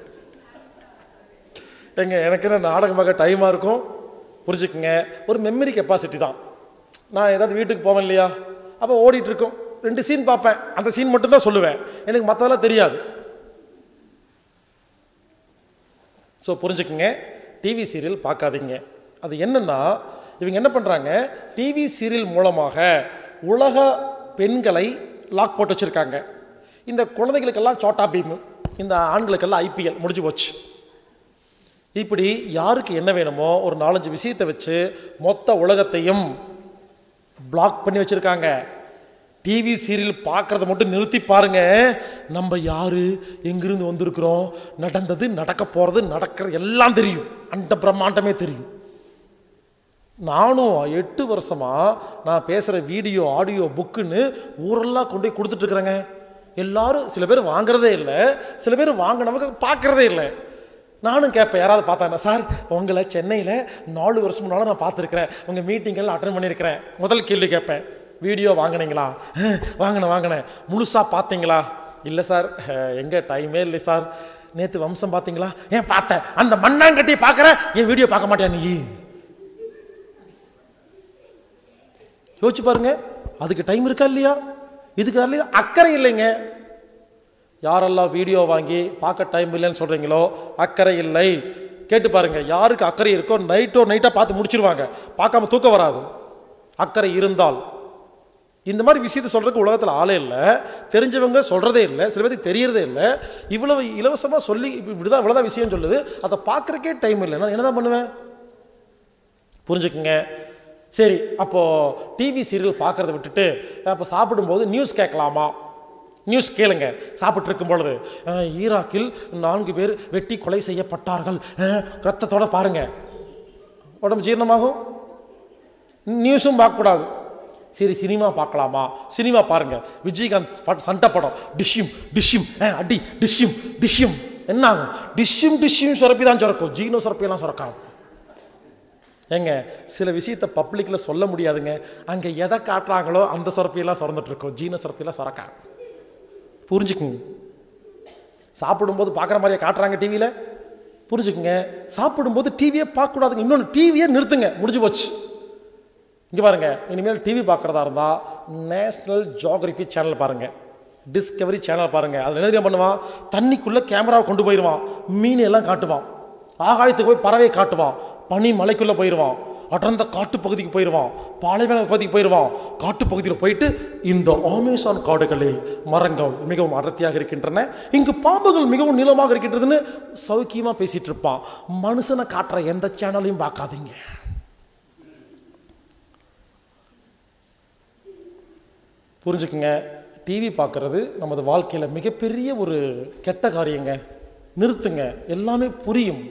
எனக்கு என்ன நாடகம் பார்க்க டைமாக இருக்கும்? புரிஞ்சுக்குங்க, ஒரு மெமரி கெப்பாசிட்டி தான். நான் ஏதாவது வீட்டுக்கு போவேன் இல்லையா, அப்போ ஓடிட்டுருக்கோம், 2 சீன் பார்ப்பேன், அந்த சீன் மட்டும்தான் சொல்லுவேன், எனக்கு மற்றதெல்லாம் தெரியாது. ஸோ புரிஞ்சுக்குங்க, டிவி சீரியல் பார்க்காதீங்க. அது என்னன்னா, இவங்க என்ன பண்ணுறாங்க, டிவி சீரியல் மூலமாக உலக பெண்களை லாக் போட்டு வச்சுருக்காங்க. இந்த குழந்தைகளுக்கெல்லாம் சோட்டா பீம், இந்த ஆண்களுக்கெல்லாம் IPL முடிஞ்சு போச்சு. இப்படி யாருக்கு என்ன வேணுமோ ஒரு 4-5 விஷயத்தை வச்சு மொத்த உலகத்தையும் பிளாக் பண்ணி வச்சுருக்காங்க. டிவி சீரியல் பார்க்குறத மட்டும் நிறுத்தி பாருங்க. நம்ம யாரு, எங்கிருந்து வந்திருக்கிறோம், நடந்தது, நடக்க போகிறது, நடக்கிற எல்லாம் தெரியும். அந்த பிரம்மாண்டமே தெரியும். நானும் 8 வருஷமாக நான் பேசுகிற வீடியோ ஆடியோ புக்குன்னு ஊரெல்லாம் கொண்டு போய் கொடுத்துட்ருக்குறேங்க. எல்லாரும், சில பேர் வாங்குறதே இல்லை, சில பேர் வாங்கினவங்க பார்க்குறதே இல்லை. நானும் கேட்பேன், யாராவது பார்த்தாங்க, சார் உங்களை சென்னையில் 4 வருஷம் முன்னால் நான் பார்த்துருக்குறேன், உங்கள் மீட்டிங்கெல்லாம் அட்டன் பண்ணியிருக்கிறேன். முதல் கேள்வி கேட்பேன், வீடியோ வாங்கினீங்களா? வாங்கினேன். முழுசாக பார்த்தீங்களா? இல்லை சார், எங்கே டைமே இல்லை சார். நேற்று வம்சம் பார்த்தீங்களா? ஏன் பார்த்தேன். அந்த மண்ணாங்கட்டி பார்க்குறேன், என் வீடியோ பார்க்க மாட்டேன் நீ. யோசிச்சு பாருங்க, அதுக்கு டைம் இருக்கா இல்லையா? இதுக்கு அக்கறை இல்லைங்க. யாரெல்லாம் வீடியோ வாங்கி பார்க்க டைம் இல்லைன்னு சொல்கிறீங்களோ அக்கறை இல்லை. கேட்டு பாருங்க, யாருக்கு அக்கறை இருக்கோ நைட்டாக பார்த்து முடிச்சிருவாங்க, பார்க்காம தூக்கம் வராது. அக்கறை இருந்தால் இந்த மாதிரி விஷயத்தை சொல்கிறதுக்கு உலகத்தில் ஆளே இல்லை. தெரிஞ்சவங்க சொல்கிறதே இல்லை, சில பேருக்கு தெரியறதே இல்லை. இவ்வளவு இலவசமாக சொல்லி இப்படிதான் இவ்வளோதான் விஷயம் சொல்லுது, அதை பார்க்குறக்கே டைம் இல்லை. நான் என்ன தான் பண்ணுவேன்? புரிஞ்சுக்குங்க. சரி, அப்போது டிவி சீரியல் பார்க்குறத விட்டுட்டு அப்போ சாப்பிடும்போது நியூஸ் கேட்கலாமா? நியூஸ் கேளுங்க. சாப்பிட்டு இருக்கும் பொழுது, ஈராக்கில் 4 பேர் வெட்டி கொலை செய்யப்பட்டார்கள், ரத்தத்தோட பாருங்க, உடம்பு ஜீரணமாகும். நியூஸும் பார்க்கக்கூடாது. சரி, சினிமா பார்க்கலாமா? சினிமா பாருங்க. விஜயகாந்த் சண்டை படம், டிஷ்யூம் அடி, டிஷ்யூம் என்ன ஆகும்? டிஷ்யூம் சுரப்பி தான் சுரக்கும், ஜீனோ சுரப்பியெல்லாம் சுரக்காது. ஏங்க, சில விஷயத்தை பப்ளிக்கில் சொல்ல முடியாதுங்க. அங்கே எதை காட்டுறாங்களோ அந்த சுரப்பியெல்லாம் சுரந்துட்டு இருக்கும், ஜீனோ சுரப்பியெல்லாம் சுரக்காது. புரிஞ்சுக்குங்க. சாப்பிடும்போது பார்க்குற மாதிரியே காட்டுறாங்க டிவியில், புரிஞ்சுக்குங்க. சாப்பிடும்போது டிவியே பார்க்கக்கூடாதுங்க. இன்னொன்று, டிவியே நிறுத்துங்க, முடிஞ்சு போச்சு. இங்கே பாருங்கள், இனிமேல் டிவி பார்க்குறதா இருந்தால் நேஷ்னல் ஜியோகிராஃபி சேனல் பாருங்கள், டிஸ்கவரி சேனல் பாருங்கள். அதில் என்ன பண்ணுவான், தண்ணிக்குள்ளே கேமராவை கொண்டு போயிடுவான், மீன் எல்லாம் காட்டுவான், ஆகாயத்துக்கு போய் பறவை காட்டுவான், பனி மலைக்குள்ளே போயிடுவான், அடர்ந்த காட்டு பகுதிக்கு போயிடுவான், பாலைவன பகுதிக்கு போயிடுவான். காட்டு பகுதியில் போயிட்டு, இந்த அமேசான் காடுகளில் மரங்கள் மிகவும் அடர்த்தியாக இருக்கின்றன, இங்கு பாம்புகள் மிகவும் நீளமாக இருக்கின்றதுன்னு சௌக்கியமாக பேசிகிட்டு இருப்பான். மனுஷனை காட்டுற எந்த சேனலையும் பார்க்காதீங்க. புரிஞ்சுக்குங்க. டிவி பார்க்குறது நமது வாழ்க்கையில் மிகப்பெரிய ஒரு கெட்ட காரியங்க. நிறுத்துங்க, எல்லாமே புரியும்.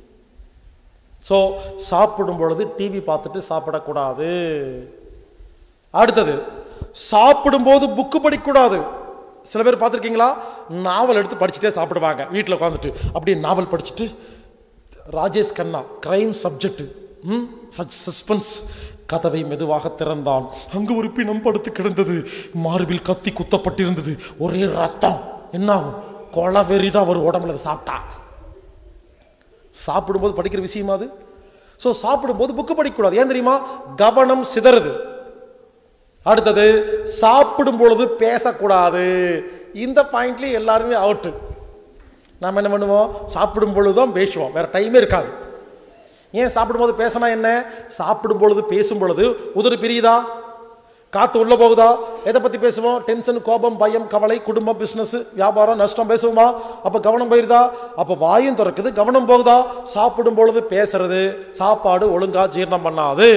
ஸோ சாப்பிடும் பொழுது டிவி பார்த்துட்டு சாப்பிடக்கூடாது. அடுத்தது, சாப்பிடும்போது புக்கு படிக்கக்கூடாது. சில பேர் பார்த்துருக்கீங்களா, நாவல் எடுத்து படிச்சுட்டே சாப்பிடுவாங்க வீட்டில் உட்காந்துட்டு. அப்படியே நாவல் படிச்சுட்டு, Rajesh Kanna crime subject, suspense, கதவை மெதுவாக திறந்தான், அங்கு ஒரு பிணம் படுத்து கிடந்தது, மார்பில் கத்தி குத்தப்பட்டிருந்தது, ஒரே ரத்தம். என்ன ஆகும்? கொலை வெறிதான் ஒரு உடம்புல சாப்பிட்டா. சாப்பிடும்போது படிக்கிற விஷயமா அது? ஸோ சாப்பிடும்போது புக்கு படிக்கக்கூடாது. ஏன் தெரியுமா? கவனம் சிதறுது. அடுத்தது, சாப்பிடும் பொழுது பேசக்கூடாது. இந்த பாயிண்ட்லேயே எல்லாருமே அவுட்டு. நாம் என்ன பண்ணுவோம்? சாப்பிடும் பொழுது தான் பேசுவோம், வேற டைமே இருக்காது. ஏன் சாப்பிடும்போது பேசினா என்ன? சாப்பிடும் பொழுது பேசும் பொழுது உதடு பிரியுதா, காற்று உள்ளே போகுதா? எதை பற்றி பேசுவோம்? டென்ஷன், கோபம், பயம், கவலை, குடும்பம், பிஸ்னஸ், வியாபாரம், நஷ்டம் பேசுவோமா? அப்போ கவனம் போயிருதா? அப்போ வாயும் திறக்குது, கவனம் போகுதா? சாப்பிடும் பொழுது பேசுறது சாப்பாடு ஒழுங்கா ஜீரணம் பண்ணாது.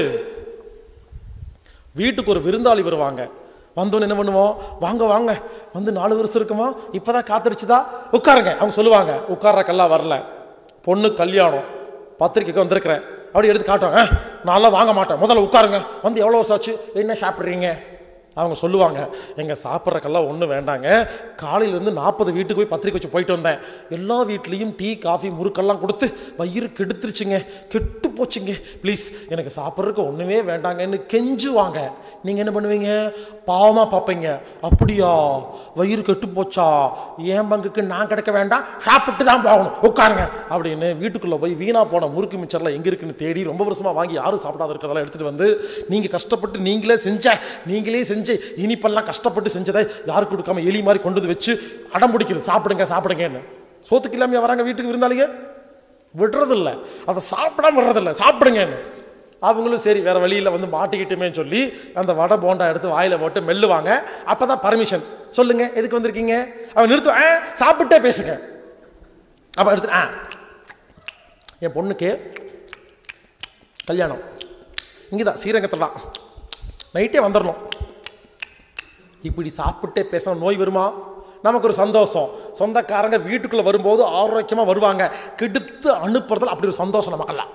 வீட்டுக்கு ஒரு விருந்தாளி வருவாங்க, வந்தோன்னு என்ன பண்ணுவோம்? வாங்க வாங்க, வந்து 4 வருஷம் இருக்குமா, இப்போதான் காத்திருச்சுதா, உட்காருங்க. அவங்க சொல்லுவாங்க, உட்கார்றக்கெல்லாம் வரல, பொண்ணு கல்யாணம், பத்திரிக்கைக்கு வந்திருக்கிறேன், அப்படி எடுத்து காட்டுவாங்க. நான்லாம் வாங்க மாட்டேன், முதல்ல உட்காருங்க, வந்து எவ்வளோ வருஷம் ஆச்சு, என்ன சாப்பிட்றீங்க? அவங்க சொல்லுவாங்க, எங்கள் சாப்பிட்றக்கெல்லாம் ஒன்றும் வேண்டாங்க, காலையிலேருந்து 40 வீட்டுக்கு போய் பத்திரிக்கை வச்சு போயிட்டு வந்தேன், எல்லா வீட்லேயும் டீ காஃபி முறுக்கெல்லாம் கொடுத்து வயிறு கெடுத்துருச்சுங்க, கெட்டு போச்சுங்க, ப்ளீஸ் எனக்கு சாப்பிட்றதுக்கு ஒன்றுமே வேண்டாங்கன்னு கெஞ்சுவாங்க. நீங்கள் என்ன பண்ணுவீங்க? பாவமாக பார்ப்பீங்க. அப்படியா, வயிறு கெட்டு போச்சா, ஏன் பங்குக்கு நான் கிடைக்க வேண்டாம், சாப்பிட்டு தான் போகணும், உட்காருங்க அப்படின்னு வீட்டுக்குள்ளே போய் வீணாக போன முறுக்கு மிச்சர்லாம் எங்கே இருக்குன்னு தேடி ரொம்ப வருஷமாக வாங்கி யாரும் சாப்பிடாத இருக்கிறதெல்லாம் எடுத்துகிட்டு வந்து நீங்கள் கஷ்டப்பட்டு நீங்களே செஞ்சு இனிப்பெல்லாம் கஷ்டப்பட்டு செஞ்சதை யாருக்கு கொடுக்காம எலி மாதிரி கொண்டு வந்து வச்சு அடம் பிடிக்கிறது, சாப்பிடுங்க சாப்பிடுங்கன்னு. சோத்துக்கு இல்லாமல் வராங்க வீட்டுக்கு விருந்தாளிங்க. விடுறதில்ல, அதை சாப்பிடாம விடுறதில்ல, சாப்பிடுங்கன்னு. அவங்களும் சரி வேற வழியில் வந்து மாட்டிக்கிட்டுமே சொல்லி அந்த வடை போண்டா எடுத்து வாயில் போட்டு மெல்லுவாங்க. அப்போ தான் பர்மிஷன். சொல்லுங்க எதுக்கு வந்திருக்கீங்க? அவன் நிறுத்து, சாப்பிட்டே பேசுங்க. அப்போ எடுத்து என் பொண்ணுக்கு கல்யாணம் இங்கே தான் ஸ்ரீரங்கத்தில் தான், நைட்டே வந்துடணும். இப்படி சாப்பிட்டே பேசணும். நோய் வருமா? நமக்கு ஒரு சந்தோஷம். சொந்தக்காரங்க வீட்டுக்குள்ளே வரும்போது ஆரோக்கியமாக வருவாங்க. கெடுத்து அனுப்புறதுல அப்படி ஒரு சந்தோஷம் நமக்கெல்லாம்.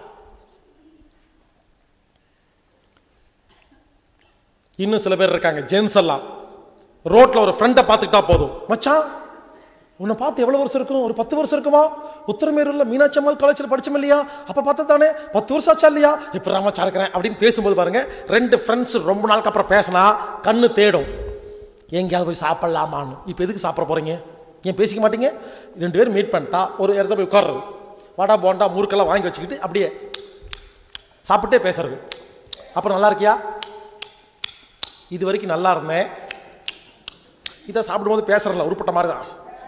இன்னும் சில பேர் இருக்காங்க, ஜென்ஸ் எல்லாம் ரோட்டில் ஒரு ஃப்ரெண்டை பார்த்துக்கிட்டா போதும், மச்சான் உன்னை பார்த்து எவ்வளோ வருஷம் இருக்கும்? ஒரு 10 வருஷம் இருக்குமா? உத்தரமேரூரில் மீனாட்சி அம்மாள் காலேஜில் படிச்சோம் இல்லையா? அப்போ பார்த்தா தானே 10 வருஷம் ஆச்சா இல்லையா? இப்போ ராமச்சா இருக்கிறேன் அப்படின்னு பேசும்போது பாருங்க, 2 ஃப்ரெண்ட்ஸ் ரொம்ப நாளுக்கு அப்புறம் பேசினா கண்ணு தேடும், எங்கேயாவது போய் சாப்பிடலாமான்னு. இப்போ எதுக்கு சாப்பிட போகிறீங்க? ஏன் பேசிக்க மாட்டீங்க? 2 பேரும் மீட் பண்ணிட்டா ஒரு இடத்துல போய் உட்கார்றது, வடை போண்டா முறுக்கெல்லாம் வாங்கி வச்சுக்கிட்டு அப்படியே சாப்பிட்டே பேசுறது. அப்புறம் நல்லா இருக்கியா? இது வரைக்கும் நல்லா இருந்தேன், இதை சாப்பிடும்போது பேசுறதில்ல, உருப்பட்ட மாதிரி தான்.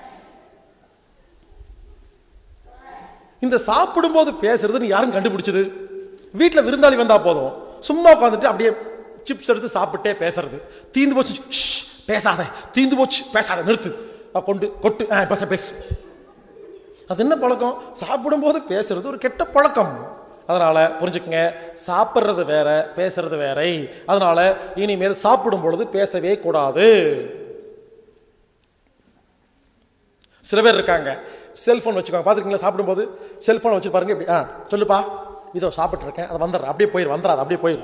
இந்த சாப்பிடும்போது பேசுறதுன்னு யாரும் கண்டுபிடிச்சது? வீட்டில் விருந்தாளி வந்தா போதும், சும்மா உட்காந்துட்டு அப்படியே சிப்ஸ் எடுத்து சாப்பிட்டே பேசுறது. தீந்து போச்சு பேசாத, தீந்து போச்சு பேசாத, நிறுத்து, கொண்டு கொட்டு பேசு. அது என்ன பழக்கம்? சாப்பிடும்போது பேசுறது ஒரு கெட்ட பழக்கம். அதனால புரிஞ்சுக்கங்க, சாப்பிட்றது வேற, பேசுறது வேற. அதனால இனிமேல் சாப்பிடும் பொழுது பேசவே கூடாது. சில பேர் இருக்காங்க, செல்போன் வச்சுக்கோங்க, பார்த்துருக்கீங்களா? சாப்பிடும்போது செல்போன் வச்சு பாருங்க, இப்படி சொல்லுப்பா, இதோ சாப்பிட்டு இருக்கேன், அதை வந்துடுற, அப்படியே போயிரு, வந்துடாது, அப்படியே போயிரு.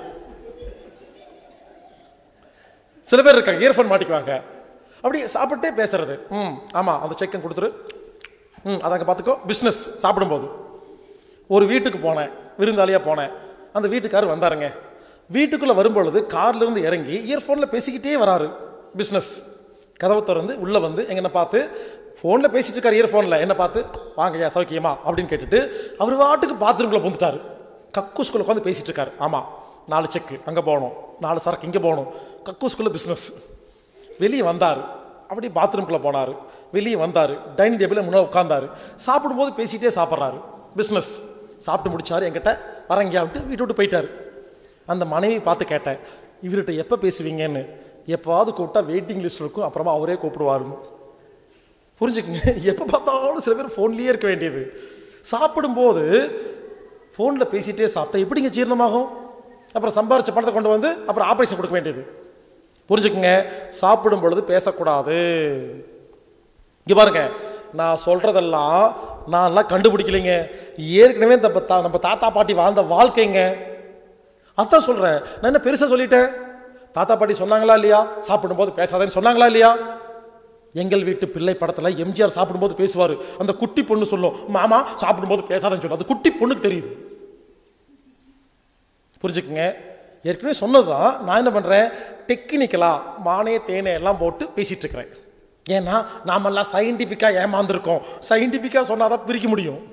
சில பேர் இருக்காங்க, இயர்ஃபோன் மாட்டிக்குவாங்க, அப்படியே சாப்பிட்டே பேசுறது. ஆமா, அந்த செக்கன் கொடுத்துரு, அதாங்க பார்த்துக்கோ. பிஸ்னஸ். சாப்பிடும்போது ஒரு வீட்டுக்கு போனேன், விருந்தாளியாக போனேன். அந்த வீட்டுக்காரர் வந்தாருங்க. வீட்டுக்குள்ளே வரும்பொழுது கார்லேருந்து இறங்கி இயர்ஃபோனில் பேசிக்கிட்டே வராரு. பிஸ்னஸ். கதவை திறந்து உள்ளே வந்து எங்களை பார்த்து ஃபோனில் பேசிட்டு இருக்காரு, இயர்ஃபோனில் என்ன பார்த்து, வாங்கய்யா சௌக்கியமா அப்படின்னு கேட்டுட்டு அவர் வாட்டுக்கு பாத்ரூம்குள்ளே வந்துட்டார். கக்கூஸ்குள்ளே உட்காந்து பேசிட்டு இருக்காரு. ஆமாம், 4 செக்கு அங்கே போகணும், 4 சரக்கு இங்கே போகணும், கக்கூஸ்குள்ளே பிஸ்னஸ். வெளியே வந்தார், அப்படி பாத்ரூம்குள்ளே போனார், வெளியே வந்தார், டைனிங் டேபிளில் முன்னாடி உட்காந்தார், சாப்பிடும்போது பேசிகிட்டே சாப்பிட்றாரு. பிஸ்னஸ். சாப்பிட்டு முடிச்சாரு, என்கிட்ட வரங்கியாவிட்டு வீட்டு விட்டு போயிட்டார். அந்த மனைவி பார்த்து கேட்டேன், இவர்கிட்ட எப்போ பேசுவீங்கன்னு. எப்போவாது கூப்பிட்டா வெயிட்டிங் லிஸ்ட் இருக்கும், அப்புறமா அவரே கூப்பிடுவாருன்னு. புரிஞ்சுக்குங்க, எப்போ பார்த்தாலும் சில பேர் ஃபோன்லேயே இருக்க வேண்டியது. சாப்பிடும்போது ஃபோனில் பேசிகிட்டே சாப்பிட்டா எப்படிங்க ஜீரணமாகும்? அப்புறம் சம்பாரிச்ச பணத்தை கொண்டு வந்து அப்புறம் ஆப்ரேஷன் கொடுக்க வேண்டியது. புரிஞ்சுக்குங்க, சாப்பிடும் பொழுது பேசக்கூடாது. இங்கே பாருங்க, நான் சொல்கிறதெல்லாம் நான்லாம் கண்டுபிடிக்கலைங்க, ஏற்கனவே நம்ம தாத்தா பாட்டி வாழ்ந்த வாழ்க்கைங்க. அதான் சொல்கிறேன். நான் என்ன பெருசாக சொல்லிட்டேன்? தாத்தா பாட்டி சொன்னாங்களா இல்லையா சாப்பிடும்போது பேசாதேன்னு? சொன்னாங்களா இல்லையா? எங்கள் வீட்டு பிள்ளை படத்தில் எம்ஜிஆர் சாப்பிடும்போது பேசுவார். அந்த குட்டி பொண்ணு சொல்லும், மாமா சாப்பிடும்போது பேசாதேன்னு சொல்லும். அது குட்டி பொண்ணுக்கு தெரியுது. புரிஞ்சுக்குங்க, ஏற்கனவே சொன்னதுதான். நான் என்ன பண்ணுறேன், டெக்னிக்கலாக மானே தேனே எல்லாம் போட்டு பேசிகிட்டு இருக்கிறேன். ஏன்னா நாமெல்லாம் சயின்டிஃபிக்காக ஏமாந்துருக்கோம். சயின்டிஃபிக்காக சொன்னால் தான் பிரிக்க முடியும்.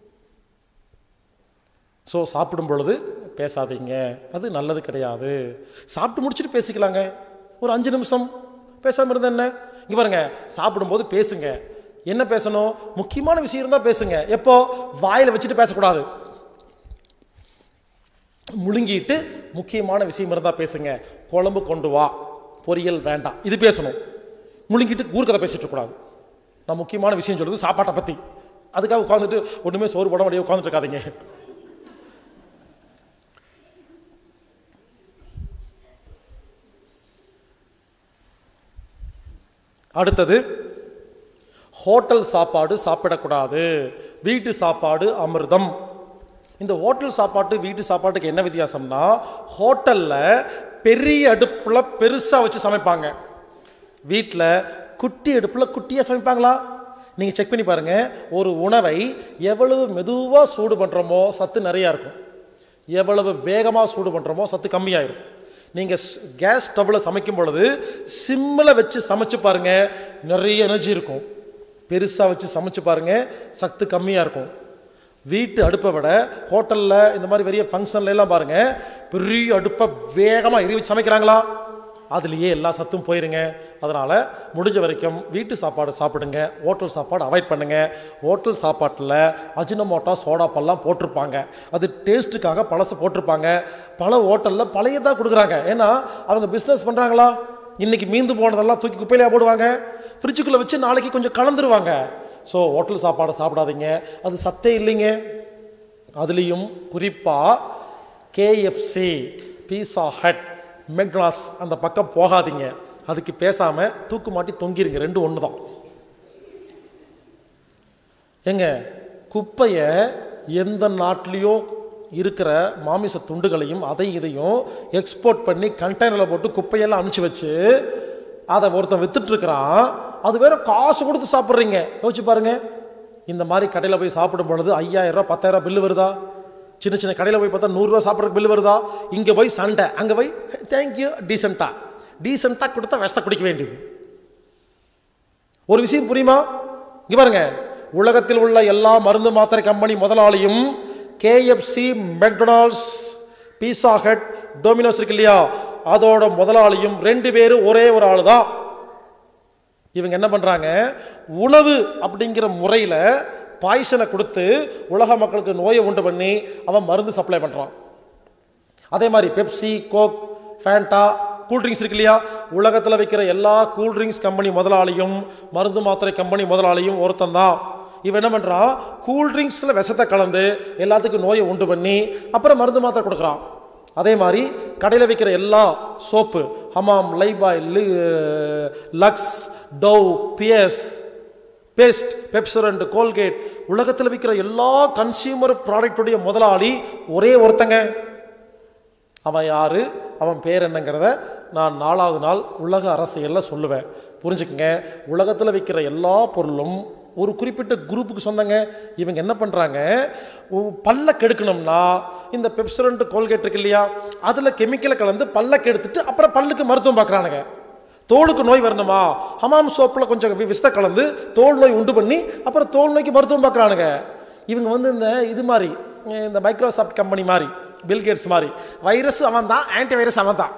ஸோ சாப்பிடும் பொழுது பேசாதீங்க, அது நல்லது கிடையாது. சாப்பிட்டு முடிச்சுட்டு பேசிக்கலாங்க, ஒரு 5 நிமிஷம் பேசாமல் இருந்தா என்ன? இங்கே பாருங்க, சாப்பிடும்போது பேசுங்க. என்ன பேசணும்? முக்கியமான விஷயம் இருந்தால் பேசுங்க. எப்போ? வாயில் வச்சுட்டு பேசக்கூடாது. முழுங்கிட்டு முக்கியமான விஷயம் இருந்தால் பேசுங்க. குழம்பு கொண்டு வா, பொரியல் வேண்டாம், இது பேசணும். முழுங்கிட்டு ஊர்க்கதை பேசிட்டு கூடாது. நான் முக்கியமான விஷயம் சொல்றது சாப்பாட்டை பற்றி. அதுக்காக உட்காந்துட்டு ஒன்றுமே சோறு போட முடியாது உட்காந்துட்டு இருக்காதீங்க. அடுத்தது, ஹோட்டல் சாப்பாடு சாப்பிடக்கூடாது. வீட்டு சாப்பாடு அமிர்தம். இந்த ஹோட்டல் சாப்பாட்டு வீட்டு சாப்பாட்டுக்கு என்ன வித்தியாசம்னா, ஹோட்டலில் பெரிய அடுப்பில் பெருசாக வச்சு சமைப்பாங்க, வீட்டில் குட்டி அடுப்பில் குட்டியாக சமைப்பாங்களா? நீங்கள் செக் பண்ணி பாருங்கள். ஒரு உணவை எவ்வளவு மெதுவாக சூடு பண்ணுறோமோ சத்து நிறையா இருக்கும், எவ்வளவு வேகமாக சூடு பண்ணுறோமோ சத்து கம்மியாயிடும். நீங்கள் கேஸ் ஸ்டவ்வில் சமைக்கும் பொழுது சிம்மில் வச்சு சமைச்சு பாருங்கள், நிறைய எனர்ஜி இருக்கும். பெருசாக வச்சு சமைச்சு பாருங்கள், சத்து கம்மியாக இருக்கும். வீட்டு அடுப்பை விட ஹோட்டலில் இந்த மாதிரி பெரிய ஃபங்க்ஷன்லாம் பாருங்கள், பெரிய அடுப்பை வேகமாக எரிய வச்சு சமைக்கிறாங்களா? அதுலேயே எல்லா சத்தும் போயிருங்க. அதனால் முடிஞ்ச வரைக்கும் வீட்டு சாப்பாடு சாப்பிடுங்க, ஹோட்டல் சாப்பாடு அவாய்ட் பண்ணுங்கள். ஹோட்டல் சாப்பாட்டில் அஜினமோட்டோ சோடாப்பெல்லாம் போட்டிருப்பாங்க, அது டேஸ்ட்டுக்காக பழசு போட்டிருப்பாங்க. பல ஹோட்டலில் பழையதாக கொடுக்குறாங்க. ஏன்னா அவங்க பிஸ்னஸ் பண்ணுறாங்களா, இன்றைக்கி மீந்து போனதெல்லாம் தூக்கி குப்பையிலையாக போடுவாங்க, ஃப்ரிட்ஜுக்குள்ளே வச்சு நாளைக்கு கொஞ்சம் கலந்துருவாங்க. ஸோ ஹோட்டல் சாப்பாடை சாப்பிடாதீங்க, அது சத்தே இல்லைங்க. அதுலேயும் குறிப்பாக கேஎஃப்சி, பீஸா ஹட், மெக்டானல்ட்ஸ் அந்த பக்கம் போகாதீங்க. அதுக்கு பேசாமல் தூக்கு மாட்டி தொங்கிருங்க, ரெண்டு ஒன்று தான். ஏங்க குப்பையை எந்த நாட்டிலையோ இருக்கிற மாமிச துண்டுகளையும் இதையும் எக்ஸ்போர்ட் பண்ணி கண்டெய்னரில் போட்டு குப்பையெல்லாம் அனுப்பிச்சி வச்சு அதை ஒருத்தன் வித்துட்ருக்கிறான். அது வேற காசு கொடுத்து சாப்பிட்றீங்க. யோசிச்சு பாருங்க. இந்த மாதிரி கடையில் போய் சாப்பிடும் பொழுது 5000 ரூபா 10,000 பில்லு வருதா? சின்ன சின்ன கடையில் போய் பார்த்தா 100 ரூபா சாப்பிட்றதுக்கு பில்லு வருதா? இங்கே போய் சண்டை, அங்கே போய் தேங்க்யூ டீசெண்டாக கொடுத்தா விஷத்தை குடிக்க வேண்டியது. ஒரு விஷயம் புரியுமா? இங்கே பாருங்க, உலகத்தில் உள்ள எல்லா மருந்து மாத்திரை கம்பெனி முதலாளியும் KFC, McDonald's, Pizza Hut, Domino's இருக்கு இல்லையா, அதோட முதலாளியும் 2 பேரும் ஒரே ஒரு ஆளு தான். இவங்க என்ன பண்றாங்க, உணவு அப்படிங்கிற முறையில் பாய்சனை கொடுத்து உலக மக்களுக்கு நோயை உண்டு பண்ணி அவன் மருந்து சப்ளை பண்றான். அதே மாதிரி பெப்சி, கோக், ஃபேண்டா, கூல்ட்ரிங்க்ஸ் இருக்கு இல்லையா, உலகத்தில் வைக்கிற எல்லா கூல்ட்ரிங்க்ஸ் கம்பெனி முதலாளியும் மருந்து மாத்திரை கம்பெனி முதலாளியும் ஒருத்தன் தான். இவன் என்ன பண்ணுறான், கூல்ட்ரிங்க்ஸில் விஷத்தை கலந்து எல்லாத்துக்கும் நோயை உண்டு பண்ணி அப்புறம் மருந்து மாத்திரை கொடுக்குறான். அதே மாதிரி கடையில் வைக்கிற எல்லா soap, Hamam, Lifebuoy, Lux, Dove, Pears, paste, Pepsodent, Colgate, உலகத்தில் விற்கிற எல்லா கன்சியூமர் ப்ராடக்டுடைய முதலாளி ஒரே ஒருத்தங்க. அவன் யாரு, அவன் பேர் என்னங்கிறத நான் 4வது நாள் உலக அரசியலில் சொல்லுவேன். புரிஞ்சுக்குங்க. உலகத்தில் விற்கிற எல்லா பொருளும் ஒரு குறிப்பிட்ட குரூப்புக்கு சொந்தங்க. இவங்க என்ன பண்ணுறாங்க, பல்ல கெடுக்கணும்னா இந்த பெப்சரண்ட், கோல்கேட் இருக்கு இல்லையா, அதில் கெமிக்கலை கலந்து பல்ல கெடுத்துட்டு அப்புறம் பல்லுக்கு மருத்துவம் பார்க்குறானுங்க. தோலுக்கு நோய் வரணுமா, ஹமாம் சோப்பில் கொஞ்சம் விஷத்தை கலந்து தோல் நோய் உண்டு பண்ணி அப்புறம் தோல் நோய்க்கு மருத்துவம் பார்க்குறானுங்க. இவங்க இந்த இது மாதிரி, இந்த மைக்ரோசாஃப்ட் கம்பெனி மாதிரி, பில்கேட்ஸ் மாதிரி, வைரஸ் அவன் தான், ஆன்டி வைரஸ் அவன் தான்.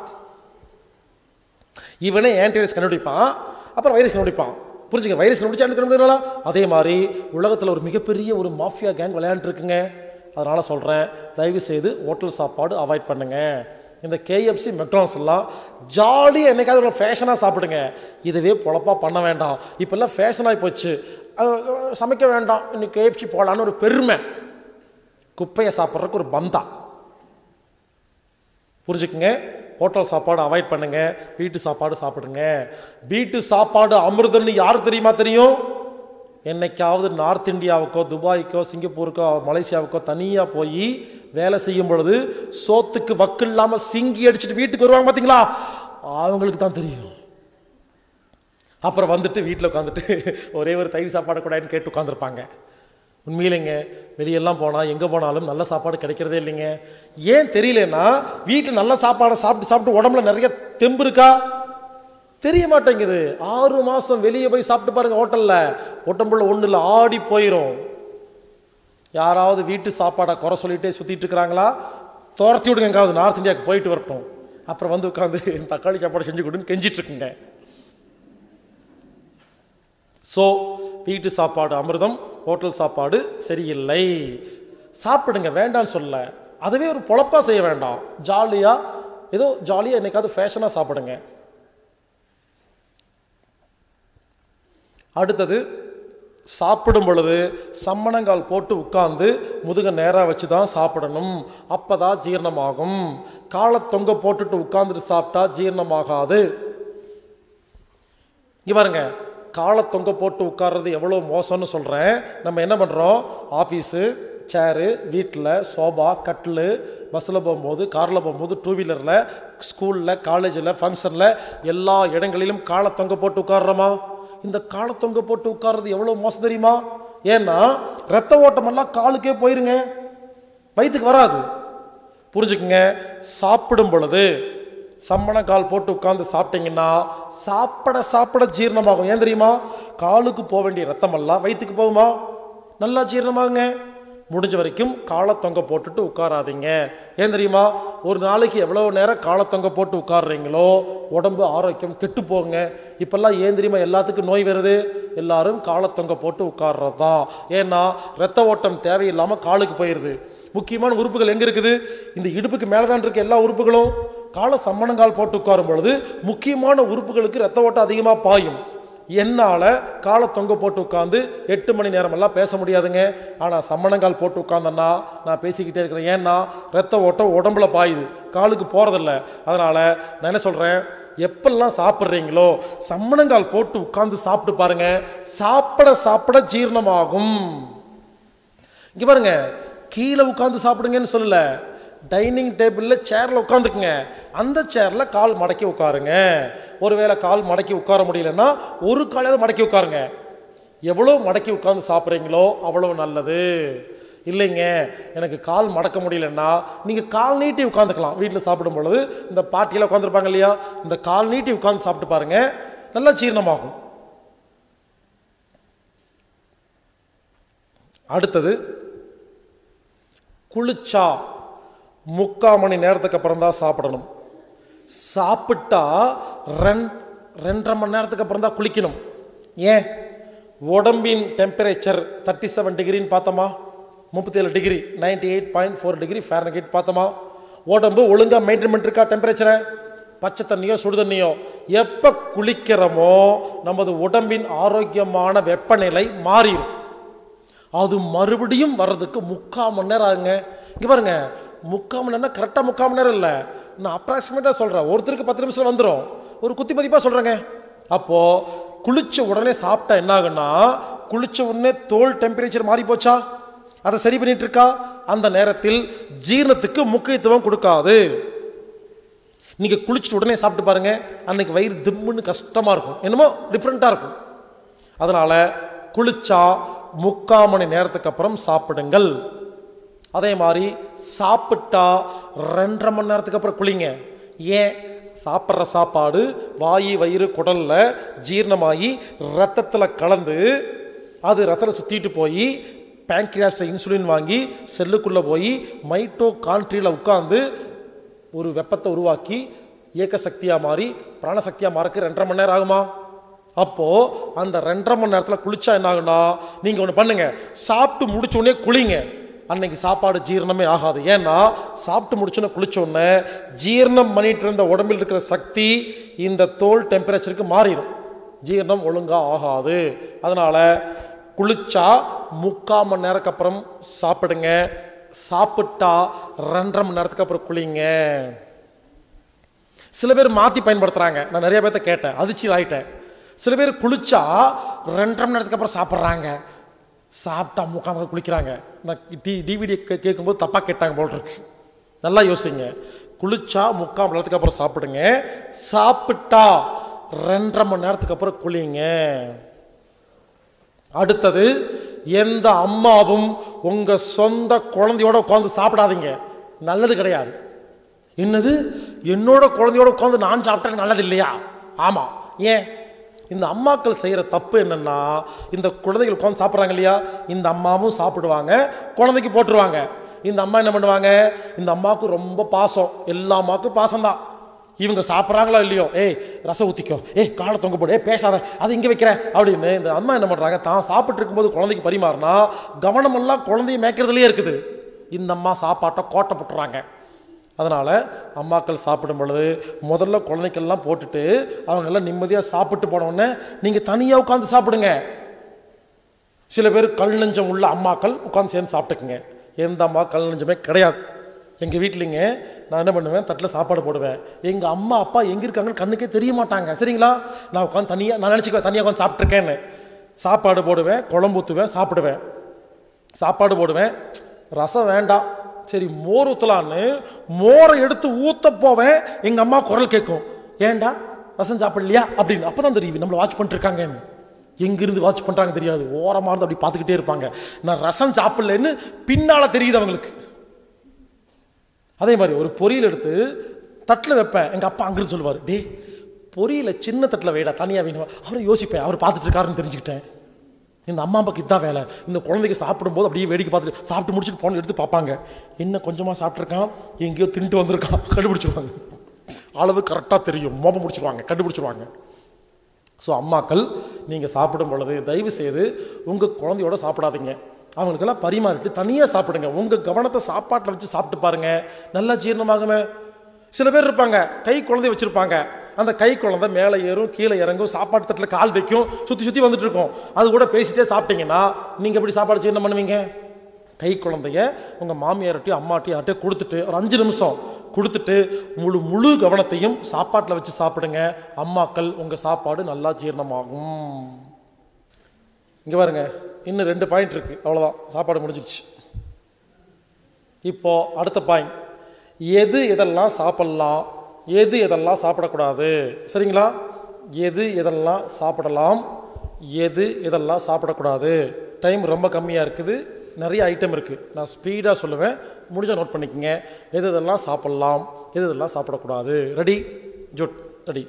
இவனே ஆன்டி வைரஸ் கண்டுபிடிப்பான், அப்புறம் வைரஸ் கண்டுபிடிப்பான். புரிஞ்சுங்க, வைரஸ் கண்டுபிடிச்சா அதே மாதிரி உலகத்தில் ஒரு மிகப்பெரிய ஒரு மாஃபியா கேங் விளையாண்டுருக்குங்க. அதனால் சொல்கிறேன், தயவு செய்து ஹோட்டல் சாப்பாடு அவாய்ட் பண்ணுங்க. இந்த கேஎஃப்சி, மெக்டானல்ட்ஸ் எல்லாம் ஜாலியாக என்னைக்காவது ஒரு ஃபேஷனாக சாப்பிடுங்க. இதுவே பொழப்பாக பண்ண வேண்டாம். இப்போல்லாம் ஃபேஷனாகி போச்சு, சமைக்க வேண்டாம், இன்னைக்கு கேஎஃப்சி போகலான்னு ஒரு பெருமை. குப்பையை சாப்பிட்றதுக்கு ஒரு பந்தா. புரிஞ்சுக்குங்க. ஹோட்டல் சாப்பாடு அவாய்ட் பண்ணுங்க, வீட்டு சாப்பாடு சாப்பிடுங்க. வீட்டு சாப்பாடு அமிர்தம்னு யார் தெரியும்? என்னைக்காவது நார்த் இந்தியாவுக்கோ, துபாய்க்கோ, சிங்கப்பூருக்கோ, மலேசியாவுக்கோ தனியாக போய் வேலை செய்யும் பொழுது சோத்துக்கு வக்கு இல்லாமல் சிங்கி அடிச்சுட்டு வீட்டுக்கு வருவாங்க பார்த்தீங்களா, அவங்களுக்கு தான் தெரியும். அப்புறம் வந்துட்டு வீட்டில் உட்காந்துட்டு ஒரே ஒரு தயிர் சாப்பாடு கூடாதுன்னு கேட்டு உட்காந்துருப்பாங்க. உண்மையிலேங்க, வெளியெல்லாம் போனால் எங்கே போனாலும் நல்ல சாப்பாடு கிடைக்கிறதே இல்லைங்க. ஏன் தெரியலன்னா, வீட்டில் நல்ல சாப்பாடை சாப்பிட்டு உடம்புல நிறைய தெம்பு இருக்கா தெரிய மாட்டேங்குது. 6 மாதம் வெளியே போய் சாப்பிட்டு பாருங்கள், ஹோட்டலில் உடம்புல ஒன்றும் இல்லை, ஆடி போயிடும். யாராவது வீட்டு சாப்பாடை குறை சொல்லிகிட்டே சுற்றிட்டு இருக்கிறாங்களா, துரத்தி விடுங்க, எங்காவது நார்த் இந்தியாவுக்கு போயிட்டு வரட்டும். அப்புறம் வந்து உட்காந்து தக்காளி சாப்பாடு செஞ்சு கொடுன்னு கெஞ்சிட்ருக்குங்க. ஸோ வீட்டு சாப்பாடு அமிர்தம், ஹோட்டல் சாப்பாடு சரியில்லை. சாப்பிடுங்க, வேண்டான்னு சொல்ல. அதுவே ஒரு பொழப்பாக செய்ய வேண்டாம். ஜாலியாக என்னைக்காவது ஃபேஷனாக சாப்பிடுங்க. அடுத்தது, சாப்பிடும் பொழுது சம்மணங்கால் போட்டு உட்கார்ந்து முதுக நேராக வச்சு தான் சாப்பிடணும். அப்போ தான் ஜீரணமாகும். காலை தொங்க போட்டுட்டு உட்கார்ந்துட்டு சாப்பிட்டா ஜீரணமாகாது. இங்கே பாருங்க, காலை தொங்க போட்டு உட்கார்றது எவ்வளோ மோசம்னு சொல்கிறேன். நம்ம என்ன பண்ணுறோம், ஆஃபீஸு சேரு, வீட்டில் சோபா, கட்டில், பஸ்ஸில் போகும்போது, காரில் போகும்போது, 2 வீலரில், ஸ்கூலில், காலேஜில், ஃபங்க்ஷனில், எல்லா இடங்களிலும் காலை தொங்க போட்டு உட்கார்றோமா? இந்த காலை தொங்க போட்டு உட்கார்றது எவ்வளோ மோசம் தெரியுமா? ஏன்னா ரத்த ஓட்டமெல்லாம் காலுக்கே போயிருங்க, வயிற்றுக்கு வராது. புரிஞ்சுக்குங்க. சாப்பிடும் பொழுது சம்மணக்கால் போட்டு உட்கார்ந்து சாப்பிட்டீங்கன்னா சாப்பிட ஜீரணமாகும். ஏன் தெரியுமா? காலுக்கு போக வேண்டிய ரத்தமெல்லாம் வயிற்றுக்கு போகுமா, நல்லா ஜீரணமாகுங்க. முடிஞ்ச வரைக்கும் காலை தொங்க போட்டுட்டு உட்காராதீங்க. ஏன் தெரியுமா? ஒரு நாளைக்கு எவ்வளோ நேரம் காலை தொங்க போட்டு உட்காடுறீங்களோ உடம்பு ஆரோக்கியம் கெட்டு போங்க. இப்பெல்லாம் ஏன் தெரியுமா எல்லாத்துக்கும் நோய் வருது? எல்லாரும் காலை தொங்க போட்டு உட்கார்றது தான். ஏன்னா ரத்த ஓட்டம் தேவையில்லாமல் காலுக்கு போயிடுது. முக்கியமான உறுப்புகள் எங்கே இருக்குது? இந்த இடுப்புக்கு மேலே தான் இருக்க எல்லா உறுப்புகளும். காலை சம்மணங்கால் போட்டு உட்காரும் பொழுது முக்கியமான உறுப்புகளுக்கு ரத்த ஓட்டம் அதிகமாக பாயும். என்னால் காலை தொங்க போட்டு உட்காந்து 8 மணி நேரமெல்லாம் பேச முடியாதுங்க. ஆனால் சம்மணங்கால் போட்டு உட்காந்தன்னா நான் பேசிக்கிட்டே இருக்கிறேன். ஏன்னா ரத்த ஓட்டம் உடம்புல பாயுது, காலுக்கு போகிறதில்ல. அதனால் நான் என்ன சொல்கிறேன், எப்பெல்லாம் சாப்பிட்றீங்களோ சம்மணங்கால் போட்டு உட்காந்து சாப்பிட்டு பாருங்க. சாப்பிட சாப்பிட ஜீரணமாகும். இங்கே பாருங்க, கீழே உட்காந்து சாப்பிடுங்கன்னு சொல்லல, டைனிங் டேபிளில் சேரில் உட்காந்துக்குங்க. அந்த சேரில் கால் மடக்கி உட்காருங்க. ஒருவேளை கால் மடக்கி உட்கார முடியலன்னா ஒரு காலையாவது மடக்கி உட்காருங்க. எவ்வளோ மடக்கி உட்காந்து சாப்பிட்றீங்களோ அவ்வளோ நல்லது. இல்லைங்க எனக்கு கால் மடக்க முடியலன்னா நீங்கள் கால் நீட்டி உட்காந்துக்கலாம். வீட்டில் சாப்பிடும் பொழுது இந்த பாட்டியில் உட்காந்துருப்பாங்க இல்லையா, இந்த கால் நீட்டி உட்காந்து சாப்பிட்டு பாருங்க, நல்லா ஜீரணமாகும். அடுத்தது, குளிச்சா 3/4 மணி நேரத்துக்கு அப்புறம் தான் சாப்பிடணும். சாப்பிட்டா 2.5 மணி நேரத்துக்கு அப்புறம் தான் குளிக்கணும். ஏன்? உடம்பின் டெம்பரேச்சர் 37 டிகிரின்னு பார்த்தோமா, 37 டிகிரி 98.4 டிகிரி ஃபாரன்ஹீட் பார்த்தோமா. உடம்பு ஒழுங்காக மெயின்டைன் பண்ணிருக்கா டெம்பரேச்சரை? பச்சை தண்ணியோ சுடு தண்ணியோ எப்போ குளிக்கிறோமோ நமது உடம்பின் ஆரோக்கியமான வெப்பநிலை மாறிடும். அது மறுபடியும் வர்றதுக்கு 3/4 மணி நேரம் ஆகுங்க. இங்கே பாருங்க, 3/4 மணி நேரம் கரெக்டாக 3/4 மணி நேரம் இல்லை, நான் அப்ராக்சிமேட்டாக சொல்கிறேன். ஒருத்தருக்கு 10 நிமிஷம் வந்துடும், ஒரு குத்தி மதிப்பாக சொல்கிறேங்க. அப்போது குளிச்ச உடனே சாப்பிட்டா என்ன ஆகுன்னா, குளிச்ச உடனே தோல் டெம்பரேச்சர் மாறி போச்சா, அதை சரி பண்ணிட்டு இருக்கா. அந்த நேரத்தில் ஜீரணத்துக்கு முக்கியத்துவம் கொடுக்காது. நீங்கள் குளிச்சுட்டு உடனே சாப்பிட்டு பாருங்க, அன்னைக்கு வயிறு திம்முன்னு கஷ்டமாக இருக்கும், என்னமோ டிஃப்ரெண்ட்டாக இருக்கும். அதனால் குளிச்சா 3/4 மணி நேரத்துக்கு அப்புறம் சாப்பிடுங்கள். அதே மாதிரி சாப்பிட்டா 2.5 மணி நேரத்துக்கு அப்புறம் குளிங்க. ஏன்? சாப்பிட்ற சாப்பாடு வாயு வயிறு குடலில் ஜீரணமாகி ரத்தத்தில் கலந்து அது ரத்தத்தில் சுற்றிட்டு போய் பேங்க்ரியாஸில் இன்சுலின் வாங்கி செல்லுக்குள்ளே போய் மைட்டோகாண்ட்ரியில் உட்காந்து ஒரு வெப்பத்தை உருவாக்கி இயக்க சக்தியாக மாறி பிராணசக்தியாக மாறக்கு 2.5 மணி நேரம் ஆகுமா? அப்போது அந்த 2.5 மணி நேரத்தில் குளிச்சா என்ன ஆகுனா, நீங்கள் ஒன்று பண்ணுங்க, சாப்பிட்டு முடிச்ச உடனே குளிங்க. அன்னைக்கு சாப்பாடு ஜீரணமே ஆகாது. ஏன்னா சாப்பிட்டு முடிச்சோன்னே குளிச்சோடனே ஜீரணம் பண்ணிட்டு இருந்த உடம்பில் இருக்கிற சக்தி இந்த தோல் டெம்பரேச்சருக்கு மாறிடும், ஜீரணம் ஒழுங்காக ஆகாது. அதனால் குளிச்சா 3/4 மணி நேரத்துக்கு அப்புறம் சாப்பிடுங்க. சாப்பிட்டா 2.5 மணி நேரத்துக்கு அப்புறம் குளிங்க. சில பேர் மாற்றி பயன்படுத்துகிறாங்க. நான் நிறைய பேர்த்த கேட்டேன், அதிர்ச்சி ஆகிட்டேன். சில பேர் குளிச்சா 2.5 மணி நேரத்துக்கு அப்புறம் சாப்பிட்றாங்க, சாப்பிட்டா 3/4 மணி நேரம் குளிக்கிறாங்க. நான் டிவிடி கேட்கும்போது தப்பாக கேட்டாங்க போல் இருக்கு. நல்லா யோசிங்க. குளிச்சா 3/4 மணி நேரத்துக்கு அப்புறம் சாப்பிடுங்க, சாப்பிட்டா 2.5 மணி நேரத்துக்கு அப்புறம் குளிங்க. அடுத்தது, எந்த அம்மாவும் உங்கள் சொந்த குழந்தையோட உட்காந்து சாப்பிடாதீங்க, நல்லது கிடையாது. என்னது, என்னோட குழந்தையோட உட்காந்து நான் சாப்பிட்டேன் நல்லது இல்லையா? ஆமாம். ஏன்? இந்த அம்மாக்கள் செய்கிற தப்பு என்னென்னா, இந்த குழந்தைகள் உட்காந்து சாப்பிட்றாங்க இல்லையா, இந்த அம்மாவும் சாப்பிடுவாங்க, குழந்தைக்கு போட்டுருவாங்க. இந்த அம்மா என்ன பண்ணுவாங்க, இந்த அம்மாவுக்கு ரொம்ப பாசம், எல்லா அம்மாவுக்கும் பாசம்தான். இவங்க சாப்பிட்றாங்களோ இல்லையோ, ஏய் ரசம் ஊற்றிக்கோ, காலை தொங்க போடு, பேசாத, அது இங்கே வைக்கிறேன் அப்படின்னு இந்த அம்மா என்ன பண்ணுறாங்க, தான் சாப்பிட்டு இருக்கும்போது குழந்தைக்கு பரிமாறினா கவனமெல்லாம் குழந்தைய மேய்க்கிறதுலேயே இருக்குது. இந்த அம்மா சாப்பாட்டை கோட்டை போட்டுறாங்க. அதனால் அம்மாக்கள் சாப்பிடும் பொழுது முதல்ல குழந்தைக்கெல்லாம் போட்டுட்டு அவங்கெல்லாம் நிம்மதியாக சாப்பிட்டு போனோடனே நீங்கள் தனியாக உட்காந்து சாப்பிடுங்க. சில பேர் கல் நெஞ்சம் உள்ள அம்மாக்கள் உட்காந்து சேர்ந்து சாப்பிட்டுக்குங்க. எந்த அம்மா கல் நெஞ்சமே கிடையாது. எங்கள் வீட்லிங்க நான் என்ன பண்ணுவேன், தட்டில் சாப்பாடு போடுவேன். எங்கள் அம்மா அப்பா எங்கே இருக்காங்கன்னு கண்ணுக்கே தெரிய மாட்டாங்க, சரிங்களா? நான் உட்காந்து தனியாக, நான் நினச்சிக்குவேன் தனியாக உட்காந்து சாப்பிட்ருக்கேன்னு. சாப்பாடு போடுவேன், குழம்பு ஊற்றுவேன், சாப்பிடுவேன். சாப்பாடு போடுவேன், ரசம் வேண்டாம், சரி மோர் ஊற்றலான்னு மோரை எடுத்து ஊற்ற போவேன். எங்கள் அம்மா குரல் கேட்கும், ஏண்டா ரசம் சாப்பிடலையா அப்படின்னு. அப்போ தான் தெரியும் நம்மளை வாட்ச் பண்ணிட்டுருக்காங்கன்னு. எங்கிருந்து வாட்ச் பண்ணுறாங்க தெரியாது, ஓரமாக இருந்து அப்படி பார்த்துக்கிட்டே இருப்பாங்க. நான் ரசம் சாப்பிடலன்னு பின்னால் தெரியுது அவங்களுக்கு. அதே மாதிரி ஒரு பொரியல் எடுத்து தட்டில் வைப்பேன். எங்கள் அப்பா அங்கிருந்து சொல்லுவார், டே பொரியலை சின்ன தட்டில் வைடா, தனியாக வேணும். அவரை யோசிப்பேன், அவர் பார்த்துட்டு இருக்காருன்னு தெரிஞ்சுக்கிட்டேன். இந்த அம்மா அப்பாக்கு இதுதான் வேலை. இந்த குழந்தைக்கு சாப்பிடும்போது அப்படியே வேடிக்கை பார்த்துட்டு சாப்பிட்டு முடிச்சுட்டு போன எடுத்து பார்ப்பாங்க. என்ன கொஞ்சமாக சாப்பிட்ருக்கான், எங்கேயோ தின்ட்டு வந்திருக்கான், கண்டுபிடிச்சிருவாங்க. அளவு கரெக்டாக தெரியும், மோப்பம் முடிச்சிருவாங்க, கண்டுபிடிச்சிருவாங்க. ஸோ அம்மாக்கள், நீங்கள் சாப்பிடும் பொழுது தயவு செய்து உங்கள் குழந்தையோட சாப்பிடாதீங்க. அவங்களுக்கெல்லாம் பரிமாறிட்டு தனியாக சாப்பிடுங்க. உங்கள் கவனத்தை சாப்பாட்டில் வச்சு சாப்பிட்டு பாருங்கள், நல்லா ஜீரணமாகுமே. சில பேர் இருப்பாங்க, கை குழந்தை வச்சுருப்பாங்க. அந்த கை குழந்தை மேலே ஏறும், கீழே இறங்கும், சாப்பாட்டு தட்டில் கால் வைக்கும், சுற்றி சுற்றி வந்துட்டு இருக்கும். அது கூட பேசிட்டே சாப்பிட்டீங்கன்னா நீங்கள் எப்படி சாப்பாடு ஜீரணம் பண்ணுவீங்க? கை குழந்தைய உங்கள் மாமியார்ட்டையும் அம்மாட்டையும் யார்ட்டையும் கொடுத்துட்டு ஒரு 5 நிமிஷம் கொடுத்துட்டு முழு கவனத்தையும் சாப்பாட்டில் வச்சு சாப்பிடுங்க. அம்மாக்கள், உங்கள் சாப்பாடு நல்லா ஜீரணமாகும். இங்கே பாருங்க, இன்னும் 2 பாயிண்ட் இருக்குது, அவ்வளோதான், சாப்பாடு முடிஞ்சிடுச்சு. இப்போ அடுத்த பாயிண்ட், எது எதெல்லாம் சாப்பிடலாம், எது எதெல்லாம் சாப்பிடக்கூடாது. சரிங்களா? எது எதெல்லாம் சாப்பிடலாம், எது எதெல்லாம் சாப்பிடக்கூடாது. டைம் ரொம்ப கம்மியாக இருக்குது, நிறைய ஐட்டம் இருக்குது. நான் ஸ்பீடாக சொல்லுவேன், முடிஞ்சால் நோட் பண்ணிக்கோங்க. எது இதெல்லாம் சாப்பிட்லாம், எது இதெல்லாம் சாப்பிடக்கூடாது. ரெடி? ஜுட் ரெடி.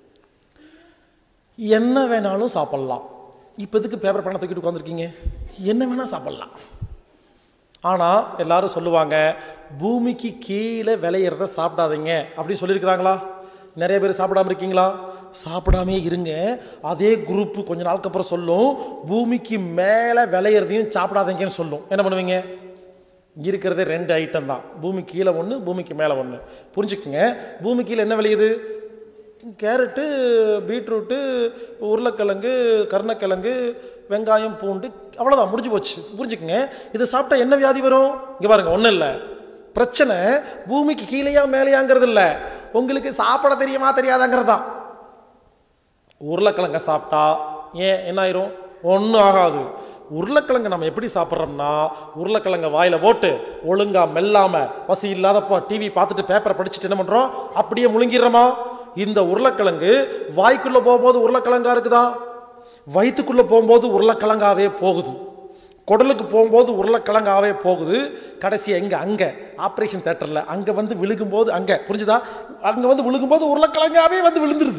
என்ன வேணாலும் சாப்பிட்லாம். இப்போ எதுக்கு பேப்பர் பேனா தூக்கிட்டு உட்காந்துருக்கீங்க? என்ன வேணால் சாப்பிட்லாம். ஆனால் எல்லாரும் சொல்லுவாங்க, பூமிக்கு கீழே விளையிறத சாப்பிடாதீங்க அப்படின்னு சொல்லியிருக்கிறாங்களா? நிறைய பேர் சாப்பிடாம இருக்கீங்களா? சாப்பிடாமே இருங்க. அதே குரூப்பு கொஞ்ச நாளுக்கு அப்புறம் சொல்லும், பூமிக்கு மேலே விளையிறதையும் சாப்பிடாதீங்கன்னு சொல்லும். என்ன பண்ணுவீங்க? இருக்கிறதே 2 ஐட்டம் தான், பூமி கீழே ஒன்று, பூமிக்கு மேலே ஒன்று. புரிஞ்சுக்குங்க. பூமி கீழே என்ன விளையுது? கேரட்டு, பீட்ரூட்டு, உருளைக்கிழங்கு, கருணக்கிழங்கு, வெங்காயம், பூண்டு, அவ்வளோதான், முடிஞ்சு போச்சு. புரிஞ்சுக்குங்க. இதை சாப்பிட்டா என்ன வியாதி வரும்? இங்கே பாருங்க, ஒன்றும் இல்லை. பிரச்சனை பூமிக்கு கீழேயா மேலேயாங்கிறது இல்லை, உங்களுக்கு சாப்பிட தெரியுமா தெரியாதாங்கிறது தான். உருளைக்கிழங்க சாப்பிட்டா ஏன் என்ன ஆயிரும்? ஒன்றும் ஆகாது. உருளைக்கிழங்கு நம்ம எப்படி சாப்பிட்றோம்னா, உருளைக்கிழங்க வாயில் போட்டு ஒழுங்கா மெல்லாம பசி இல்லாதப்போ டிவி பார்த்துட்டு பேப்பரை படிச்சுட்டு என்ன பண்ணுறோம், அப்படியே முழுங்கிடுறோமா? இந்த உருளைக்கிழங்கு வாய்க்குள்ளே போகும்போது உருளைக்கிழங்கா இருக்குதா? வயிற்றுக்குள்ளே போகும்போது உருளைக்கிழங்காவே போகுது, குடலுக்கு போகும்போது உருளைக்கிழங்காவே போகுது. கடைசி எங்கே? அங்கே ஆப்ரேஷன் தேட்டரில் அங்கே வந்து விழுகும்போது அங்கே, புரிஞ்சுதா? அங்கே வந்து விழுகும்போது உருளைக்கிழங்காவே வந்து விழுந்துருது.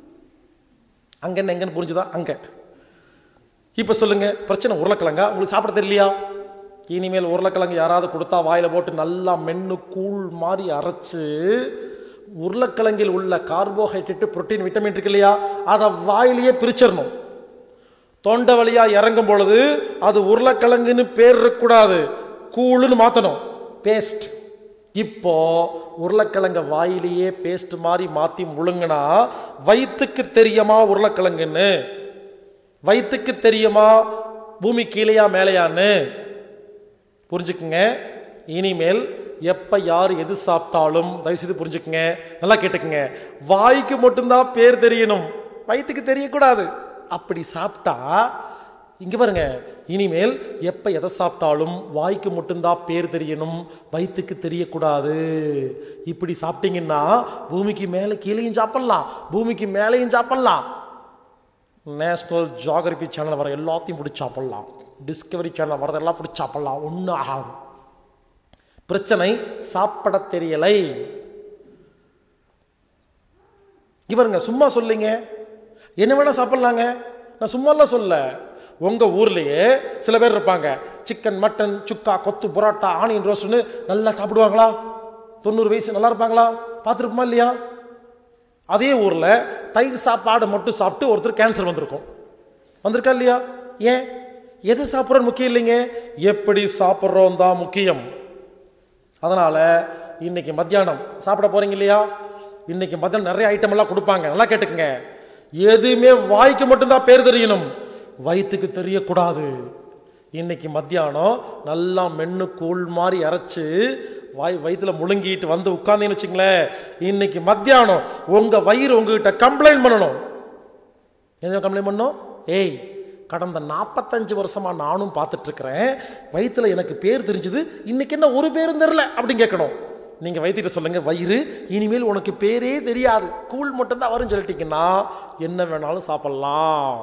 அங்கே என்ன எங்கன்னு புரிஞ்சுதா? அங்கே. இப்போ சொல்லுங்க, பிரச்சனை உருளைக்கிழங்கா? உங்களுக்கு சாப்பிட தெரியலையா? இனிமேல் உருளைக்கிழங்கு யாராவது கொடுத்தா வாயில் போட்டு நல்லா மென்று கூழ் மாதிரி அரைச்சு, உருளைக்கிழங்கில் உள்ள கார்போஹைட்ரேட், புரோட்டீன், விட்டமின் இருக்கு இல்லையா, அதை வாயிலேயே பிரிச்சிடணும். தொண்டை வழியா இறங்கும் பொழுது அது உருளைக்கிழங்குன்னு பேர் இருக்கக்கூடாது, கூழுன்னு மாற்றணும், பேஸ்ட். இப்போ உருளைக்கிழங்க வாயிலேயே பேஸ்ட் மாதிரி மாற்றி முழுங்கினா வயிற்றுக்கு தெரியுமா உருளைக்கிழங்குன்னு? வயிற்றுக்கு தெரியுமா பூமி கீழையா மேலையான்னு? புரிஞ்சுக்குங்க. இனிமேல் எப்போ யார் எது சாப்பிட்டாலும் தயவுசெய்து புரிஞ்சுக்குங்க, நல்லா கேட்டுக்குங்க. வாய்க்கு மட்டும்தான் பேர் தெரியணும், வயிற்றுக்கு தெரியக்கூடாது. அப்படி சாப்பிட்டா இங்கே பாருங்க, இனிமேல் எப்போ எதை சாப்பிட்டாலும் வாய்க்கு மட்டும்தான் பேர் தெரியணும், வயிற்றுக்கு தெரியக்கூடாது. இப்படி சாப்பிட்டீங்கன்னா பூமிக்கு மேலே கீழேயும் சாப்பிட்லாம், பூமிக்கு மேலேயும் சாப்பிட்லாம். நேஷ்னல் ஜியோகிராஃபி சேனல் வர எல்லாத்தையும் பிடிச்சி சாப்பிட்லாம், டிஸ்கவரி சேனல் வரதெல்லாம் பிடிச்சி சாப்பிட்லாம், ஒன்றும் ஆகாது. பிரச்சனை சாப்பிட தெரியலை. இவருங்க சும்மா சொல்லிங்க, என்ன வேணா சாப்பிட்லாங்க, நான் சும்மாலாம் சொல்ல. உங்கள் ஊர்லேயே சில பேர் இருப்பாங்க, சிக்கன், மட்டன், சுக்கா, கொத்து, புரோட்டா, ஆனியன் ரோஸ்ட்னு நல்லா சாப்பிடுவாங்களா? 90 வயசு நல்லா இருப்பாங்களா? பார்த்துருப்போமா இல்லையா? அதே ஊரில் தயிர் சாப்பாடு மட்டும் சாப்பிட்டு ஒருத்தர் கேன்சர் வந்திருக்கும், வந்திருக்கா இல்லையா? ஏன்? எது சாப்பிட்றோன்னு முக்கியம் இல்லைங்க, எப்படி சாப்பிட்றோம் தான் முக்கியம். அதனால் இன்னைக்கு மத்தியானம் சாப்பிட போகிறீங்க இல்லையா, இன்னைக்கு மத்தியானம் நிறைய ஐட்டம் எல்லாம் கொடுப்பாங்க, நல்லா கேட்டுக்குங்க. எதுவுமே வாய்க்கு மட்டும்தான் பேர் தெரியணும், வயிற்றுக்கு தெரியக்கூடாது. இன்னைக்கு மத்தியானம் நல்லா மென்னு கூழ் மாதிரி அரைச்சு வயிற்றுல முழுங்கிட்டு வந்து உட்கார்ந்தீங்கன்னு வச்சுங்களேன், இன்னைக்கு மத்தியானம் உங்கள் வயிறு உங்ககிட்ட கம்ப்ளைண்ட் பண்ணணும். என்ன கம்ப்ளைண்ட் பண்ணணும்? ஏய், கடந்த 45 வருஷமா நானும் பார்த்துட்டு இருக்கிறேன், வயிற்றுல எனக்கு பேர் தெரிஞ்சது, இன்னைக்கு என்ன ஒரு பேரும் தெரியல அப்படின்னு கேட்கணும். நீங்கள் வயிற்றுக்கிட்ட சொல்லுங்க, வயிறு இனிமேல் உனக்கு பேரே தெரியாது, கூழ் மட்டும்தான் வரும்னு சொல்லிட்டீங்கன்னா என்ன வேணாலும் சாப்பிட்லாம்.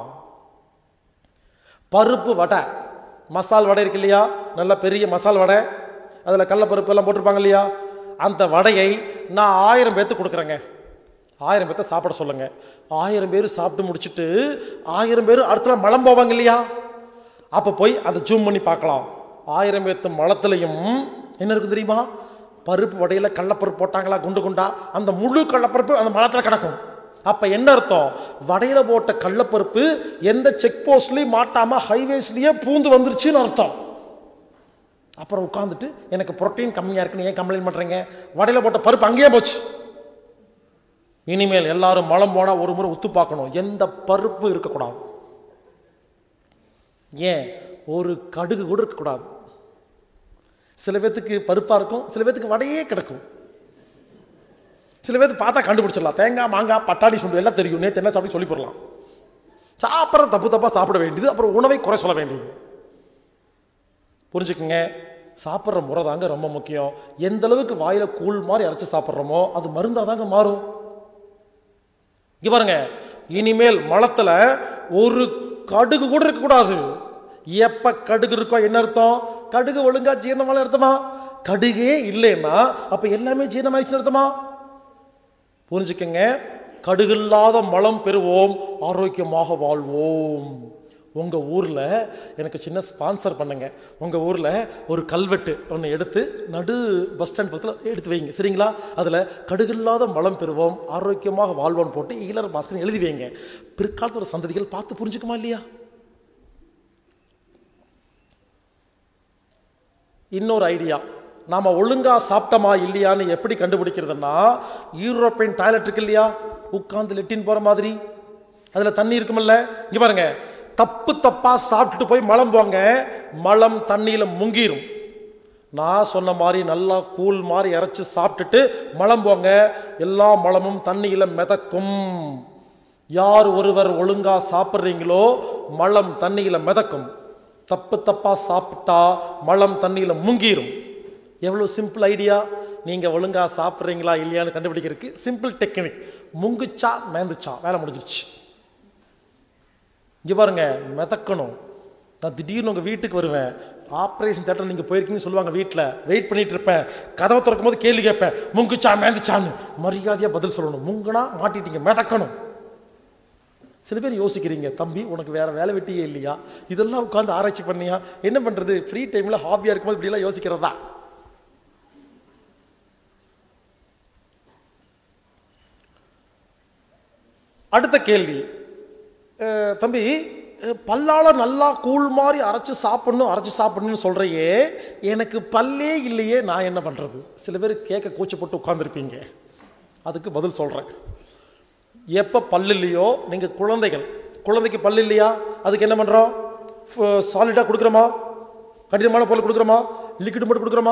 பருப்பு வடை, மசால் வடை இருக்கு இல்லையா, நல்ல பெரிய மசால் வடை, அதில் கடலப்பருப்பு எல்லாம் போட்டிருப்பாங்க இல்லையா, அந்த வடையை நான் 1000 பேர்த்துக்கு கொடுக்குறேங்க. 1000 பேர்த்த சாப்பிட சொல்லுங்க. 1000 பேர் சாப்பிட்டு முடிச்சுட்டு 1000 பேர் அடுத்த மலம் போவாங்க இல்லையா, அப்போ போய் அதை ஜூம் பண்ணி பார்க்கலாம். 1000 பேத்து மலத்திலையும் என்ன இருக்கு தெரியுமா? பருப்பு வடையில் கடலப்பருப்பு போட்டாங்களா குண்டு குண்டா, அந்த முழு கடலப்பருப்பு அந்த மலத்தில் கிடக்கும். அப்போ என்ன அர்த்தம்? வடையில் போட்ட கடலப்பருப்பு எந்த செக் போஸ்ட்லையும் மாட்டாமல் ஹைவேஸ்லேயே பூந்து வந்துருச்சுன்னு அர்த்தம். அப்புறம் உட்காந்துட்டு எனக்கு புரோட்டீன் கம்மியாக இருக்குன்னு ஏன் கம்ப்ளைண்ட் பண்ணுறீங்க? வடையில் போட்ட பருப்பு அங்கேயே போச்சு. இனிமேல் எல்லாரும் மலம் போனால் ஒரு முறை உத்து பார்க்கணும், எந்த பருப்பு இருக்கக்கூடாது. ஏன்? ஒரு கடுகு கூட இருக்கக்கூடாது. சில பேத்துக்கு பருப்பாக இருக்கும், சில பேத்துக்கு வடையே கிடக்கும். சில பேருக்கு பார்த்தா கண்டுபிடிச்சிடலாம், தேங்காய் மாங்காய் பட்டாணி சுண்டு எல்லாம் தெரியும், நேற்று என்ன சாப்பிட்டு சொல்லி போடலாம். சாப்பிட்ற தப்பு தப்பாக சாப்பிட வேண்டியது, அப்புறம் உணவை குறை சொல்ல வேண்டியது. புரிஞ்சுக்குங்க, சாப்பிட்ற முறை தாங்க ரொம்ப முக்கியம். எந்த அளவுக்கு வாயில் கூழ் மாதிரி அரைச்சி சாப்பிட்றோமோ அது மருந்தாக தாங்க மாறும். இங்கே பாருங்க, இனிமேல் மலத்தில் ஒரு கடுகு கூட இருக்கக்கூடாது. எப்போ கடுகு இருக்கோ என்ன அர்த்தம்? கடுகு ஒழுங்கா ஜீரணமான அர்த்தமா? கடுகே இல்லைன்னா அப்போ எல்லாமே ஜீரணமாயிடுச்சுன்னு அர்த்தமா? புரிஞ்சுக்கங்க, கடுகு இல்லாத மலம் பெறுவோம், ஆரோக்கியமாக வாழ்வோம். உங்கள் ஊரில் எனக்கு சின்ன ஸ்பான்சர் பண்ணுங்க. உங்கள் ஊரில் ஒரு கல்வெட்டு ஒன்று எடுத்து நடு பஸ் ஸ்டாண்ட் பக்கத்தில் எடுத்து வைங்க, சரிங்களா? அதில் கடுகு இல்லாத மலம் பெறுவோம், ஆரோக்கியமாக வாழ்வோன்னு போட்டு ஈழர் பாஸ்கர் எழுதி வைங்க. பிற்காலத்தோட சந்ததிகள் பார்த்து புரிஞ்சுக்குமா இல்லையா? இன்னொரு ஐடியா, நாம் ஒழுங்காக சாப்பிட்டோமா இல்லையான்னு எப்படி கண்டுபிடிக்கிறதுனா, யூரோப்பியன் டாய்லெட் இருக்கு இல்லையா, உட்காந்து லெட்டின் போகிற மாதிரி, அதில் தண்ணி இருக்குமில்ல. இங்கே பாருங்க, தப்பு தப்பாக சாப்பிட்டுட்டு போய் மலம் போங்க, மலம் தண்ணியில் முங்கிரும். நான் சொன்ன மாதிரி நல்லா கூழ் மாதிரி இறைச்சி சாப்பிட்டுட்டு மலம் போங்க, எல்லா மலமும் தண்ணியில் மிதக்கும். யார் ஒருவர் ஒழுங்காக சாப்பிட்றீங்களோ மலம் தண்ணியில் மிதக்கும். தப்பு தப்பாக சாப்பிட்டா மலம் தண்ணியில் முங்கிரும். எவ்வளோ சிம்பிள் ஐடியா! நீங்கள் ஒழுங்காக சாப்பிட்றீங்களா இல்லையான்னு கண்டுபிடிக்கிறதுக்கு சிம்பிள் டெக்னிக். முங்குச்சா மேந்துச்சா, வேலை முடிஞ்சிருச்சு. இங்கே பாருங்க, மிதக்கணும். நான் திடீர்னு உங்கள் வீட்டுக்கு வருவேன், ஆப்ரேஷன் தேட்டர் நீங்கள் போயிருக்கீங்கன்னு சொல்லுவாங்க, வீட்டில் வெயிட் பண்ணிட்டு இருப்பேன், கதவை திறக்கும் போது கேள்வி கேட்பேன், முங்குச்சா மேந்துச்சான்னு. மரியாதையாக பதில் சொல்லணும். முங்குனா மாட்டிட்டீங்க, மிதக்கணும். சில பேர் யோசிக்கிறீங்க, தம்பி உனக்கு வேற வேலை வெட்டியே இல்லையா, இதெல்லாம் உட்காந்து ஆராய்ச்சி பண்ணியா, என்ன பண்ணுறது, ஃப்ரீ டைமில் ஹாபியாக இருக்கும்போது இப்படிலாம் யோசிக்கிறதா? அடுத்த கேள்வி, தம்பி பல்லால நல்லா கூழ் மாதிரி அரைச்சி சாப்பிடணும்னு சொல்கிறையே, எனக்கு பல்லே இல்லையே, நான் என்ன பண்ணுறது? சில பேர் கேட்க கூச்சப்பட்டு உட்காந்துருப்பீங்க. அதுக்கு பதில் சொல்கிறேன். எப்போ பல்லு இல்லையோ, நீங்கள் குழந்தைக்கு பல்லு இல்லையா, அதுக்கு என்ன பண்ணுறோம்? சாலிடாக கொடுக்குறோமா, கடினமான பொருள் கொடுக்குறோமா, லிக்விட் மட்டும் கொடுக்குறோமா,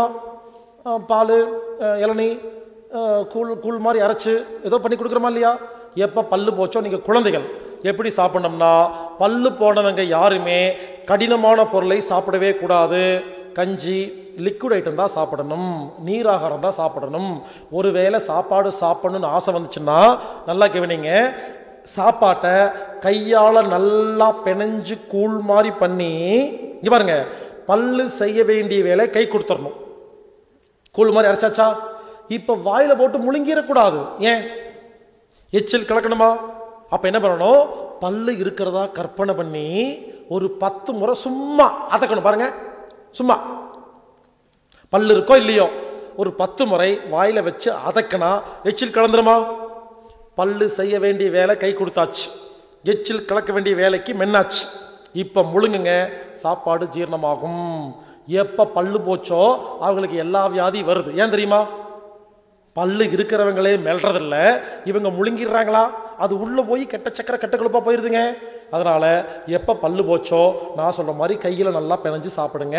பால் இளநீ கூழ் மாதிரி அரைச்சி ஏதோ பண்ணி கொடுக்குறோமா இல்லையா? எப்போ பல்லு போச்சோ, நீங்கள் குழந்தைகள் எப்படி சாப்பிடணும்னா, பல்லு போனவங்க யாருமே கடினமான பொருளை சாப்பிடவே கூடாது. கஞ்சி லிக்விட் ஐட்டம் தான் சாப்பிடணும், நீராகாரம் தான் சாப்பிடணும். ஒருவேளை சாப்பாடு சாப்பிடணும்னு ஆசை வந்துச்சுன்னா நல்லா கவனிங்க, சாப்பாட்டை கையால் நல்லா பிணைஞ்சு கூழ் மாதிரி பண்ணி, இங்கே பாருங்க, பல்லு செய்ய வேண்டிய வேலை கை கொடுத்துடணும். கூழ் மாதிரி அரைச்சாச்சா, இப்போ வாயில் போட்டு முழுங்கிடக்கூடாது. ஏன்? எச்சில் கலக்கணுமா? அப்போ என்ன பண்ணணும்? பல்லு இருக்கிறதா கற்பனை பண்ணி ஒரு 10 முறை சும்மா அதக்கணும். பாருங்க, சும்மா பல்லு இருக்கோ இல்லையோ ஒரு 10 முறை வாயில வச்சு அதக்கனா எச்சில் கலந்துருமா? பல்லு செய்ய வேண்டிய வேலை கை கொடுத்தாச்சு, எச்சில் கலக்க வேண்டிய வேலைக்கு மென்னாச்சு. இப்போ முழுங்குங்க, சாப்பாடு ஜீரணமாகும். எப்போ பல்லு போச்சோ அவங்களுக்கு எல்லா வியாதியும் வருது. ஏன் தெரியுமா? பல்லு இருக்கிறவங்களே மெல்றதில்ல, இவங்க முழுங்கிடுறாங்களா, அது உள்ளே போய் கெட்ட சக்கரை கெட்ட கொழுப்பாக போயிடுதுங்க. அதனால் எப்போ பல்லு போச்சோ நான் சொல்கிற மாதிரி கையில் நல்லா பிணைஞ்சு சாப்பிடுங்க.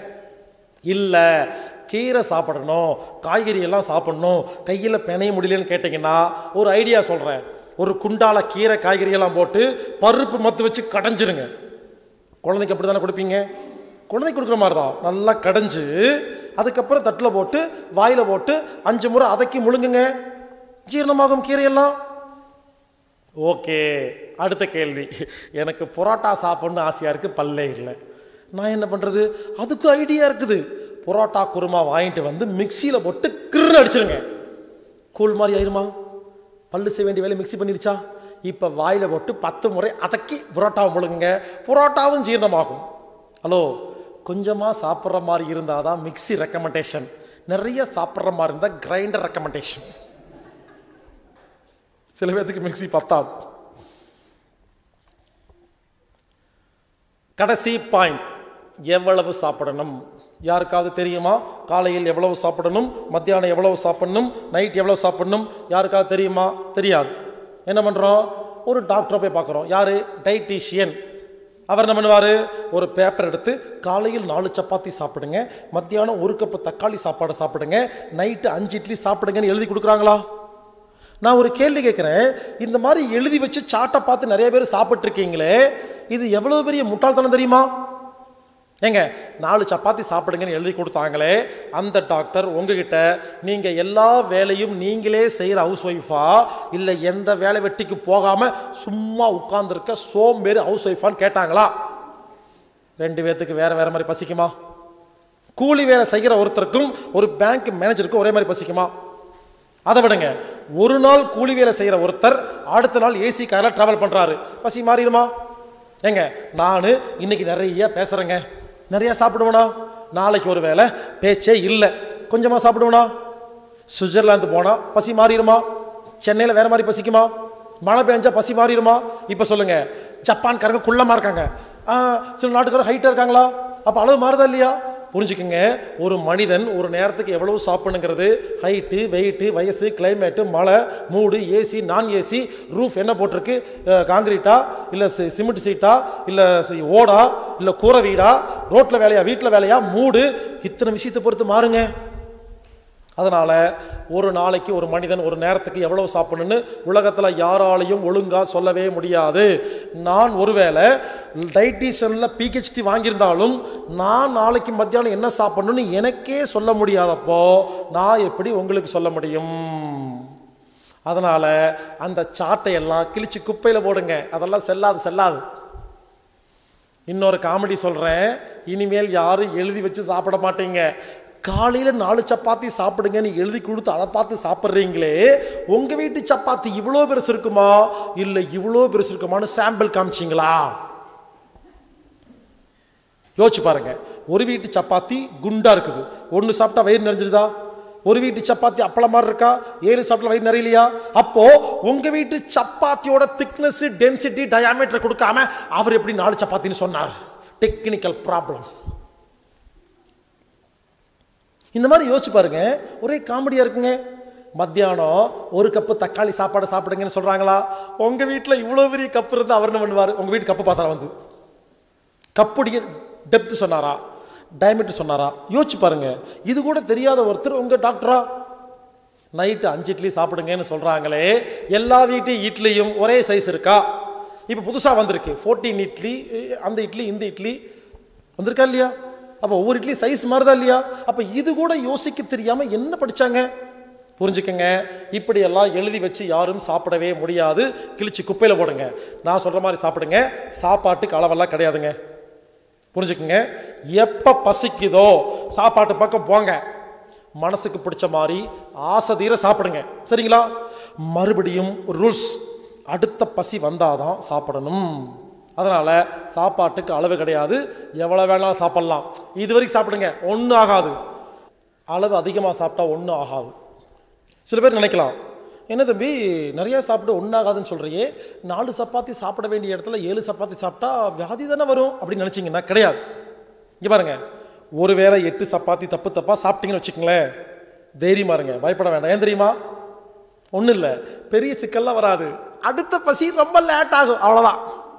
இல்லை கீரை சாப்பிடணும், காய்கறி எல்லாம் சாப்பிடணும், கையில் பிணைய முடியலன்னு கேட்டிங்கன்னா ஒரு ஐடியா சொல்கிறேன். ஒரு குண்டால கீரை காய்கறியெல்லாம் போட்டு பருப்பு மத்து வச்சு கடைஞ்சிருங்க. குழந்தைக்கு அப்படி தானே கொடுப்பீங்க? குழந்தைக்கு கொடுக்குற மாதிரி தான், நல்லா கடைஞ்சு அதுக்கப்புறம் தட்டில் போட்டு வாயில் போட்டு 5 முறை அதக்கி முழுங்குங்க, ஜீரணமாகும் கீரையெல்லாம். ஓகே, அடுத்த கேள்வி, எனக்கு புரோட்டா சாப்பிட்ணுன்னு ஆசையாக இருக்குது, பல்லே இல்லை, நான் என்ன பண்ணுறது? அதுக்கு ஐடியா இருக்குது. புரோட்டா குருமா வாங்கிட்டு வந்து மிக்சியில் போட்டு கிருன்னு அடிச்சிருங்க, கூழ் மாதிரி ஆயிருமா? பல்லு செய்ய வேண்டிய வேலை மிக்சி பண்ணிருச்சா? இப்போ வாயில் போட்டு 10 முறை அதக்கி புரோட்டாவை முழுங்குங்க, புரோட்டாவும் ஜீரணமாகும். ஹலோ, கொஞ்சமாக சாப்பிட்ற மாதிரி இருந்தால் தான் மிக்ஸி ரெக்கமெண்டேஷன், நிறைய சாப்பிட்ற மாதிரி இருந்தால் கிரைண்டர் ரெக்கமெண்டேஷன். சில பேர்த்துக்கு மிக்ஸி பத்தாது. கடைசி பாயிண்ட், எவ்வளவு சாப்பிடணும்? யாருக்காவது தெரியுமா? காலையில் எவ்வளவு சாப்பிடணும், மத்தியானம் எவ்வளவு சாப்பிடணும், நைட் எவ்வளவு சாப்பிடணும்? யாருக்காவது தெரியுமா? தெரியாது. என்ன பண்ணுறோம்? ஒரு டாக்டரை போய் பார்க்குறோம். யார்? டைட்டீஷியன். அவர் என்ன பண்ணுவார்? ஒரு பேப்பர் எடுத்து காலையில் 4 சப்பாத்தி சாப்பிடுங்க, மத்தியானம் 1 கப்பு தக்காளி சாப்பாடு சாப்பிடுங்க, நைட்டு 5 இட்லி சாப்பிடுங்கன்னு எழுதி கொடுக்குறாங்களா? நான் ஒரு கேள்வி கேட்குறேன். இந்த மாதிரி எழுதி வச்சு சாட்டை பார்த்து நிறைய பேர் சாப்பிட்ருக்கீங்களே, இது எவ்வளோ பெரிய முட்டாள்தனம் தெரியுமா? ஏங்க, 4 சப்பாத்தி சாப்பிடுங்கன்னு எழுதி கொடுத்தாங்களே, அந்த டாக்டர் உங்ககிட்ட நீங்கள் எல்லா வேலையும் நீங்களே செய்கிற ஹவுஸ் ஒய்ஃபா, இல்லை எந்த வேலை வெட்டிக்கு போகாமல் சும்மா உட்கார்ந்துருக்க சோம்பேறி ஹவுஸ் ஒய்ஃபான்னு கேட்டாங்களா? 2 பேர்த்துக்கு வேறு வேறு மாதிரி பசிக்குமா? கூலி வேலை செய்கிற ஒருத்தருக்கும் ஒரு பேங்க் மேனேஜருக்கும் ஒரே மாதிரி பசிக்குமா? அதை விடுங்க, ஒரு நாள் கூலி வேலை செய்கிற ஒருத்தர் அடுத்த நாள் ஏசி காரில் ட்ராவல் பண்ணுறாரு, பசி மாறிடுமா? ஏங்க, நான் இன்னைக்கு நிறைய பேசுகிறேங்க, நிறையா சாப்பிடுவேனா? நாளைக்கு ஒரு வேளை பேச்சே இல்லை, கொஞ்சமாக சாப்பிடுவேனா? சுவிட்சர்லாந்து போனால் பசி மாறிடுமா? சென்னையில் வேறு மாதிரி பசிக்குமா? மழை பெஞ்சா பசி மாறிடுமா? இப்போ சொல்லுங்கள், ஜப்பான்காரங்க குள்ளமாக இருக்காங்க, சில நாட்டுக்காரங்க ஹைட்டாக இருக்காங்களா? அப்போ அளவு மாறுதா இல்லையா? புரிஞ்சுக்குங்க, ஒரு மனிதன் ஒரு நேரத்துக்கு எவ்வளவு சாப்பிடணுங்கிறது ஹைட்டு, வெயிட்டு, வயசு, கிளைமேட்டு, மழை, mood, AC, non AC, roof என்ன போட்டிருக்கு, காங்கிரீட்டா இல்லை சிமெண்ட் சீட்டா இல்லை ஓடா இல்லை கூரை வீடா, ரோட்டில் வேலையா வீட்டில் வேலையா, மூடு, இத்தனை விஷயத்தை பொறுத்து மாறுங்க. அதனால் ஒரு நாளைக்கு ஒரு மனிதன் ஒரு நேரத்துக்கு எவ்வளவு சாப்பிடணும்னு உலகத்தில் யாராலையும் ஒழுங்காக சொல்லவே முடியாது. நான் ஒருவேளை டைட்டிஷனில் PhD வாங்கியிருந்தாலும் நான் நாளைக்கு மத்தியானம் என்ன சாப்பிடணும்னு எனக்கே சொல்ல முடியாதப்போ நான் எப்படி உங்களுக்கு சொல்ல முடியும்? அதனால் அந்த சாட்டையெல்லாம் கிழிச்சு குப்பையில் போடுங்க, அதெல்லாம் செல்லாது. இன்னொரு காமெடி சொல்கிறேன், இனிமேல் யாரும் எழுதி வச்சு சாப்பிட மாட்டீங்க. காலையில் 4 சப்பாத்தி சாப்பிடுங்கன்னு எழுதி கொடுத்து அதை பார்த்து சாப்பிட்றீங்களே, உங்கள் வீட்டு சப்பாத்தி இவ்வளோ பெருசு இருக்குமா இல்லை இவ்வளோ பெருசு இருக்குமான்னு சாம்பிள் காமிச்சிங்களா? யோசிச்சு பாருங்க. ஒரு வீட்டு சப்பாத்தி குண்டா இருக்குது, 1 சாப்பிட்டா வயிறு நிறைஞ்சிருதா? ஒரு வீட்டு சப்பாத்தி அப்பள மாதிரி இருக்கா, 7 சாப்பிட்டா வயிறு நிறையலையா? அப்போ உங்க வீட்டு சப்பாத்தியோட திக்னஸ், டென்சிட்டி, டயாமீட்டர் கொடுக்காம அவர் எப்படி 4 சப்பாத்தின்னு சொன்னார்? Technical problem. இந்த மாதிரி யோசிச்சு பாருங்க, ஒரே காமெடியா இருக்குங்க. மத்தியானம் 1 கப்பு தக்காளி சாப்பாடு சாப்பிடுங்கன்னு சொல்றாங்களா? உங்க வீட்டில் இவ்வளோ பெரிய கப்பு இருந்தால் அவர் என்ன பண்ணுவார்? உங்க வீட்டு கப்பு பார்த்தாரா? வந்து கப்புடைய டெப்த் சொன்னாரா, டயமீட்டர் சொன்னாரா? யோசிச்சு பாருங்க. இது கூட தெரியாத ஒருத்தர் உங்க டாக்டரா? நைட்டு 5 இட்லி சாப்பிடுங்கன்னு சொல்றாங்களே, எல்லா வீட்டு இட்லியும் ஒரே சைஸ் இருக்கா? இப்போ புதுசாக வந்திருக்கு 14 இட்லி, அந்த இட்லி இந்த இட்லி வந்திருக்கா இல்லையா? அப்போ ஒவ்வொரு இட்லி சைஸ் மாறுதா இல்லையா? அப்போ இது கூட யோசிக்க தெரியாமல் என்ன படித்தாங்க? புரிஞ்சுக்கங்க, இப்படியெல்லாம் எழுதி வச்சு யாரும் சாப்பிடவே முடியாது. கிழிச்சு குப்பையில் போடுங்க. நான் சொல்கிற மாதிரி சாப்பிடுங்க. சாப்பாட்டுக்கு அளவெல்லாம் கிடையாதுங்க. புரிஞ்சுக்குங்க, எப்போ பசிக்குதோ சாப்பாட்டு பக்கம் போங்க, மனசுக்கு பிடிச்ச மாதிரி ஆசை தீர சாப்பிடுங்க, சரிங்களா? மறுபடியும் ரூல்ஸ், அடுத்த பசி வந்தாதான் சாப்பிடணும். அதனால் சாப்பாட்டுக்கு அளவு கிடையாது, எவ்வளோ வேணாலும் சாப்பிட்லாம். இது வரைக்கும் சாப்பிடுங்க, ஒன்றும் ஆகாது. அளவு அதிகமாக சாப்பிட்டா ஒன்றும் ஆகாது. சில பேர் நினைக்கலாம், என்ன தம்பி நிறையா சாப்பிட்டு ஒன்றாகாதுன்னு சொல்கிறியே, 4 சப்பாத்தி சாப்பிட வேண்டிய இடத்துல 7 சப்பாத்தி சாப்பிட்டா வியாதி தானே வரும் அப்படின்னு நினச்சிங்கன்னா கிடையாது. இங்கே பாருங்கள், ஒரு வேளை 8 சப்பாத்தி தப்பாக சாப்பிட்டீங்கன்னு வச்சுக்கங்களேன், தைரியமாக இருங்க, பயப்பட வேண்டாம். ஏன் தெரியுமா? ஒன்றும் இல்லை, பெரிய சிக்கல்லாம் வராது. அடுத்த பசி ரொம்ப லேட் ஆகும், அவ்வளோதான்.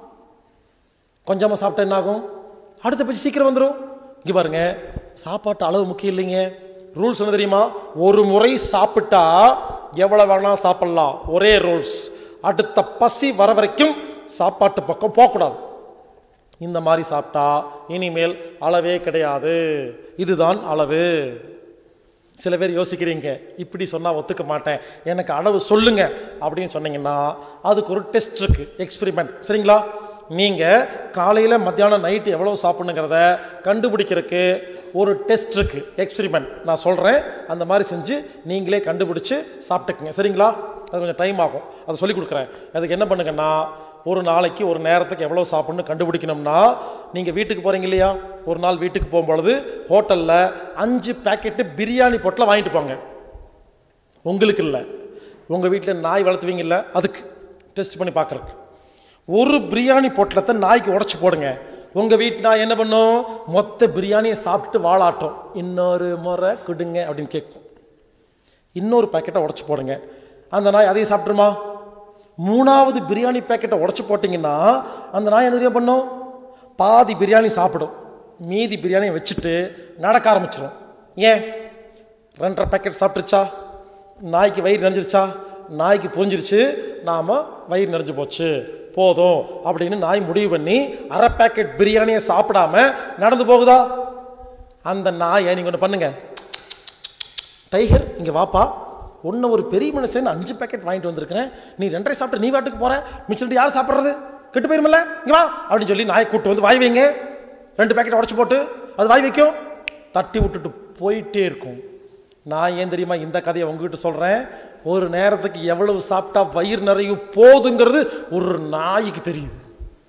கொஞ்சமாக சாப்பிட்டா என்ன ஆகும்? அடுத்த பசி சீக்கிரம் வந்துடும். இங்கே பாருங்க, சாப்பாட்டு அளவு முக்கியம் இல்லைங்க. ரூல்ஸ் என்ன தெரியுமா? ஒரு முறை சாப்பிட்டா எவ்வளோ வேணாலும் சாப்பிட்லாம், ஒரே ரூல்ஸ். அடுத்த பசி வர வரைக்கும் சாப்பாட்டு பக்கம் போகக்கூடாது. இந்த மாதிரி சாப்பிட்டா இனிமேல் அளவே கிடையாது, இதுதான் அளவு. சில பேர் யோசிக்கிறீங்க, இப்படி சொன்னால் ஒத்துக்க மாட்டேன், எனக்கு அளவு சொல்லுங்க அப்படின்னு சொன்னீங்கன்னா அதுக்கு ஒரு டெஸ்ட் இருக்குது, எக்ஸ்பெரிமெண்ட், சரிங்களா? நீங்கள் காலையில் மத்தியானம் நைட்டு எவ்வளோ சாப்பிட்ணுங்கிறத கண்டுபிடிக்கிறதுக்கு ஒரு டெஸ்ட் இருக்குது, எக்ஸ்பெரிமெண்ட். நான் சொல்கிறேன், அந்த மாதிரி செஞ்சு நீங்களே கண்டுபிடிச்சி சாப்பிட்டுக்குங்க, சரிங்களா? அது கொஞ்சம் டைம் ஆகும், அதை சொல்லிக் கொடுக்குறேன். அதுக்கு என்ன பண்ணுங்கன்னா, ஒரு நாளைக்கு ஒரு நேரத்துக்கு எவ்வளோ சாப்பிட்ணுன்னு கண்டுபிடிக்கணும்னா, நீங்கள் வீட்டுக்கு போகிறீங்க இல்லையா, ஒரு நாள் வீட்டுக்கு போகும்பொழுது ஹோட்டலில் 5 பேக்கெட்டு பிரியாணி பொட்டலை வாங்கிட்டு போங்க. உங்களுக்கு இல்லை, உங்கள் வீட்டில் நாய் வளர்த்துவீங்கல்ல, அதுக்கு டெஸ்ட் பண்ணி பார்க்குறதுக்கு. ஒரு பிரியாணி பொட்டலத்தை நாய்க்கு உடச்சி போடுங்க. உங்கள் வீட்டு நாய் என்ன பண்ணும்? மொத்த பிரியாணியை சாப்பிட்டு வாழாட்டும், இன்னொரு முறை கொடுங்க அப்படின்னு கேட்கும். இன்னொரு பேக்கெட்டை உடச்சி போடுங்க, அந்த நாய் அதையும் சாப்பிட்ருமா? 3வது பிரியாணி பேக்கெட்டை உடச்சி போட்டிங்கன்னா அந்த நாய் என்ன பண்ணும்? பாதி பிரியாணி சாப்பிடும், மீதி பிரியாணியை வச்சுட்டு நடக்க ஆரம்பிச்சிடும். ஏன்? 2.5 பேக்கெட் சாப்பிட்டுருச்சா, நாய்க்கு வயிறு நிறைஞ்சிருச்சா, நாய்க்கு புரிஞ்சிருச்சு நாம் வயிறு நிறைஞ்சு போச்சு போதும் அப்படின்னு நாய் முடிவு பண்ணி 1/2 பேக்கெட் பிரியாணியை சாப்பிடாம நடந்து போகுதா? அந்த நாயை நீங்கள் ஒன்று பண்ணுங்க, டைகர் இங்கே வாப்பா, ஒன்று ஒரு பெரிய மனுஷன் 5 பேக்கெட் வாங்கிட்டு வந்திருக்கிறேன், நீ 2.5 சாப்பிட்டு நீ வாட்டுக்கு போகிற, மிச்சம் யார் சாப்பிட்றது, கெட்டு போயிருமில்ல, இங்கே வா அப்படின்னு சொல்லி நாயை கூப்பிட்டு வந்து வாய் வைங்க. 2 பேக்கெட் உடச்சி போட்டு அது வாய் வைக்கும், தட்டி விட்டுட்டு போயிட்டே இருக்கும். நான் ஏன் தெரியுமா இந்த கதையை உங்ககிட்ட சொல்கிறேன்? ஒரு நேரத்துக்கு எவ்வளவு சாப்பிட்டா வயிறு நிறையும் போதுங்கிறது ஒரு நாய்க்கு தெரியுது.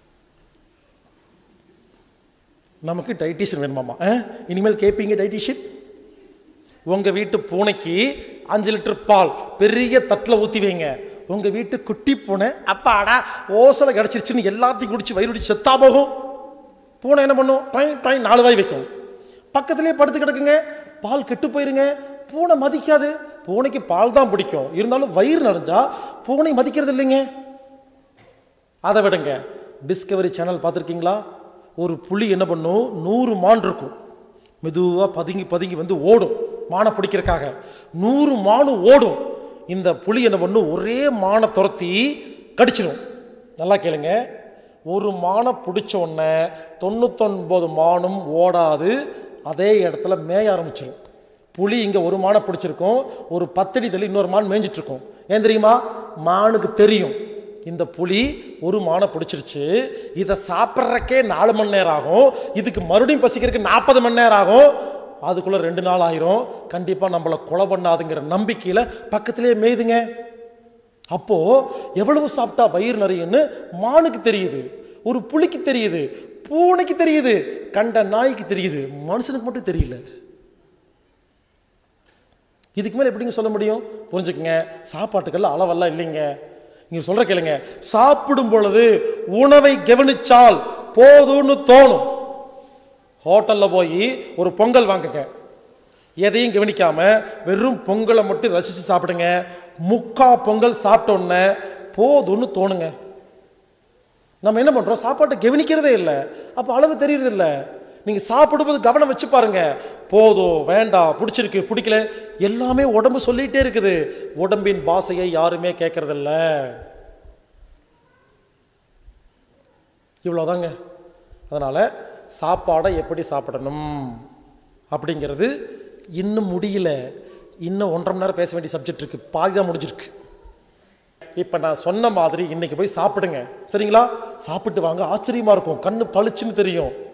நமக்கு டைட்டிஷியன் வேணுமாமா? இனிமேல் கேட்பீங்க டைட்டிஷியன். உங்கள் வீட்டு பூனைக்கு 5 லிட்டர் பால் பெரிய தட்டில் ஊற்றி வைங்க. உங்கள் வீட்டு குட்டி பூனை அப்பாடா ஓசலை கிடச்சிருச்சுன்னு எல்லாத்தையும் குடிச்சு வயிறு குடிச்சு செத்தா போகும். பூனை என்ன பண்ணும்? ட்ரைன் ட்ரைன் 4 வாய் வைக்கும், பக்கத்துலேயே படுத்து கிடக்குங்க, பால் கெட்டு போயிருங்க. பூனை மதிக்காது, பூனைக்கு பால் தான் பிடிக்கும், இருந்தாலும் வயிறு நிறைஞ்சா பூனை மதிக்கிறது இல்லைங்க. அதை விடுங்க, டிஸ்கவரி சேனல் பார்த்துருக்கீங்களா? ஒரு புலி என்ன பண்ணும்? 100 மான் இருக்கும், மெதுவாக பதுங்கி பதுங்கி வந்து ஓடும் மானை பிடிக்கிறதுக்காக. 100 மானு ஓடும். இந்த புலி என்ன பண்ணும்? ஒரே மானை துரத்தி கடிச்சிடும். நல்லா கேளுங்க, ஒரு மானை பிடிச்ச உடனே 99 மானும் ஓடாது, அதே இடத்துல மேய ஆரம்பிச்சிடும். புலி இங்கே ஒரு மானை பிடிச்சிருக்கும், ஒரு 10 அடி தள்ளி இன்னொரு மான் மேய்ஞ்சிட்டு இருக்கும். ஏன் தெரியுமா? மானுக்கு தெரியும் இந்த புலி ஒரு மானை பிடிச்சிருச்சு, இதை சாப்பிட்றக்கே 4 மணி நேரம் ஆகும், இதுக்கு மறுபடியும் பசிக்கிறதுக்கு 40 மணி நேரம் ஆகும், அதுக்குள்ளே 2 நாள் ஆயிரும், கண்டிப்பாக நம்மளை கொலை பண்ணாதுங்கிற நம்பிக்கையில் பக்கத்திலே மேய்துங்க. அப்போது எவ்வளவு சாப்பிட்டா வயிறு நிறையுன்னு மானுக்கு தெரியுது, ஒரு புலிக்கு தெரியுது, பூனைக்கு தெரியுது, கண்ட நாய்க்கு தெரியுது, மனுஷனுக்கு மட்டும் தெரியல. இதுக்கு மேலே எப்படிங்க சொல்ல முடியும்? புரிஞ்சுக்கங்க, சாப்பாட்டுக்கெல்லாம் அளவெல்லாம் இல்லைங்க. நீங்க சொல்ற கேளுங்க, சாப்பிடும் பொழுது உணவை கவனிச்சால் போதும்னு தோணும். ஹோட்டல்ல போய் ஒரு பொங்கல் வாங்குங்க, எதையும் கவனிக்காம வெறும் பொங்கலை மட்டும் ரசிச்சு சாப்பிடுங்க. 3/4 பொங்கல் சாப்பிட்டோன்னே போதும்னு தோணுங்க. நம்ம என்ன பண்றோம்? சாப்பாட்டை கவனிக்கிறதே இல்லை, அப்போ அளவு தெரியறது இல்லை. நீங்க சாப்பிடும்போது கவனம் வச்சு பாருங்க, போதும் வேண்டாம் பிடிச்சிருக்கு பிடிக்கல எல்லாமே உடம்பு சொல்லிட்டே இருக்குது, உடம்பின் பாஷையை யாருமே கேட்கறதில்ல. இவ்வளோதாங்க. அதனால சாப்பாடை எப்படி சாப்பிடணும் அப்படிங்கிறது இன்னும் முடியல. இன்னும் 1.5 மணி நேரம் பேச வேண்டிய சப்ஜெக்ட் இருக்கு, பாதி தான் முடிஞ்சிருக்கு. இப்போ நான் சொன்ன மாதிரி இன்னைக்கு போய் சாப்பிடுங்க, சரிங்களா? சாப்பிட்டு வாங்க, ஆச்சரியமா இருக்கும், கண்ணு பளிச்சுன்னு தெரியும்.